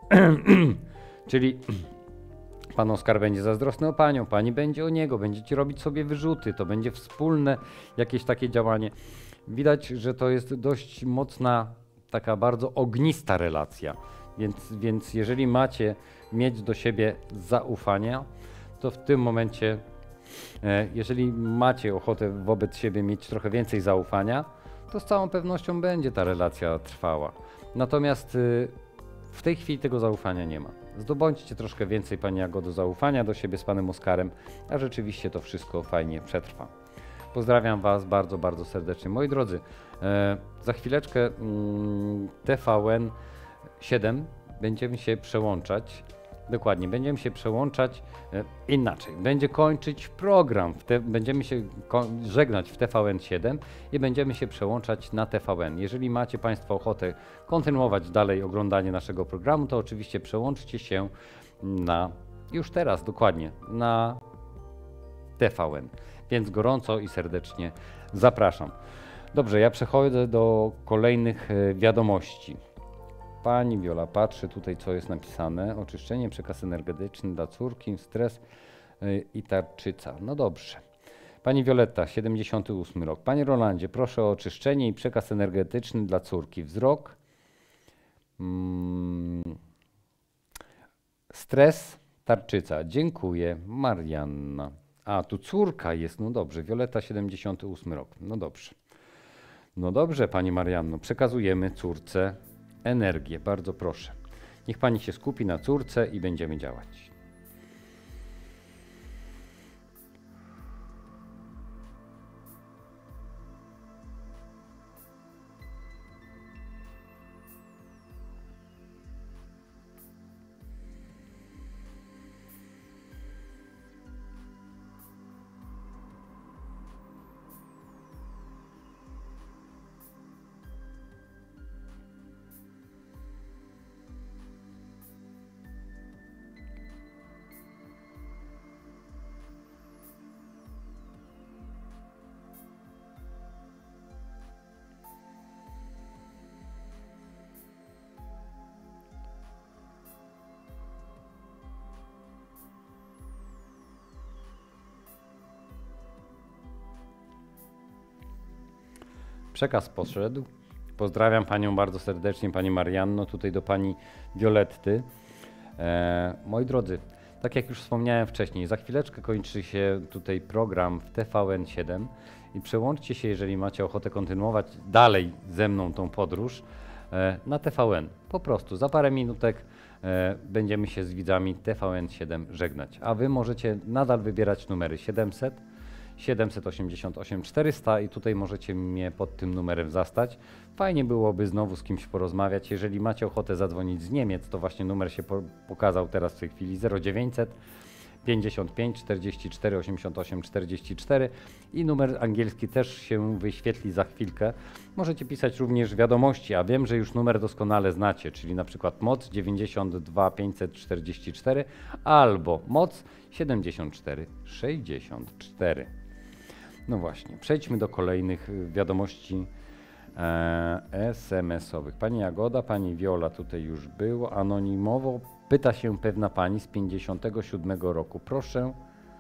Speaker 5: Czyli pan Oskar będzie zazdrosny o panią, pani będzie o niego, będziecie robić sobie wyrzuty, to będzie wspólne jakieś takie działanie. Widać, że to jest dość mocna, taka bardzo ognista relacja, więc, więc jeżeli macie mieć do siebie zaufanie, to w tym momencie, e, jeżeli macie ochotę wobec siebie mieć trochę więcej zaufania, to z całą pewnością będzie ta relacja trwała. Natomiast y, w tej chwili tego zaufania nie ma. Zdobądźcie troszkę więcej, pani Jagodo, zaufania do siebie z panem Oskarem, a rzeczywiście to wszystko fajnie przetrwa. Pozdrawiam was bardzo, bardzo serdecznie. Moi drodzy, e, za chwileczkę mm, T V N siedem będziemy się przełączać. Dokładnie, będziemy się przełączać e, inaczej. Będzie kończyć program, w te, będziemy się żegnać w T V N siedem i będziemy się przełączać na T V N. Jeżeli macie państwo ochotę kontynuować dalej oglądanie naszego programu, to oczywiście przełączcie się na, już teraz dokładnie, na T V N. Więc gorąco i serdecznie zapraszam. Dobrze, ja przechodzę do kolejnych wiadomości. Pani Wiola patrzy tutaj, co jest napisane. Oczyszczenie, przekaz energetyczny dla córki, stres i tarczyca. No dobrze. Pani Wioletta, siedemdziesiąty ósmy rok. Panie Rolandzie, proszę o oczyszczenie i przekaz energetyczny dla córki. Wzrok, hmm, stres, tarczyca. Dziękuję. Marianna. A, tu córka jest, no dobrze, Wioletta, siedemdziesiąty ósmy rok, no dobrze. No dobrze, pani Marianno, przekazujemy córce energię, bardzo proszę. Niech pani się skupi na córce i będziemy działać. Przekaz poszedł. Pozdrawiam panią bardzo serdecznie, pani Marianno, tutaj do pani Violetty. E, moi drodzy, tak jak już wspomniałem wcześniej, za chwileczkę kończy się tutaj program w T V N siedem i przełączcie się, jeżeli macie ochotę kontynuować dalej ze mną tą podróż, e, na T V N. Po prostu za parę minutek e, będziemy się z widzami T V N siedem żegnać, a wy możecie nadal wybierać numery siedemset, siedemset osiemdziesiąt osiem, czterysta i tutaj możecie mnie pod tym numerem zastać. Fajnie byłoby znowu z kimś porozmawiać. Jeżeli macie ochotę zadzwonić z Niemiec, to właśnie numer się po pokazał teraz w tej chwili zero dziewięćset pięćdziesiąt pięć czterdzieści cztery osiemdziesiąt osiem czterdzieści cztery i numer angielski też się wyświetli za chwilkę. Możecie pisać również wiadomości, a wiem, że już numer doskonale znacie, czyli na przykład moc dziewięćdziesiąt dwa pięćset czterdzieści cztery albo moc siedemdziesiąt cztery sześćdziesiąt cztery. No właśnie, przejdźmy do kolejnych wiadomości e, es em esowych. Pani Jagoda, pani Wiola tutaj już było, anonimowo pyta się pewna pani z pięćdziesiątego siódmego roku. Proszę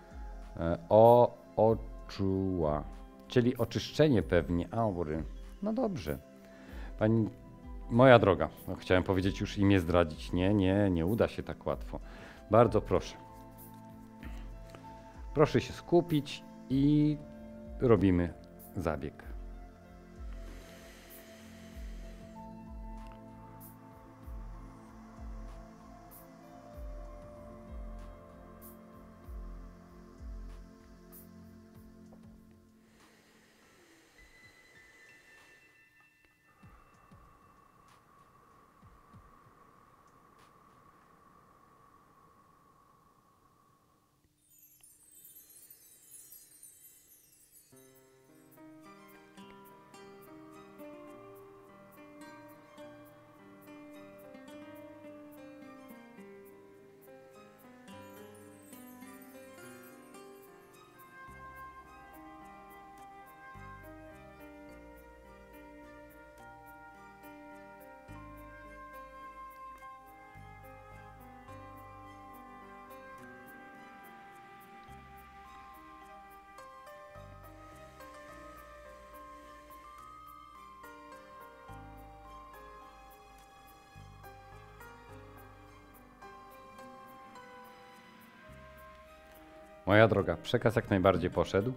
Speaker 5: e, o oczuła, czyli oczyszczenie pewnie aury. No dobrze. Pani, moja droga, no chciałem powiedzieć już imię zdradzić. Nie, nie, nie uda się tak łatwo. Bardzo proszę. Proszę się skupić i robimy zabieg. Moja droga, przekaz jak najbardziej poszedł.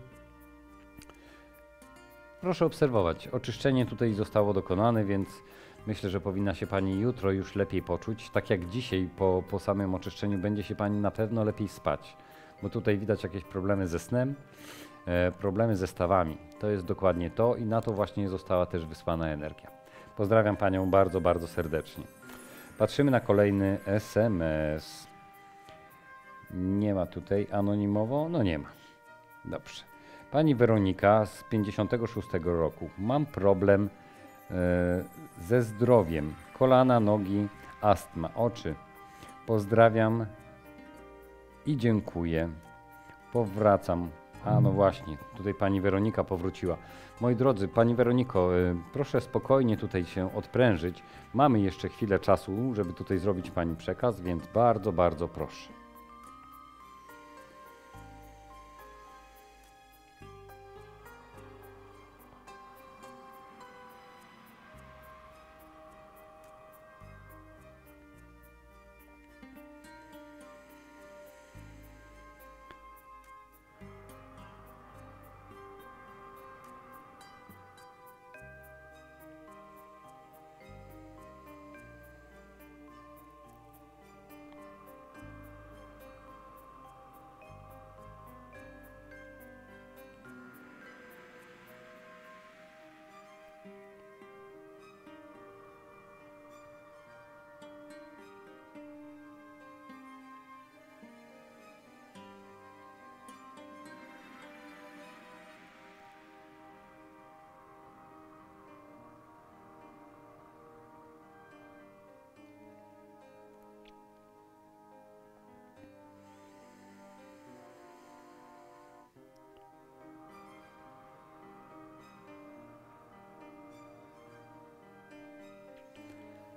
Speaker 5: Proszę obserwować, oczyszczenie tutaj zostało dokonane, więc myślę, że powinna się pani jutro już lepiej poczuć. Tak jak dzisiaj po, po samym oczyszczeniu będzie się pani na pewno lepiej spać, bo tutaj widać jakieś problemy ze snem, e, problemy ze stawami. To jest dokładnie to i na to właśnie została też wysłana energia. Pozdrawiam panią bardzo, bardzo serdecznie. Patrzymy na kolejny es em es. Nie ma tutaj anonimowo? No nie ma. Dobrze. Pani Weronika z pięćdziesiątego szóstego roku. Mam problem e, ze zdrowiem. Kolana, nogi, astma, oczy. Pozdrawiam i dziękuję. Powracam. A no właśnie, tutaj pani Weronika powróciła. Moi drodzy, pani Weroniko, e, proszę spokojnie tutaj się odprężyć. Mamy jeszcze chwilę czasu, żeby tutaj zrobić pani przekaz, więc bardzo, bardzo proszę.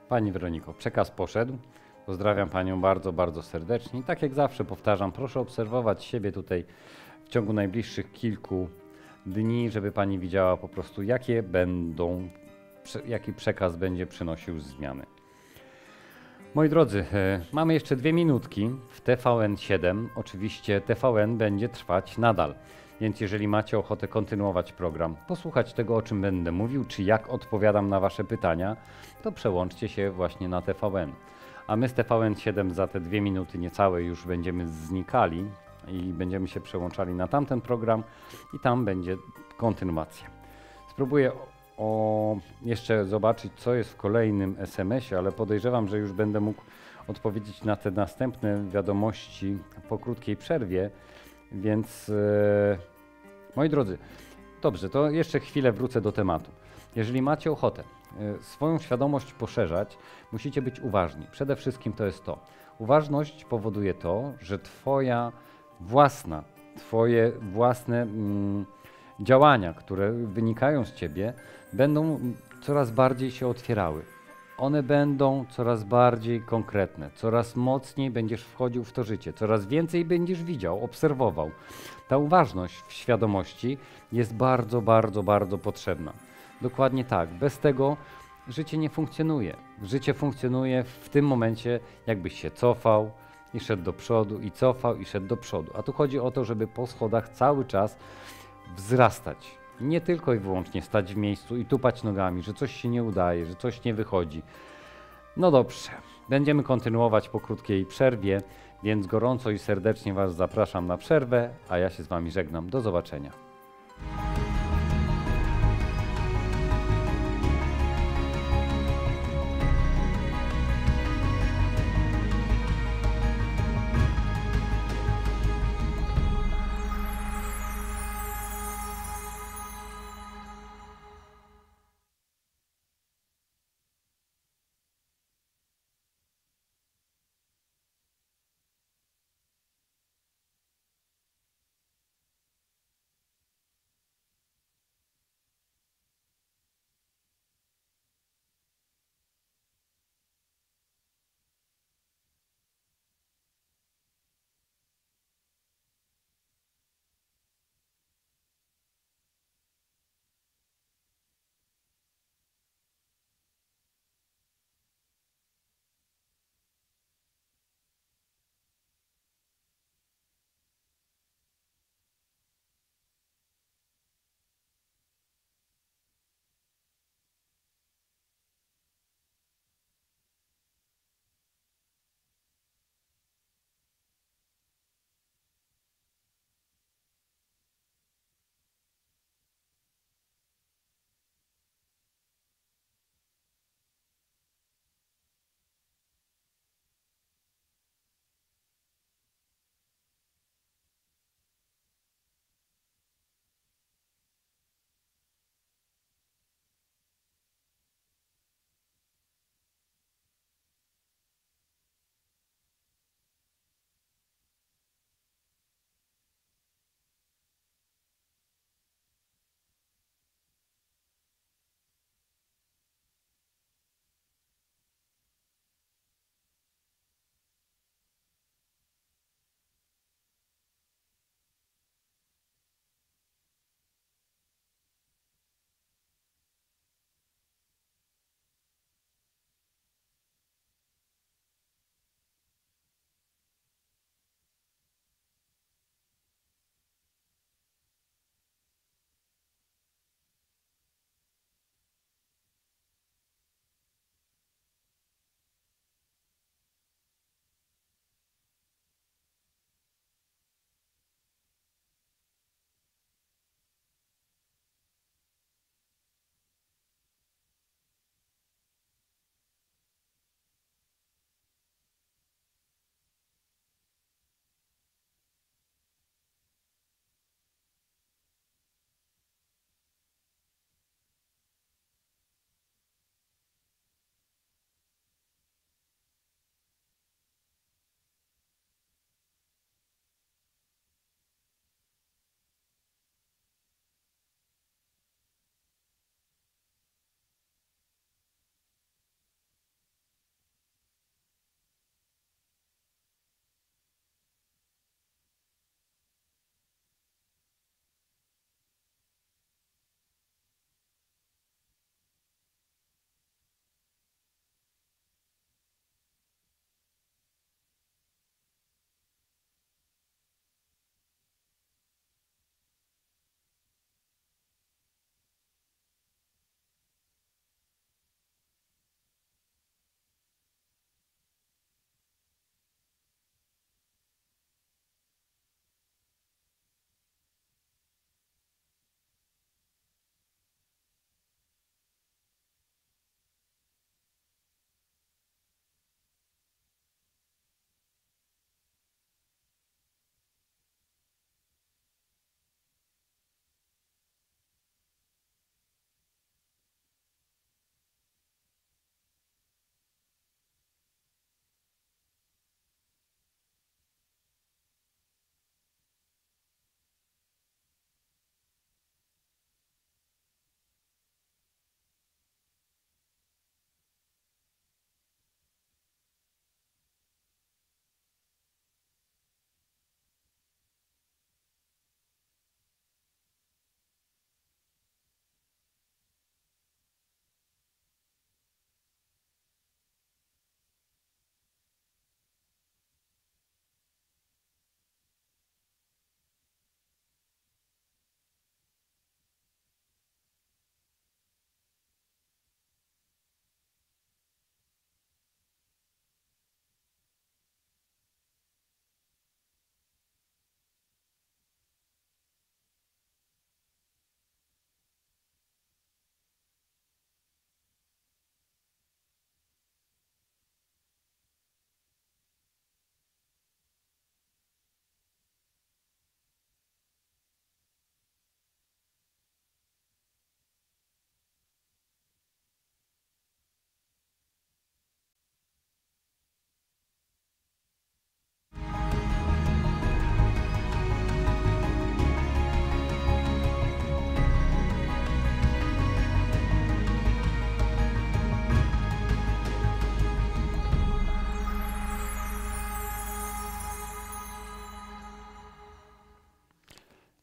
Speaker 5: Pani Weroniko, przekaz poszedł. Pozdrawiam Panią bardzo, bardzo serdecznie. I tak jak zawsze powtarzam, proszę obserwować siebie tutaj w ciągu najbliższych kilku dni, żeby Pani widziała po prostu, jakie będą, jaki przekaz będzie przynosił zmiany. Moi drodzy, mamy jeszcze dwie minutki w T V N siedem. Oczywiście T V N będzie trwać nadal, więc jeżeli macie ochotę kontynuować program, posłuchać tego, o czym będę mówił, czy jak odpowiadam na Wasze pytania, to przełączcie się właśnie na T V N. A my z T V N siedem za te dwie minuty niecałe już będziemy znikali i będziemy się przełączali na tamten program i tam będzie kontynuacja. Spróbuję o jeszcze zobaczyć, co jest w kolejnym es em esie, ale podejrzewam, że już będę mógł odpowiedzieć na te następne wiadomości po krótkiej przerwie, więc e, moi drodzy, dobrze, to jeszcze chwilę wrócę do tematu. Jeżeli macie ochotę e, swoją świadomość poszerzać, musicie być uważni. Przede wszystkim to jest to. Uważność powoduje to, że twoja własna, twoje własne mm, działania, które wynikają z ciebie, będą coraz bardziej się otwierały. One będą coraz bardziej konkretne, coraz mocniej będziesz wchodził w to życie, coraz więcej będziesz widział, obserwował. Ta uważność w świadomości jest bardzo, bardzo, bardzo potrzebna. Dokładnie tak. Bez tego życie nie funkcjonuje. Życie funkcjonuje w tym momencie, jakbyś się cofał i szedł do przodu, i cofał i szedł do przodu. A tu chodzi o to, żeby po schodach cały czas wzrastać. Nie tylko i wyłącznie stać w miejscu i tupać nogami, że coś się nie udaje, że coś nie wychodzi. No dobrze, będziemy kontynuować po krótkiej przerwie, więc gorąco i serdecznie Was zapraszam na przerwę, a ja się z Wami żegnam. Do zobaczenia.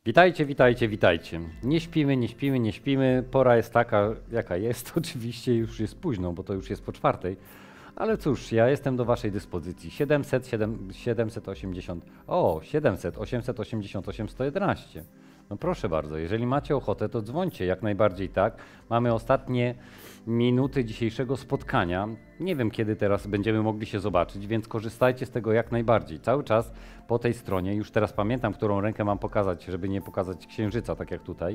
Speaker 1: Witajcie, witajcie, witajcie. Nie śpimy, nie śpimy, nie śpimy. Pora jest taka, jaka jest. Oczywiście już jest późno, bo to już jest po czwartej. Ale cóż, ja jestem do waszej dyspozycji. siedemset, siedemset osiemdziesiąt, o, siedemset, osiemset osiemdziesiąt osiem, sto jedenaście. No proszę bardzo, jeżeli macie ochotę, to dzwońcie, jak najbardziej tak. Mamy ostatnie minuty dzisiejszego spotkania. Nie wiem, kiedy teraz będziemy mogli się zobaczyć, więc korzystajcie z tego jak najbardziej. Cały czas po tej stronie, już teraz pamiętam, którą rękę mam pokazać, żeby nie pokazać księżyca, tak jak tutaj,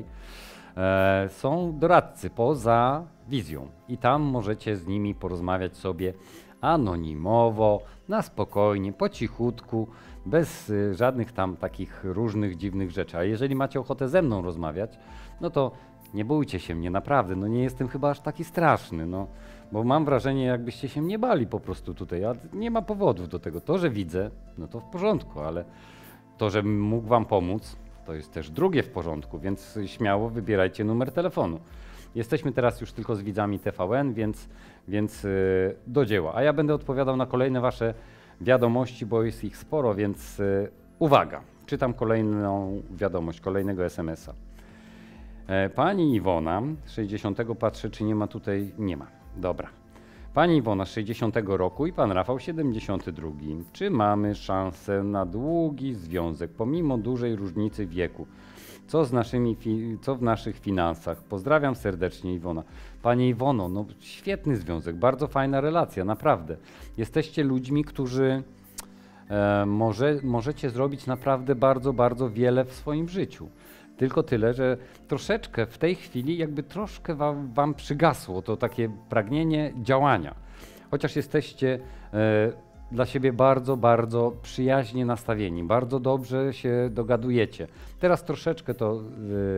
Speaker 1: e, są doradcy poza wizją i tam możecie z nimi porozmawiać sobie anonimowo, na spokojnie, po cichutku, bez y, żadnych tam takich różnych dziwnych rzeczy. A jeżeli macie ochotę ze mną rozmawiać, no to nie bójcie się mnie, naprawdę, no nie jestem chyba aż taki straszny, no, bo mam wrażenie, jakbyście się mnie bali po prostu tutaj, a nie ma powodów do tego. To, że widzę, no to w porządku, ale to, że mógł wam pomóc, to jest też drugie w porządku, więc śmiało wybierajcie numer telefonu. Jesteśmy teraz już tylko z widzami T V N, więc, więc yy, do dzieła. A ja będę odpowiadał na kolejne wasze wiadomości, bo jest ich sporo, więc yy, uwaga, czytam kolejną wiadomość, kolejnego S M S a. E, pani Iwona, sześćdziesiątego, patrzę, czy nie ma tutaj, nie ma, dobra. Pani Iwona z sześćdziesiątego roku i pan Rafał siedemdziesiąty drugi. Czy mamy szansę na długi związek, pomimo dużej różnicy wieku? Co, z naszymi fi- co w naszych finansach? Pozdrawiam serdecznie, Iwona. Pani Iwono, no świetny związek, bardzo fajna relacja, naprawdę. Jesteście ludźmi, którzy e, może, możecie zrobić naprawdę bardzo, bardzo wiele w swoim życiu. Tylko tyle, że troszeczkę w tej chwili jakby troszkę wam, wam przygasło to takie pragnienie działania. Chociaż jesteście e, dla siebie bardzo, bardzo przyjaźnie nastawieni, bardzo dobrze się dogadujecie. Teraz troszeczkę to e,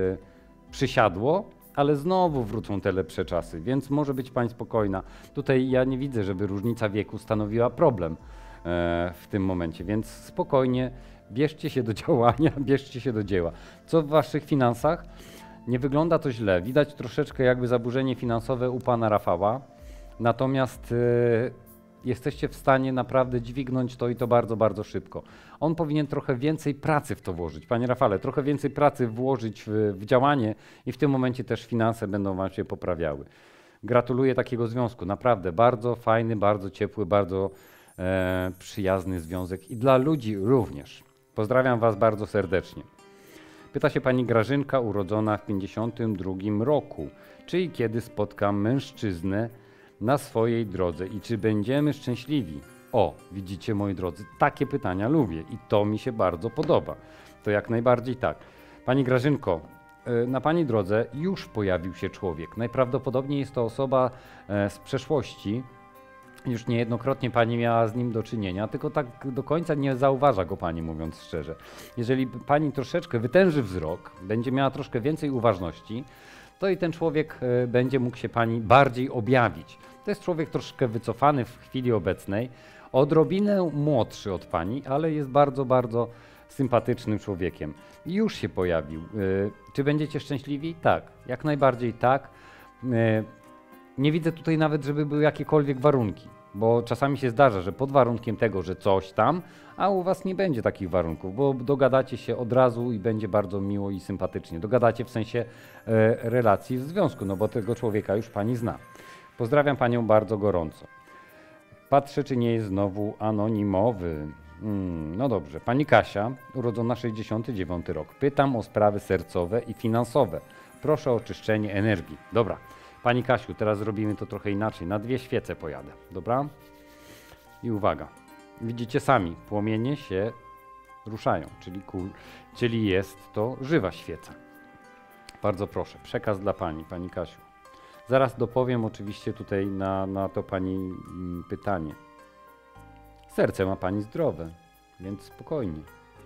Speaker 1: przysiadło, ale znowu wrócą te lepsze czasy, więc może być pani spokojna. Tutaj ja nie widzę, żeby różnica wieku stanowiła problem e, w tym momencie, więc spokojnie. Bierzcie się do działania, bierzcie się do dzieła. Co w waszych finansach? Nie wygląda to źle. Widać troszeczkę jakby zaburzenie finansowe u pana Rafała. Natomiast yy, jesteście w stanie naprawdę dźwignąć to i to bardzo, bardzo szybko. On powinien trochę więcej pracy w to włożyć. Panie Rafale, trochę więcej pracy włożyć w, w działanie i w tym momencie też finanse będą wam się poprawiały. Gratuluję takiego związku. Naprawdę bardzo fajny, bardzo ciepły, bardzo e, przyjazny związek i dla ludzi również. Pozdrawiam was bardzo serdecznie. Pyta się pani Grażynka, urodzona w pięćdziesiątym drugim roku. Czy i kiedy spotkam mężczyznę na swojej drodze i czy będziemy szczęśliwi? O, widzicie moi drodzy, takie pytania lubię i to mi się bardzo podoba. To jak najbardziej tak. Pani Grażynko, na pani drodze już pojawił się człowiek. Najprawdopodobniej jest to osoba z przeszłości. Już niejednokrotnie pani miała z nim do czynienia, tylko tak do końca nie zauważa go pani, mówiąc szczerze. Jeżeli pani troszeczkę wytęży wzrok, będzie miała troszkę więcej uważności, to i ten człowiek będzie mógł się pani bardziej objawić. To jest człowiek troszkę wycofany w chwili obecnej, odrobinę młodszy od pani, ale jest bardzo, bardzo sympatycznym człowiekiem. I już się pojawił. Czy będziecie szczęśliwi? Tak, jak najbardziej tak. Nie widzę tutaj nawet, żeby były jakiekolwiek warunki, bo czasami się zdarza, że pod warunkiem tego, że coś tam, a u was nie będzie takich warunków, bo dogadacie się od razu i będzie bardzo miło i sympatycznie. Dogadacie w sensie e, relacji w związku, no bo tego człowieka już pani zna. Pozdrawiam panią bardzo gorąco. Patrzę, czy nie jest znowu anonimowy. Hmm, no dobrze. Pani Kasia, urodzona sześćdziesiąty dziewiąty rok. Pytam o sprawy sercowe i finansowe. Proszę o oczyszczenie energii. Dobra. Pani Kasiu, teraz zrobimy to trochę inaczej. Na dwie świece pojadę, dobra? I uwaga, widzicie sami, płomienie się ruszają, czyli, kul, czyli jest to żywa świeca. Bardzo proszę, przekaz dla pani, pani Kasiu. Zaraz dopowiem oczywiście tutaj na, na to pani pytanie. Serce ma pani zdrowe, więc spokojnie.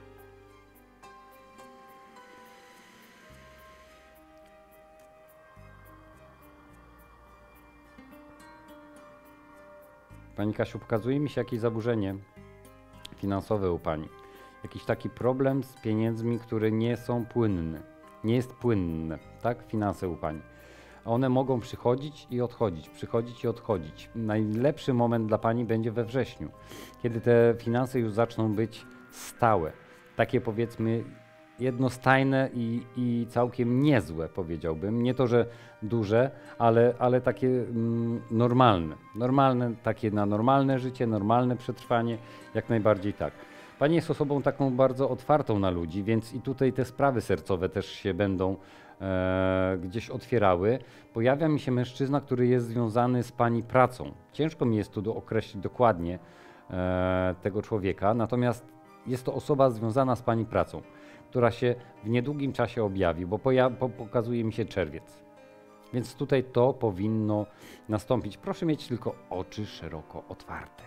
Speaker 1: Pani Kasiu, pokazuje mi się jakieś zaburzenie finansowe u pani. Jakiś taki problem z pieniędzmi, które nie są płynne. Nie jest płynne, tak? Finanse u pani. One mogą przychodzić i odchodzić, przychodzić i odchodzić. Najlepszy moment dla pani będzie we wrześniu, kiedy te finanse już zaczną być stałe. Takie powiedzmy jednostajne i, i całkiem niezłe, powiedziałbym. Nie to, że duże, ale, ale takie mm, normalne. Normalne, takie na normalne życie, normalne przetrwanie, jak najbardziej tak. Pani jest osobą taką bardzo otwartą na ludzi, więc i tutaj te sprawy sercowe też się będą e, gdzieś otwierały. Pojawia mi się mężczyzna, który jest związany z pani pracą. Ciężko mi jest tu do określić dokładnie e, tego człowieka, natomiast jest to osoba związana z pani pracą, która się w niedługim czasie objawi, bo poja- pokazuje mi się czerwiec. Więc tutaj to powinno nastąpić. Proszę mieć tylko oczy szeroko otwarte.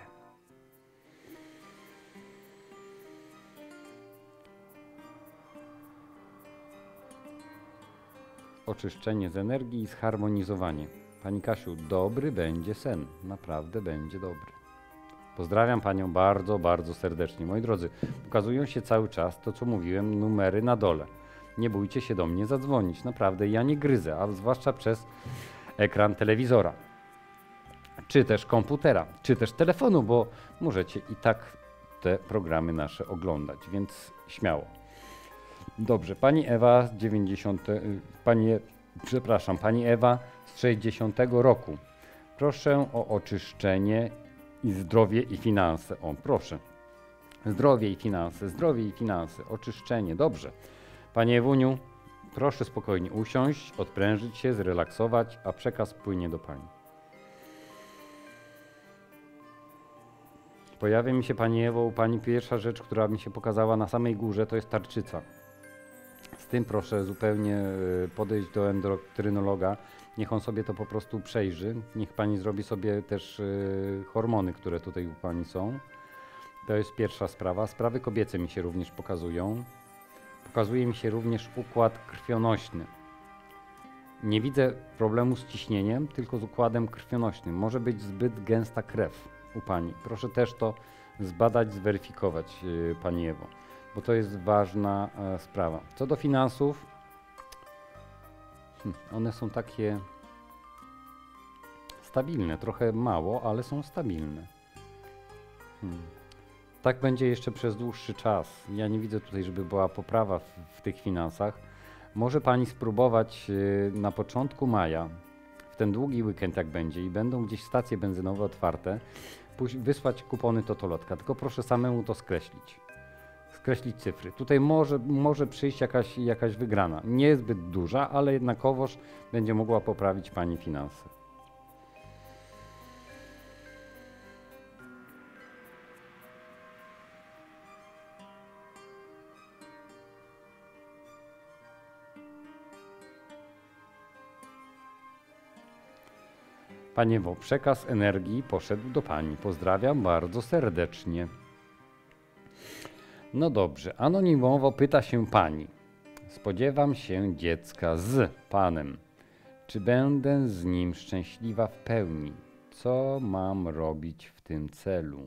Speaker 1: Oczyszczenie z energii i zharmonizowanie. Pani Kasiu, dobry będzie sen. Naprawdę będzie dobry. Pozdrawiam Panią bardzo, bardzo serdecznie. Moi drodzy, pokazują się cały czas to, co mówiłem, numery na dole. Nie bójcie się do mnie zadzwonić. Naprawdę, ja nie gryzę, a zwłaszcza przez ekran telewizora. Czy też komputera, czy też telefonu, bo możecie i tak te programy nasze oglądać, więc śmiało. Dobrze, Pani Ewa z dziewięćdziesiątego, pani, przepraszam, Pani Ewa z sześćdziesiątego roku. Proszę o oczyszczenie i zdrowie i finanse. O, proszę. Zdrowie i finanse, zdrowie i finanse, oczyszczenie. Dobrze. Panie Ewuniu, proszę spokojnie usiąść, odprężyć się, zrelaksować, a przekaz płynie do Pani. Pojawia mi się Pani Ewo, u Pani pierwsza rzecz, która mi się pokazała na samej górze, to jest tarczyca. Z tym proszę zupełnie podejść do endokrynologa. Niech on sobie to po prostu przejrzy. Niech Pani zrobi sobie też y, hormony, które tutaj u Pani są. To jest pierwsza sprawa. Sprawy kobiece mi się również pokazują. Pokazuje mi się również układ krwionośny. Nie widzę problemu z ciśnieniem, tylko z układem krwionośnym. Może być zbyt gęsta krew u Pani. Proszę też to zbadać, zweryfikować, y, Pani Ewo, bo to jest ważna e, sprawa. Co do finansów, hmm, one są takie stabilne, trochę mało, ale są stabilne. Hmm. Tak będzie jeszcze przez dłuższy czas. Ja nie widzę tutaj, żeby była poprawa w, w tych finansach. Może Pani spróbować y, na początku maja, w ten długi weekend jak będzie i będą gdzieś stacje benzynowe otwarte, pójść, wysłać kupony Totolotka, tylko proszę samemu to skreślić. Skreślić cyfry. Tutaj może, może przyjść jakaś, jakaś wygrana. Nie zbyt duża, ale jednakowoż będzie mogła poprawić Pani finanse. Panie Ewo, przekaz energii poszedł do Pani. Pozdrawiam bardzo serdecznie. No dobrze, anonimowo pyta się Pani. Spodziewam się dziecka z Panem. Czy będę z nim szczęśliwa w pełni? Co mam robić w tym celu?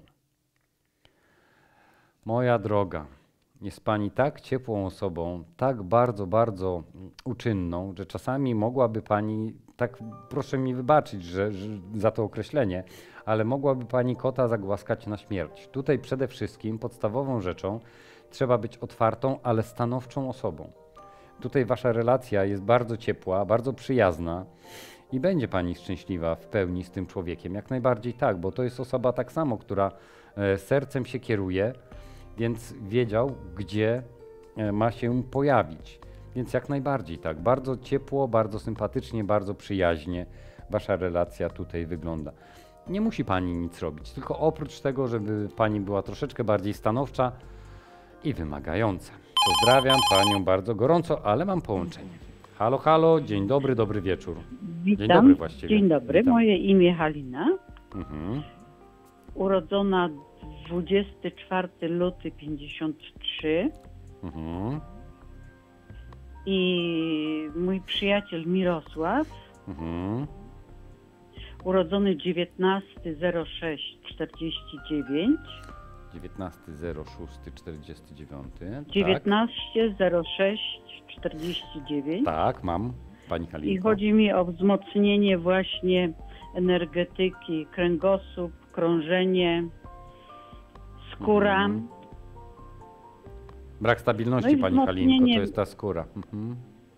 Speaker 1: Moja droga, jest Pani tak ciepłą osobą, tak bardzo, bardzo uczynną, że czasami mogłaby Pani, tak proszę mi wybaczyć że, że za to określenie, ale mogłaby Pani kota zagłaskać na śmierć. Tutaj przede wszystkim podstawową rzeczą trzeba być otwartą, ale stanowczą osobą. Tutaj Wasza relacja jest bardzo ciepła, bardzo przyjazna i będzie Pani szczęśliwa w pełni z tym człowiekiem. Jak najbardziej tak, bo to jest osoba tak samo, która e, sercem się kieruje, więc wiedział, gdzie e, ma się pojawić. Więc jak najbardziej tak, bardzo ciepło, bardzo sympatycznie, bardzo przyjaźnie Wasza relacja tutaj wygląda. Nie musi Pani nic robić, tylko oprócz tego, żeby Pani była troszeczkę bardziej stanowcza i wymagająca. Pozdrawiam Panią bardzo gorąco, ale mam połączenie. Halo, halo, dzień dobry, dobry wieczór.
Speaker 8: Witam.
Speaker 1: Dzień dobry właściwie.
Speaker 8: Dzień dobry,
Speaker 1: Witam.
Speaker 8: moje imię Halina.
Speaker 1: Mhm.
Speaker 8: Urodzona dwudziestego czwartego lutego pięćdziesiątego trzeciego
Speaker 1: Mhm.
Speaker 8: i mój przyjaciel Mirosław,
Speaker 1: Mhm.
Speaker 8: urodzony dziewiętnastego szóstego czterdziestego dziewiątego.
Speaker 1: dziewiętnastego szóstego czterdziestego dziewiątego.
Speaker 8: dziewiętnastego szóstego czterdziestego dziewiątego.
Speaker 1: Tak, tak, mam Pani Halinko.
Speaker 8: I chodzi mi o wzmocnienie właśnie energetyki, kręgosłup, krążenie, skóra.
Speaker 1: Mhm. Brak
Speaker 8: No
Speaker 1: stabilności,
Speaker 8: i
Speaker 1: pani Halinko,
Speaker 8: wzmocnienie-
Speaker 1: to jest ta skóra. Mhm.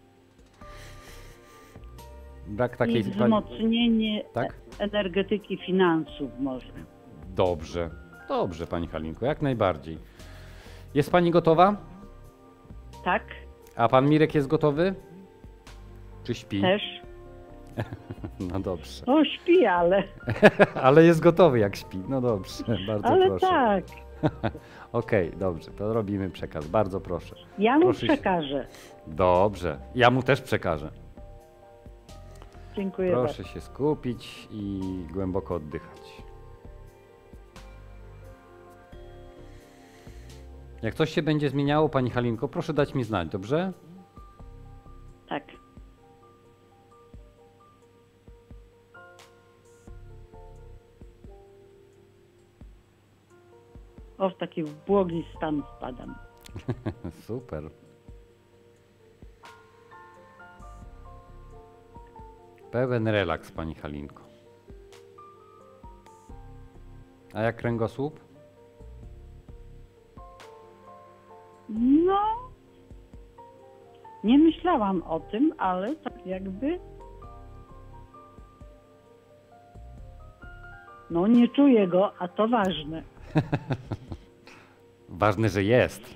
Speaker 1: Brak
Speaker 8: I
Speaker 1: takiej... pani-
Speaker 8: wzmocnienie
Speaker 1: Tak?
Speaker 8: energetyki finansów może.
Speaker 1: Dobrze, dobrze, pani Halinko, jak najbardziej. Jest pani gotowa?
Speaker 8: Tak?
Speaker 1: A pan Mirek jest gotowy? Czy śpi?
Speaker 8: Też?
Speaker 1: No dobrze.
Speaker 8: O, śpi, ale,
Speaker 1: Ale jest gotowy jak śpi. No dobrze, bardzo
Speaker 8: ale
Speaker 1: proszę.
Speaker 8: tak.
Speaker 1: Okej, dobrze, to robimy przekaz. Bardzo proszę.
Speaker 8: Ja mu
Speaker 1: Proszę się-
Speaker 8: przekażę.
Speaker 1: Dobrze, ja mu też przekażę.
Speaker 8: Dziękuję
Speaker 1: Proszę się skupić i głęboko oddychać. Jak coś się będzie zmieniało, pani Halinko, proszę dać mi znać, dobrze?
Speaker 8: bardzo. Tak. O, w taki błogi stan wpadam.
Speaker 1: Super. Pełen relaks, pani Halinko. A jak kręgosłup?
Speaker 8: No, nie myślałam o tym, ale tak jakby... No, nie czuję go, a to ważne.
Speaker 1: Ważne, że jest.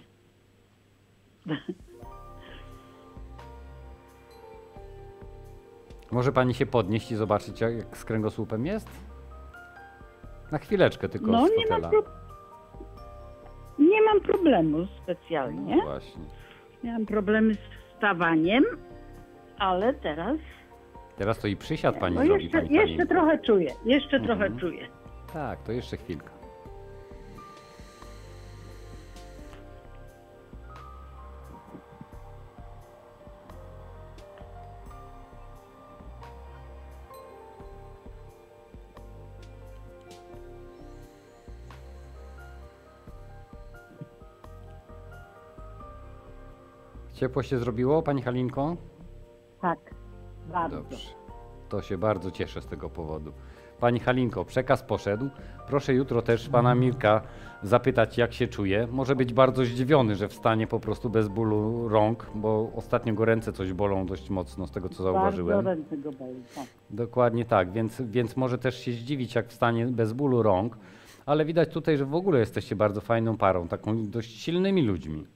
Speaker 1: Może pani się podnieść i zobaczyć, jak jak z kręgosłupem jest? Na chwileczkę tylko
Speaker 8: No,
Speaker 1: z
Speaker 8: nie mam,
Speaker 1: fotela.
Speaker 8: pro... nie mam problemu specjalnie.
Speaker 1: No właśnie.
Speaker 8: Miałam problemy z wstawaniem, ale teraz...
Speaker 1: Teraz to i przysiad pani
Speaker 8: No
Speaker 1: zrobi,
Speaker 8: jeszcze,
Speaker 1: pani
Speaker 8: jeszcze
Speaker 1: Halinko.
Speaker 8: trochę czuję, jeszcze
Speaker 1: Mhm.
Speaker 8: trochę czuję.
Speaker 1: Tak, to jeszcze chwilkę. Ciepło się zrobiło, pani Halinko?
Speaker 8: Tak, bardzo.
Speaker 1: Dobrze. To się bardzo cieszę z tego powodu. Pani Halinko, przekaz poszedł. Proszę jutro też pana Mirka zapytać, jak się czuje. Może być bardzo zdziwiony, że wstanie po prostu bez bólu rąk, bo ostatnio go ręce coś bolą dość mocno, z tego co zauważyłem.
Speaker 8: Bardzo ręce go boli. Tak.
Speaker 1: Dokładnie tak, więc, więc może też się zdziwić, jak wstanie bez bólu rąk, ale widać tutaj, że w ogóle jesteście bardzo fajną parą, taką dość silnymi ludźmi.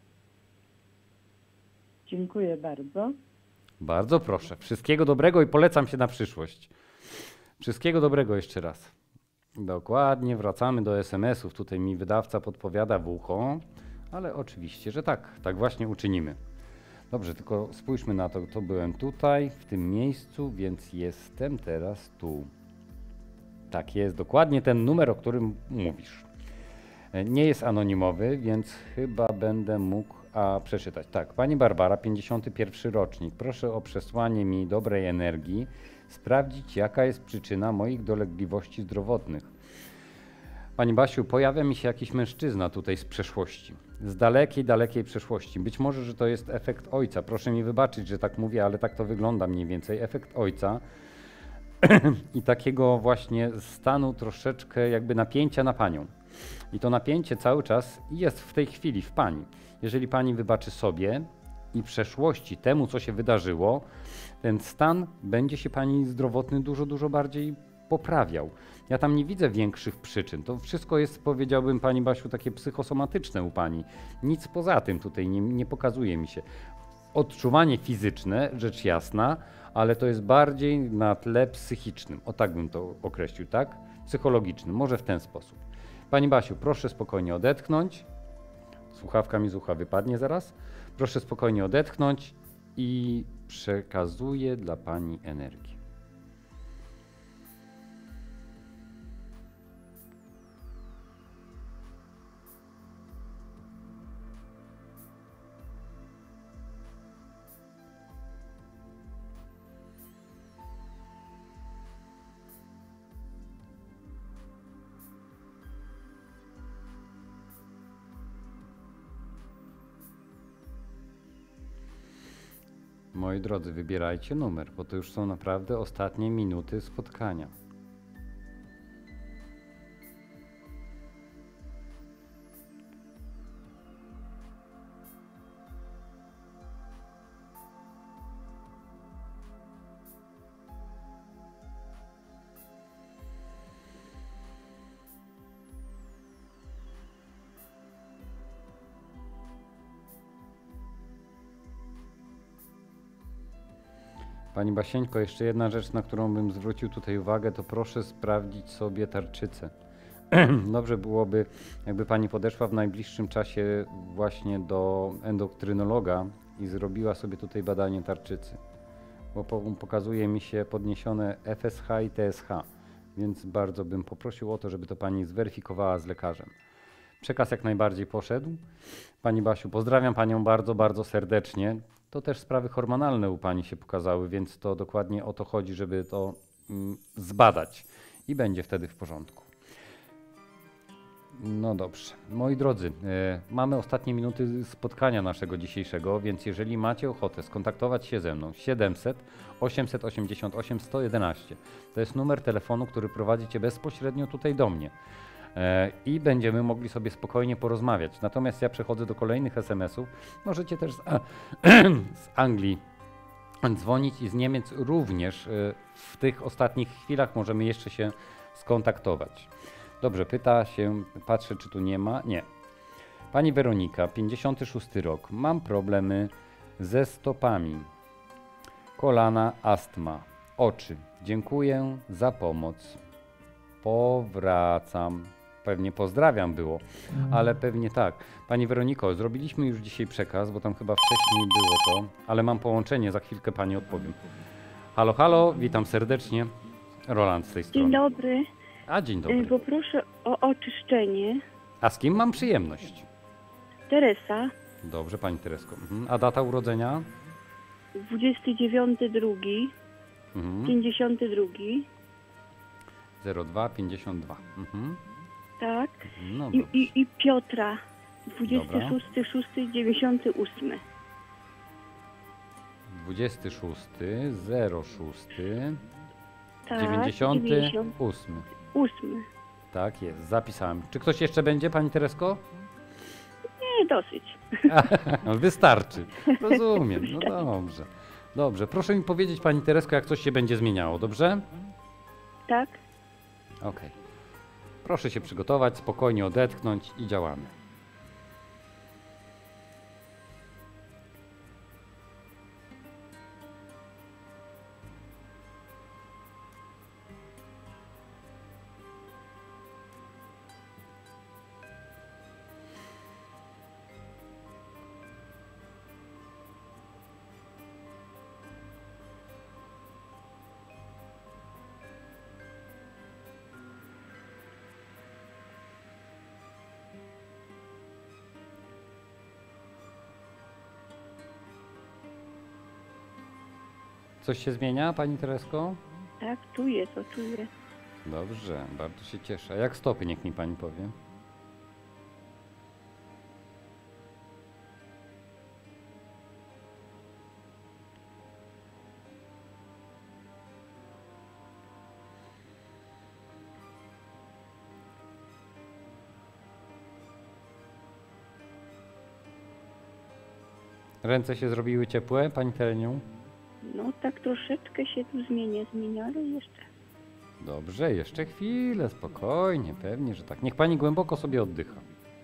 Speaker 8: Dziękuję bardzo.
Speaker 1: Bardzo proszę. Wszystkiego dobrego i polecam się na przyszłość. Wszystkiego dobrego jeszcze raz. Dokładnie, wracamy do es em esów. Tutaj mi wydawca podpowiada w ucho, ale oczywiście, że tak, tak właśnie uczynimy. Dobrze, tylko spójrzmy na to, to byłem tutaj, w tym miejscu, więc jestem teraz tu. Tak jest, dokładnie ten numer, o którym mówisz. Nie jest anonimowy, więc chyba będę mógł a, przeczytać. Tak, pani Barbara, pięćdziesiąty pierwszy rocznik. Proszę o przesłanie mi dobrej energii, sprawdzić, jaka jest przyczyna moich dolegliwości zdrowotnych. Pani Basiu, pojawia mi się jakiś mężczyzna tutaj z przeszłości. Z dalekiej, dalekiej przeszłości. Być może, że to jest efekt ojca. Proszę mi wybaczyć, że tak mówię, ale tak to wygląda mniej więcej. Efekt ojca i takiego właśnie stanu troszeczkę jakby napięcia na panią. I to napięcie cały czas jest w tej chwili w pani. Jeżeli pani wybaczy sobie i przeszłości temu, co się wydarzyło, ten stan będzie się pani zdrowotny dużo, dużo bardziej poprawiał. Ja tam nie widzę większych przyczyn. To wszystko jest, powiedziałbym pani Basiu, takie psychosomatyczne u pani. Nic poza tym tutaj nie, nie pokazuje mi się. Odczuwanie fizyczne, rzecz jasna, ale to jest bardziej na tle psychicznym. O tak bym to określił, tak? Psychologicznym, może w ten sposób. Pani Basiu, proszę spokojnie odetchnąć. Słuchawka mi z ucha wypadnie zaraz. Proszę spokojnie odetchnąć i przekazuję dla pani energię. Moi drodzy, wybierajcie numer, bo to już są naprawdę ostatnie minuty spotkania.
Speaker 5: Pani Basieńko, jeszcze jedna rzecz, na którą bym zwrócił tutaj uwagę, to proszę sprawdzić sobie tarczycę. Dobrze byłoby, jakby pani podeszła w najbliższym czasie właśnie do endokrynologa i zrobiła sobie tutaj badanie tarczycy, bo po, pokazuje mi się podniesione F S H i T S H, więc bardzo bym poprosił o to, żeby to pani zweryfikowała z lekarzem. Przekaz jak najbardziej poszedł. Pani Basiu, pozdrawiam panią bardzo, bardzo serdecznie. To też sprawy hormonalne u pani się pokazały, więc to dokładnie o to chodzi, żeby to mm, zbadać i będzie wtedy w porządku. No dobrze. Moi drodzy, e, mamy ostatnie minuty spotkania naszego dzisiejszego, więc jeżeli macie ochotę skontaktować się ze mną, siedemset osiemset osiemdziesiąt osiem sto jedenaście. To jest numer telefonu, który prowadzi cię bezpośrednio tutaj do mnie. E, I będziemy mogli sobie spokojnie porozmawiać. Natomiast ja przechodzę do kolejnych es em esów. Możecie też z, a, z Anglii dzwonić i z Niemiec również. E, w tych ostatnich chwilach możemy jeszcze się skontaktować. Dobrze, pyta się, patrzę, czy tu nie ma. Nie. Pani Weronika, pięćdziesiąty szósty rok. Mam problemy ze stopami. Kolana, astma. Oczy. Dziękuję za pomoc. Powracam. Pewnie pozdrawiam było, ale pewnie tak. Pani Weroniko, zrobiliśmy już dzisiaj przekaz, bo tam chyba wcześniej było to, ale mam połączenie, za chwilkę pani odpowiem. Halo, halo, witam serdecznie. Roland z tej strony.
Speaker 9: Dzień dobry.
Speaker 5: A, dzień dobry.
Speaker 9: Poproszę o oczyszczenie.
Speaker 5: A z kim mam przyjemność?
Speaker 9: Teresa.
Speaker 5: Dobrze, pani Teresko. Mhm. A data urodzenia?
Speaker 9: dwudziesty dziewiąty drugi.
Speaker 5: Mhm.
Speaker 9: pięćdziesiąty drugi.
Speaker 5: zero dwa pięćdziesiąt dwa. Mhm.
Speaker 9: Tak.
Speaker 5: No
Speaker 9: I, i, I Piotra. dwudziesty
Speaker 5: Dobra.
Speaker 9: szósty szósty dziewięćdziesiąty ósmy.
Speaker 5: dwudziesty szósty zero szósty
Speaker 9: Tak.
Speaker 5: dziewięćdziesiąty
Speaker 9: dziewięćdziesiąty
Speaker 5: ósmy.
Speaker 9: ósmy.
Speaker 5: Tak jest, zapisałem. Czy ktoś jeszcze będzie, pani Teresko?
Speaker 9: Nie, dosyć.
Speaker 5: Wystarczy. Rozumiem. No dobrze. Dobrze. Proszę mi powiedzieć, pani Teresko, jak coś się będzie zmieniało, dobrze?
Speaker 9: Tak.
Speaker 5: Okej. Okay. Proszę się przygotować, spokojnie odetchnąć i działamy. Coś się zmienia, pani Teresko?
Speaker 9: Tak, czuję to, czuję.
Speaker 5: Dobrze, bardzo się cieszę. A jak stopy, niech mi pani powie? Ręce się zrobiły ciepłe, pani Tereniu?
Speaker 9: No tak troszeczkę się tu zmienia, zmienia, ale jeszcze.
Speaker 5: Dobrze, jeszcze chwilę, spokojnie, pewnie, że tak. Niech pani głęboko sobie oddycha.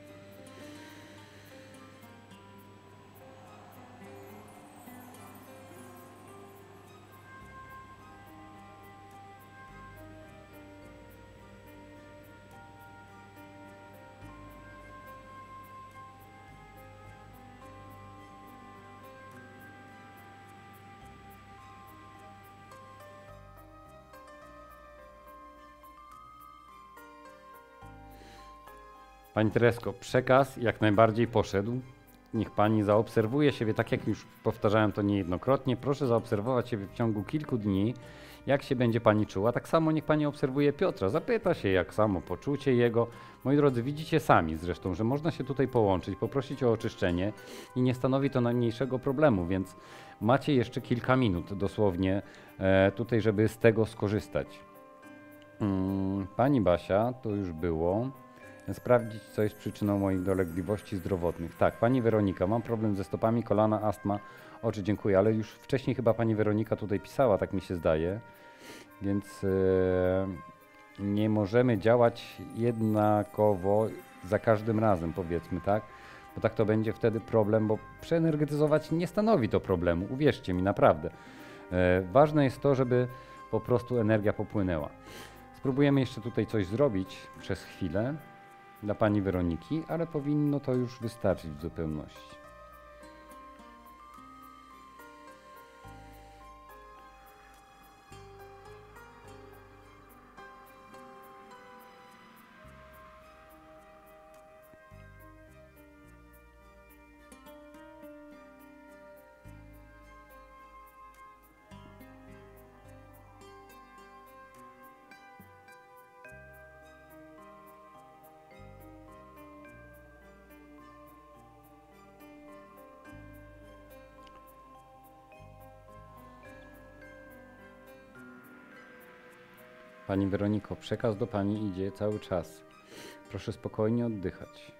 Speaker 5: Pani Teresko, przekaz jak najbardziej poszedł. Niech pani zaobserwuje siebie, tak jak już powtarzałem to niejednokrotnie. Proszę zaobserwować siebie w ciągu kilku dni, jak się będzie pani czuła. Tak samo niech pani obserwuje Piotra, zapyta się, jak samopoczucie jego. Moi drodzy, widzicie sami zresztą, że można się tutaj połączyć, poprosić o oczyszczenie i nie stanowi to najmniejszego problemu, więc macie jeszcze kilka minut dosłownie e, tutaj, żeby z tego skorzystać. Hmm, pani Basia, to już było. Sprawdzić, co jest przyczyną moich dolegliwości zdrowotnych. Tak, pani Weronika, mam problem ze stopami, kolana, astma, oczy, dziękuję, ale już wcześniej chyba pani Weronika tutaj pisała, tak mi się zdaje, więc yy, nie możemy działać jednakowo za każdym razem, powiedzmy, tak? Bo tak to będzie wtedy problem, bo przeenergetyzować nie stanowi to problemu, uwierzcie mi, naprawdę. E, ważne jest to, żeby po prostu energia popłynęła. Spróbujemy jeszcze tutaj coś zrobić przez chwilę dla pani Weroniki, ale powinno to już wystarczyć w zupełności. Pani Weroniko, przekaz do pani idzie cały czas. Proszę spokojnie oddychać.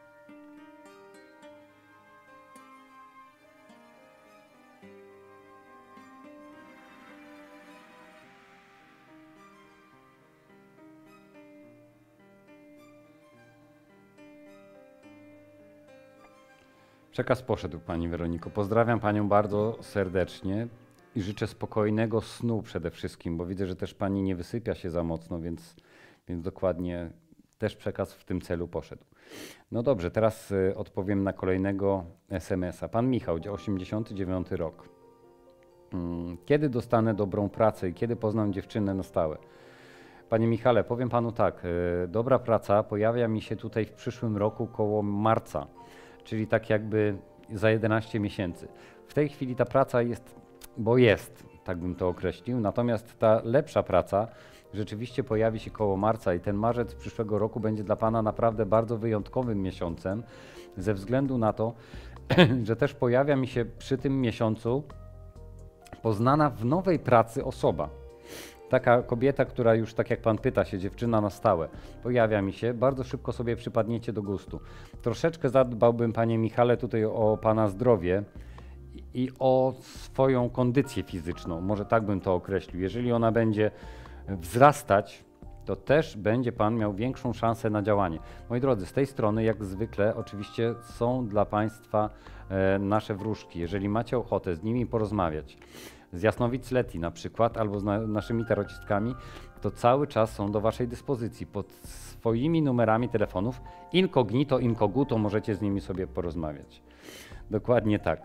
Speaker 5: Przekaz poszedł, pani Weroniko. Pozdrawiam panią bardzo serdecznie. I życzę spokojnego snu przede wszystkim, bo widzę, że też pani nie wysypia się za mocno, więc, więc dokładnie też przekaz w tym celu poszedł. No dobrze, teraz y, odpowiem na kolejnego es em es a. Pan Michał, osiemdziesiąty dziewiąty rok. Hmm, kiedy dostanę dobrą pracę i kiedy poznam dziewczynę na stałe? Panie Michale, powiem panu tak, y, dobra praca pojawia mi się tutaj w przyszłym roku koło marca, czyli tak jakby za jedenaście miesięcy. W tej chwili ta praca jest, bo jest, tak bym to określił, natomiast ta lepsza praca rzeczywiście pojawi się koło marca i ten marzec przyszłego roku będzie dla pana naprawdę bardzo wyjątkowym miesiącem, ze względu na to, że też pojawia mi się przy tym miesiącu poznana w nowej pracy osoba. Taka kobieta, która już, tak jak pan pyta się, dziewczyna na stałe, pojawia mi się, bardzo szybko sobie przypadniecie do gustu. Troszeczkę zadbałbym, panie Michale, tutaj o pana zdrowie i o swoją kondycję fizyczną, może tak bym to określił. Jeżeli ona będzie wzrastać, to też będzie pan miał większą szansę na działanie. Moi drodzy, z tej strony jak zwykle oczywiście są dla państwa e, nasze wróżki. Jeżeli macie ochotę z nimi porozmawiać, z Jasnowic Leti na przykład, albo z na, naszymi tarocistkami, to cały czas są do waszej dyspozycji. Pod swoimi numerami telefonów incognito, incoguto możecie z nimi sobie porozmawiać. Dokładnie tak.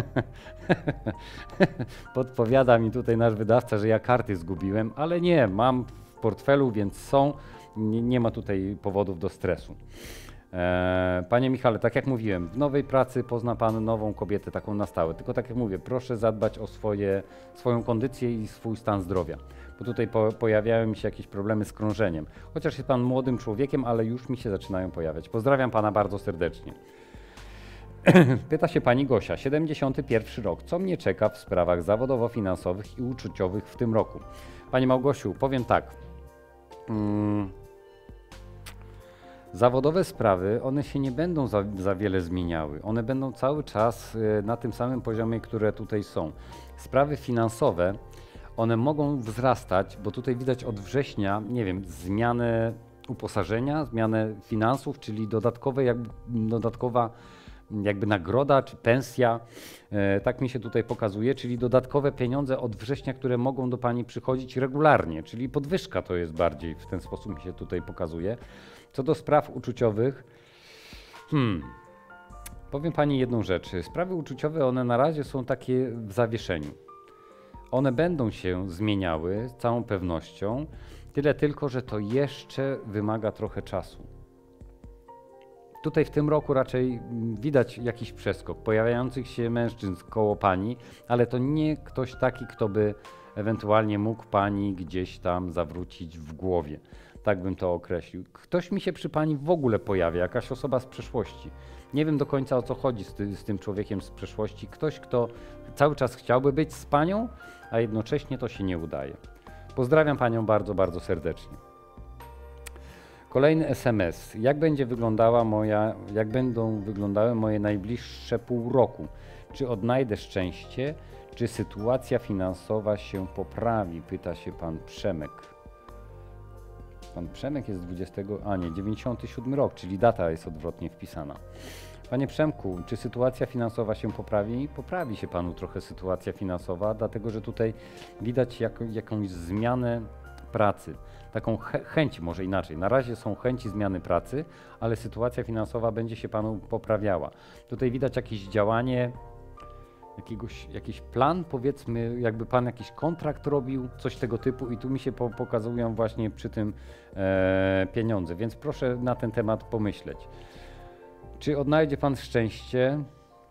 Speaker 5: Podpowiada mi tutaj nasz wydawca, że ja karty zgubiłem, ale nie, mam w portfelu, więc są. Nie, nie ma tutaj powodów do stresu. E, panie Michale, tak jak mówiłem, w nowej pracy pozna pan nową kobietę taką na stałe. Tylko tak jak mówię, proszę zadbać o swoje, swoją kondycję i swój stan zdrowia. Bo tutaj po, pojawiają mi się jakieś problemy z krążeniem. Chociaż jest pan młodym człowiekiem, ale już mi się zaczynają pojawiać. Pozdrawiam pana bardzo serdecznie. Pyta się pani Gosia, siedemdziesiąty pierwszy rok. Co mnie czeka w sprawach zawodowo-finansowych i uczuciowych w tym roku? Pani Małgosiu, powiem tak. Hmm. Zawodowe sprawy, one się nie będą za, za wiele zmieniały. One będą cały czas y, na tym samym poziomie, które tutaj są. Sprawy finansowe, one mogą wzrastać, bo tutaj widać od września, nie wiem, zmianę uposażenia, zmianę finansów, czyli dodatkowe, jakby, dodatkowa jakby nagroda czy pensja, e, tak mi się tutaj pokazuje, czyli dodatkowe pieniądze od września, które mogą do pani przychodzić regularnie, czyli podwyżka to jest bardziej, w ten sposób mi się tutaj pokazuje. Co do spraw uczuciowych, hmm, powiem pani jedną rzecz, sprawy uczuciowe, one na razie są takie w zawieszeniu. One będą się zmieniały z całą pewnością, tyle tylko, że to jeszcze wymaga trochę czasu. Tutaj w tym roku raczej widać jakiś przeskok pojawiających się mężczyzn koło pani, ale to nie ktoś taki, kto by ewentualnie mógł pani gdzieś tam zawrócić w głowie. Tak bym to określił. Ktoś mi się przy pani w ogóle pojawia, jakaś osoba z przeszłości. Nie wiem do końca o co chodzi z, ty, z tym człowiekiem z przeszłości. Ktoś, kto cały czas chciałby być z panią, a jednocześnie to się nie udaje. Pozdrawiam panią bardzo, bardzo serdecznie. Kolejny es em es. Jak będzie wyglądała moja, jak będą wyglądały moje najbliższe pół roku? Czy odnajdę szczęście? Czy sytuacja finansowa się poprawi? Pyta się pan Przemek. Pan Przemek jest dwudziestego, a nie, dziewięćdziesiąty siódmy rok, czyli data jest odwrotnie wpisana. Panie Przemku, czy sytuacja finansowa się poprawi? Poprawi się panu trochę sytuacja finansowa, dlatego że tutaj widać jak, jakąś zmianę pracy, taką ch chęć, może inaczej. Na razie są chęci zmiany pracy, ale sytuacja finansowa będzie się panu poprawiała. Tutaj widać jakieś działanie, jakiegoś, jakiś plan, powiedzmy, jakby pan jakiś kontrakt robił, coś tego typu i tu mi się po pokazują właśnie przy tym e, pieniądze, więc proszę na ten temat pomyśleć. Czy odnajdzie pan szczęście?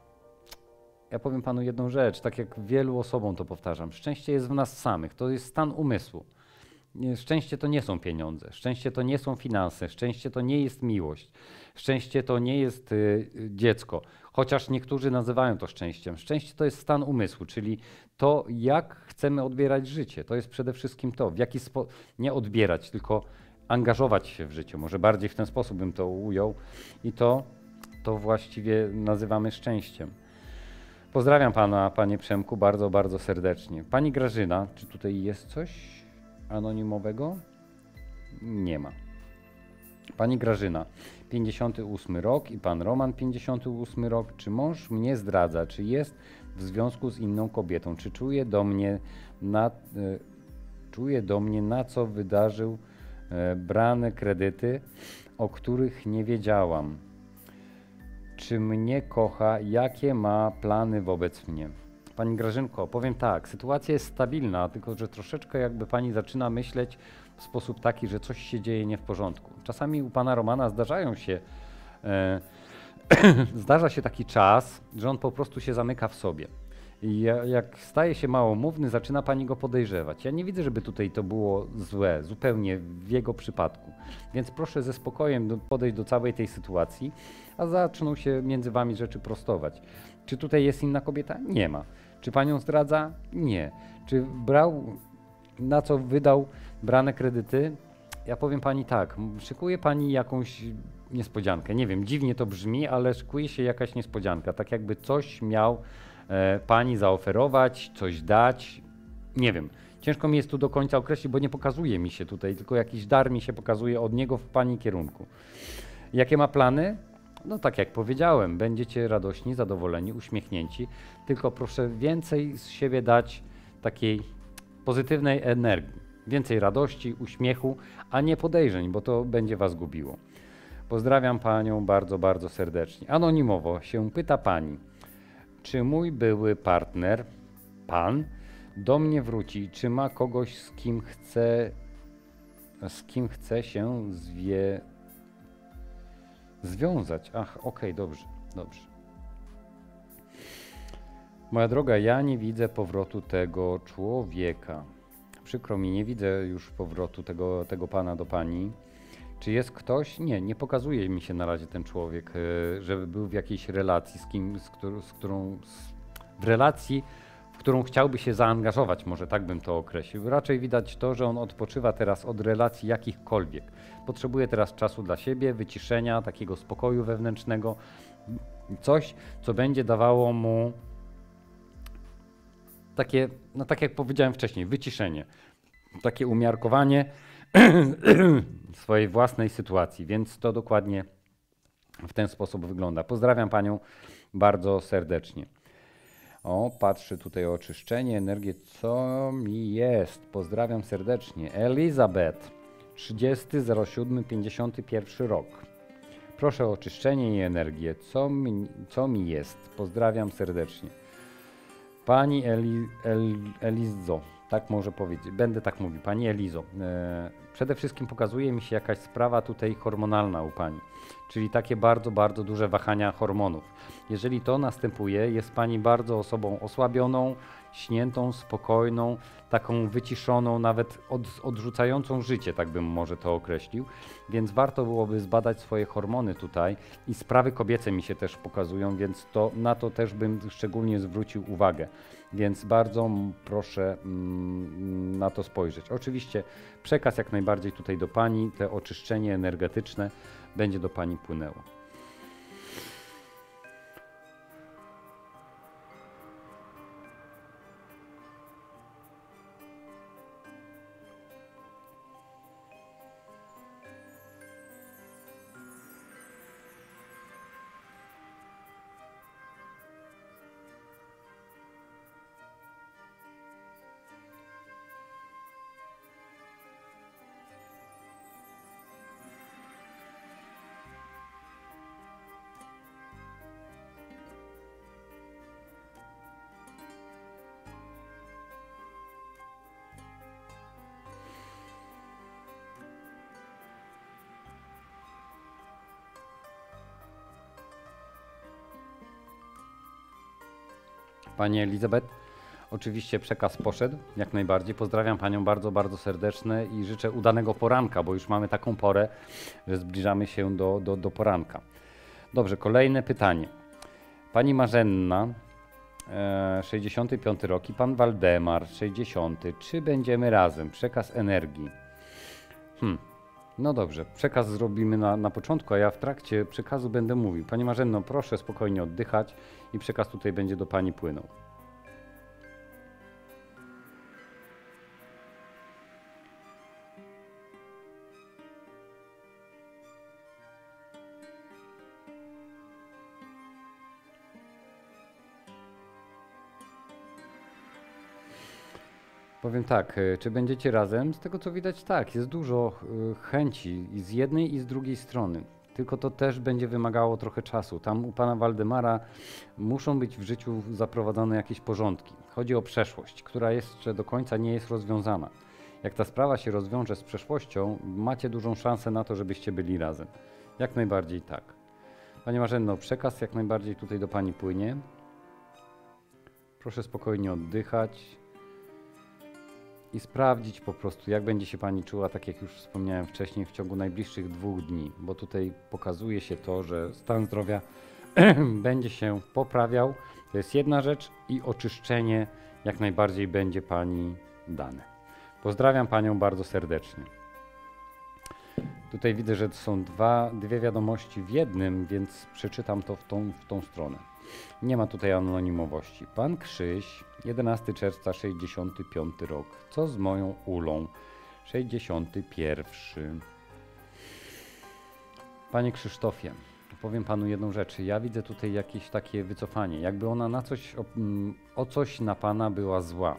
Speaker 5: Ja powiem panu jedną rzecz, tak jak wielu osobom to powtarzam. Szczęście jest w nas samych, to jest stan umysłu. Szczęście to nie są pieniądze, szczęście to nie są finanse, szczęście to nie jest miłość, szczęście to nie jest y, dziecko, chociaż niektórzy nazywają to szczęściem. Szczęście to jest stan umysłu, czyli to, jak chcemy odbierać życie. To jest przede wszystkim to, w jaki sposób, nie odbierać, tylko angażować się w życie. Może bardziej w ten sposób bym to ujął i to, to właściwie nazywamy szczęściem. Pozdrawiam pana, panie Przemku, bardzo, bardzo serdecznie. Pani Grażyna, czy tutaj jest coś anonimowego? Nie ma. Pani Grażyna, pięćdziesiąty ósmy rok i pan Roman, pięćdziesiąty ósmy rok. Czy mąż mnie zdradza? Czy jest w związku z inną kobietą? Czy czuje do mnie, na, e, czuje do mnie na co wydarzył e, brane kredyty, o których nie wiedziałam? Czy mnie kocha? Jakie ma plany wobec mnie? Pani Grażynko, powiem tak, sytuacja jest stabilna, tylko że troszeczkę jakby pani zaczyna myśleć w sposób taki, że coś się dzieje nie w porządku. Czasami u pana Romana zdarzają się, e, zdarza się taki czas, że on po prostu się zamyka w sobie. I jak staje się małomówny, zaczyna pani go podejrzewać. Ja nie widzę, żeby tutaj to było złe, zupełnie w jego przypadku. Więc proszę ze spokojem do, podejść do całej tej sytuacji, a zaczną się między wami rzeczy prostować. Czy tutaj jest inna kobieta? Nie ma. Czy panią zdradza? Nie. Czy brał, na co wydał brane kredyty? Ja powiem pani tak, szykuje pani jakąś niespodziankę. Nie wiem, dziwnie to brzmi, ale szykuje się jakaś niespodzianka. Tak jakby coś miał e, pani zaoferować, coś dać. Nie wiem. Ciężko mi jest tu do końca określić, bo nie pokazuje mi się tutaj, tylko jakiś dar mi się pokazuje od niego w pani kierunku. Jakie ma plany? No tak jak powiedziałem, będziecie radośni, zadowoleni, uśmiechnięci, tylko proszę więcej z siebie dać takiej pozytywnej energii, więcej radości, uśmiechu, a nie podejrzeń, bo to będzie was gubiło. Pozdrawiam panią bardzo, bardzo serdecznie. Anonimowo się pyta pani, czy mój były partner, pan, do mnie wróci, czy ma kogoś, z kim chce, z kim chce się zwie... Związać. Ach, okej, okay, dobrze, dobrze. Moja droga, ja nie widzę powrotu tego człowieka. Przykro mi, nie widzę już powrotu tego, tego pana do pani. Czy jest ktoś? Nie, nie pokazuje mi się na razie ten człowiek, żeby był w jakiejś relacji z kim, z, którą, z którą z, w relacji, w którą chciałby się zaangażować, może tak bym to określił. Raczej widać to, że on odpoczywa teraz od relacji jakichkolwiek. Potrzebuje teraz czasu dla siebie, wyciszenia, takiego spokoju wewnętrznego. Coś, co będzie dawało mu takie, no tak jak powiedziałem wcześniej, wyciszenie. Takie umiarkowanie swojej własnej sytuacji, więc to dokładnie w ten sposób wygląda. Pozdrawiam panią bardzo serdecznie. O, patrzę tutaj o oczyszczenie, energię, co mi jest. Pozdrawiam serdecznie. Elizabeth, trzydziesty siódmy pięćdziesiąty pierwszy rok. Proszę o oczyszczenie i energię, co mi, co mi jest. Pozdrawiam serdecznie. Pani Eli, El, Elizo, tak może powiedzieć, będę tak mówił, pani Elizo. E, przede wszystkim pokazuje mi się jakaś sprawa tutaj hormonalna u pani, czyli takie bardzo, bardzo duże wahania hormonów. Jeżeli to następuje, jest pani bardzo osobą osłabioną, śniętą, spokojną, taką wyciszoną, nawet od, odrzucającą życie, tak bym może to określił. Więc warto byłoby zbadać swoje hormony tutaj i sprawy kobiece mi się też pokazują, więc to, na to też bym szczególnie zwrócił uwagę. Więc bardzo proszę mm, na to spojrzeć. Oczywiście przekaz jak najbardziej tutaj do pani, te oczyszczenie energetyczne będzie do pani płynęło. Pani Elizabeth, oczywiście przekaz poszedł, jak najbardziej. Pozdrawiam Panią bardzo, bardzo serdecznie i życzę udanego poranka, bo już mamy taką porę, że zbliżamy się do, do, do poranka. Dobrze, kolejne pytanie. Pani Marzenna, e, sześćdziesiąty piąty rok i Pan Waldemar, sześćdziesiąty. Czy będziemy razem? Przekaz energii. Hmm. No dobrze, przekaz zrobimy na, na początku, a ja w trakcie przekazu będę mówił. Pani Marzenno, proszę spokojnie oddychać i przekaz tutaj będzie do Pani płynął. Powiem tak, czy będziecie razem? Z tego co widać tak, jest dużo chęci i z jednej i z drugiej strony. Tylko to też będzie wymagało trochę czasu. Tam u Pana Waldemara muszą być w życiu zaprowadzone jakieś porządki. Chodzi o przeszłość, która jeszcze do końca nie jest rozwiązana. Jak ta sprawa się rozwiąże z przeszłością, macie dużą szansę na to, żebyście byli razem. Jak najbardziej tak. Pani Marzenno, przekaz jak najbardziej tutaj do Pani płynie. Proszę spokojnie oddychać i sprawdzić po prostu, jak będzie się Pani czuła, tak jak już wspomniałem wcześniej, w ciągu najbliższych dwóch dni, bo tutaj pokazuje się to, że stan zdrowia będzie się poprawiał. To jest jedna rzecz i oczyszczenie jak najbardziej będzie Pani dane. Pozdrawiam Panią bardzo serdecznie. Tutaj widzę, że to są dwa, dwie wiadomości w jednym, więc przeczytam to w tą, w tą stronę. Nie ma tutaj anonimowości. Pan Krzyś, jedenastego czerwca, sześćdziesiąty piąty rok. Co z moją Ulą? sześćdziesiąty pierwszy. Panie Krzysztofie, powiem Panu jedną rzecz. Ja widzę tutaj jakieś takie wycofanie, jakby ona na coś, o, o coś na Pana była zła.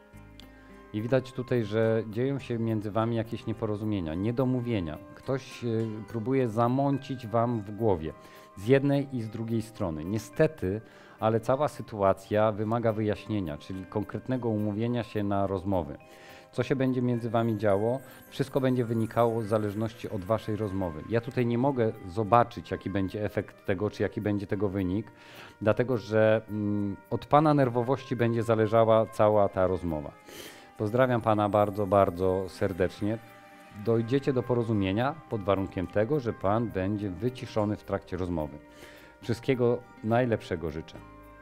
Speaker 5: I widać tutaj, że dzieją się między Wami jakieś nieporozumienia, niedomówienia. Ktoś y, próbuje zamącić Wam w głowie z jednej i z drugiej strony. Niestety, ale cała sytuacja wymaga wyjaśnienia, czyli konkretnego umówienia się na rozmowy. Co się będzie między Wami działo, wszystko będzie wynikało w zależności od Waszej rozmowy. Ja tutaj nie mogę zobaczyć, jaki będzie efekt tego, czy jaki będzie tego wynik, dlatego że mm, od Pana nerwowości będzie zależała cała ta rozmowa. Pozdrawiam Pana bardzo, bardzo serdecznie. Dojdziecie do porozumienia pod warunkiem tego, że Pan będzie wyciszony w trakcie rozmowy. Wszystkiego najlepszego życzę.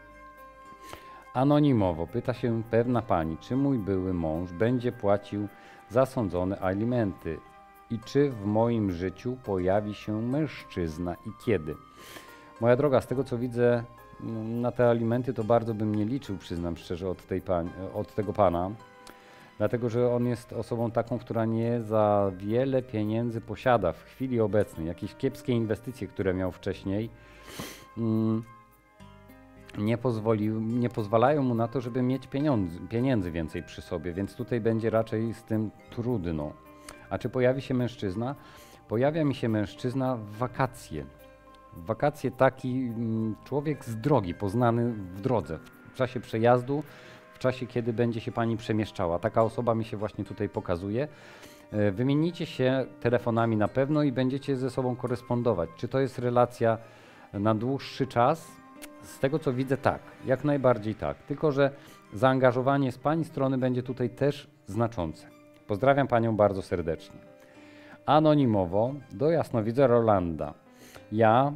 Speaker 5: Anonimowo pyta się pewna Pani, czy mój były mąż będzie płacił zasądzone alimenty i czy w moim życiu pojawi się mężczyzna i kiedy. Moja droga, z tego co widzę, na te alimenty to bardzo bym nie liczył, przyznam szczerze, od, tej pani, od tego Pana. Dlatego, że on jest osobą taką, która nie za wiele pieniędzy posiada w chwili obecnej. Jakieś kiepskie inwestycje, które miał wcześniej, mm, nie, pozwolił, nie pozwalają mu na to, żeby mieć pieniądze, pieniędzy więcej przy sobie, więc tutaj będzie raczej z tym trudno. A czy pojawi się mężczyzna? Pojawia mi się mężczyzna w wakacje. W wakacje taki mm, człowiek z drogi, poznany w drodze, w czasie przejazdu, w czasie, kiedy będzie się Pani przemieszczała. Taka osoba mi się właśnie tutaj pokazuje. Wymienicie się telefonami na pewno i będziecie ze sobą korespondować. Czy to jest relacja na dłuższy czas? Z tego co widzę tak, jak najbardziej tak. Tylko że zaangażowanie z Pani strony będzie tutaj też znaczące. Pozdrawiam Panią bardzo serdecznie. Anonimowo do jasnowidza Rolanda. Ja,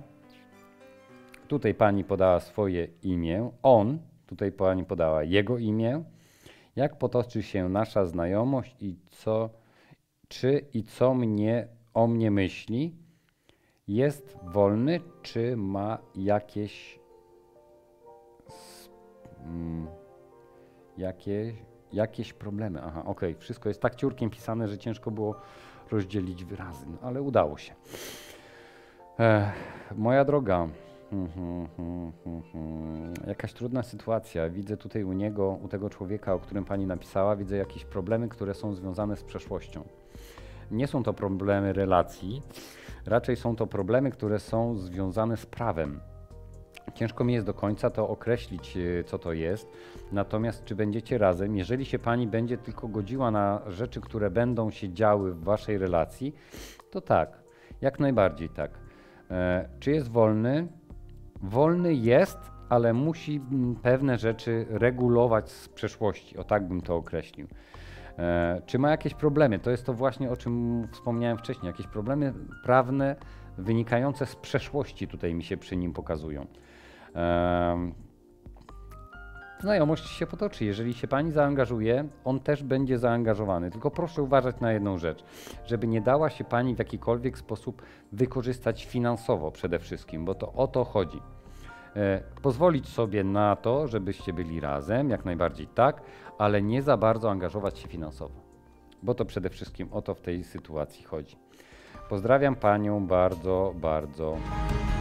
Speaker 5: tutaj Pani podała swoje imię, on, tutaj Pani podała jego imię. Jak potoczy się nasza znajomość i co, czy i co mnie o mnie myśli? Jest wolny, czy ma jakieś, mm, jakieś, jakieś problemy? Aha, okej, okay. Wszystko jest tak ciurkiem pisane, że ciężko było rozdzielić wyrazy, no, ale udało się. Ech, moja droga, Hmm, hmm, hmm, hmm, hmm. Jakaś trudna sytuacja. Widzę tutaj u niego, u tego człowieka, o którym Pani napisała, widzę jakieś problemy, które są związane z przeszłością. Nie są to problemy relacji, raczej są to problemy, które są związane z prawem. Ciężko mi jest do końca to określić, co to jest, natomiast czy będziecie razem, jeżeli się Pani będzie tylko godziła na rzeczy, które będą się działy w Waszej relacji, to tak, jak najbardziej tak. E, czy jest wolny? Wolny jest, ale musi mm, pewne rzeczy regulować z przeszłości, o tak bym to określił. E, czy ma jakieś problemy? To jest to właśnie, o czym wspomniałem wcześniej, jakieś problemy prawne wynikające z przeszłości tutaj mi się przy nim pokazują. E, Znajomość się potoczy. Jeżeli się pani zaangażuje, on też będzie zaangażowany. Tylko proszę uważać na jedną rzecz, żeby nie dała się pani w jakikolwiek sposób wykorzystać finansowo przede wszystkim, bo to o to chodzi. E, pozwolić sobie na to, żebyście byli razem, jak najbardziej tak, ale nie za bardzo angażować się finansowo, bo to przede wszystkim o to w tej sytuacji chodzi. Pozdrawiam panią bardzo, bardzo.